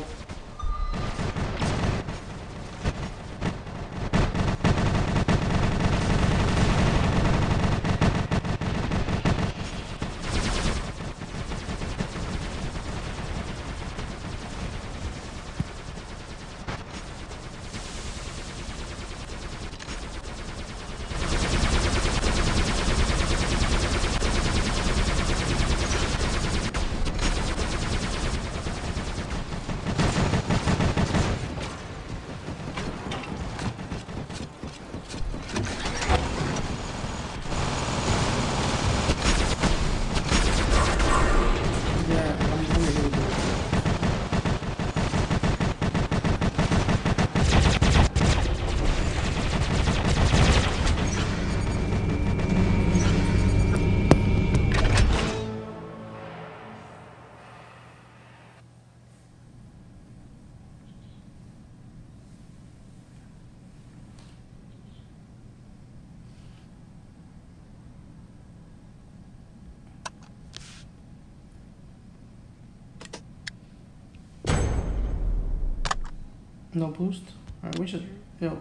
No boost. Alright, we should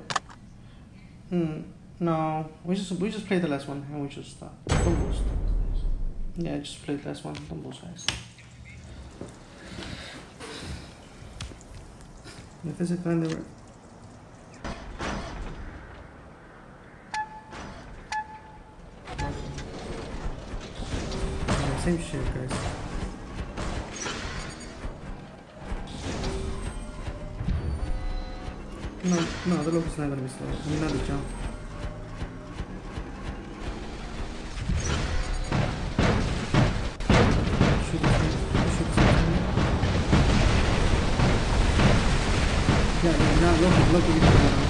no, we just play the last one and we just stop. Don't boost. Yeah, just play the last one. Don't boost, guys. If there's a kind of same shit, guys. No, the look is not gonna be slow. I mean, not the jump. Shoot the same. Yeah, now look.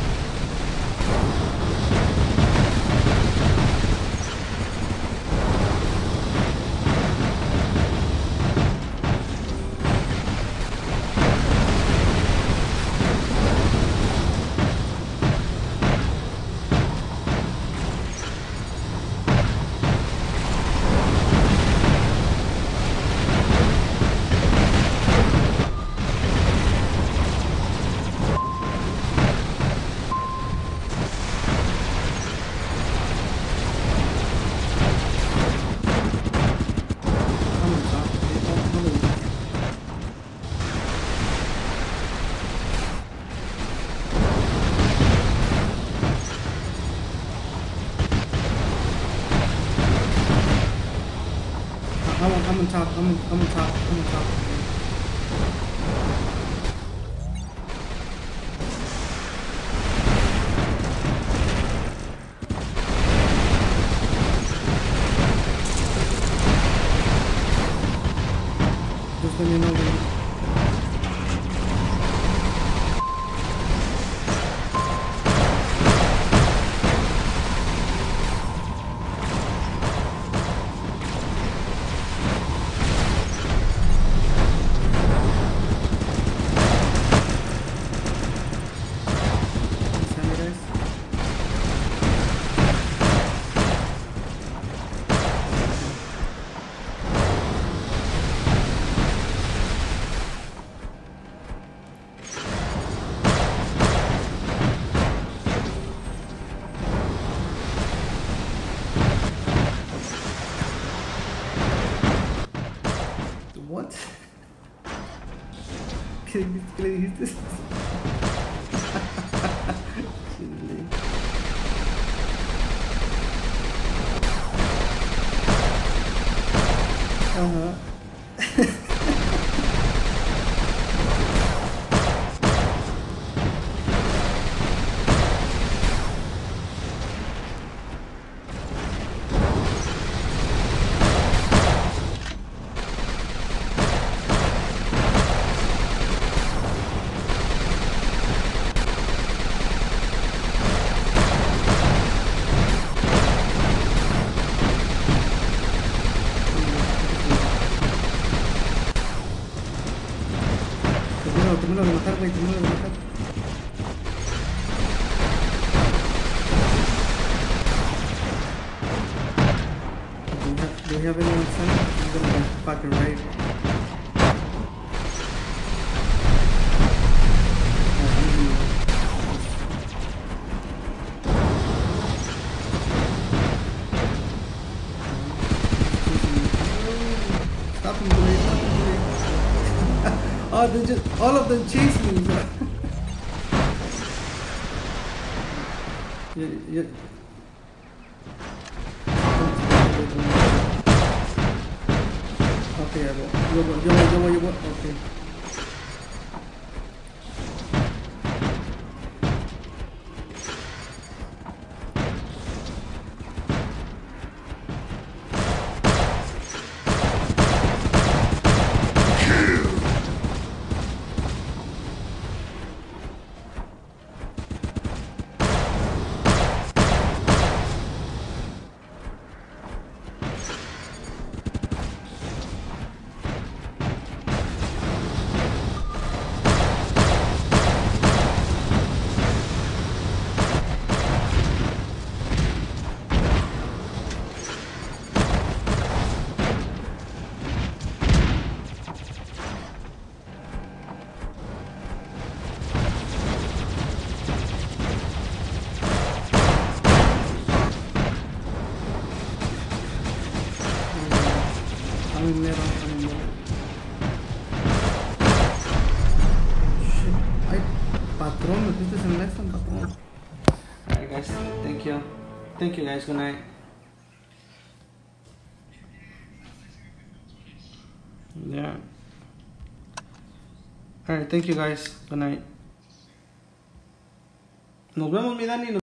I'm on top. Just let me know when. What? Can I use this? Termino de matar, güey, termino de matar. Do we have anyone sent? I'm gonna be fucking right. Stop him, Dwayne. Oh, they just all of them chase me. Yeah. Okay, yo voy. Okay. I'm in middle. Shit. Ay, patrón, me pusiste en esta, patrón. Alright guys, thank you. Thank you guys, good night. Yeah. Alright, thank you guys. Good night. Nos vemos, mi Dani.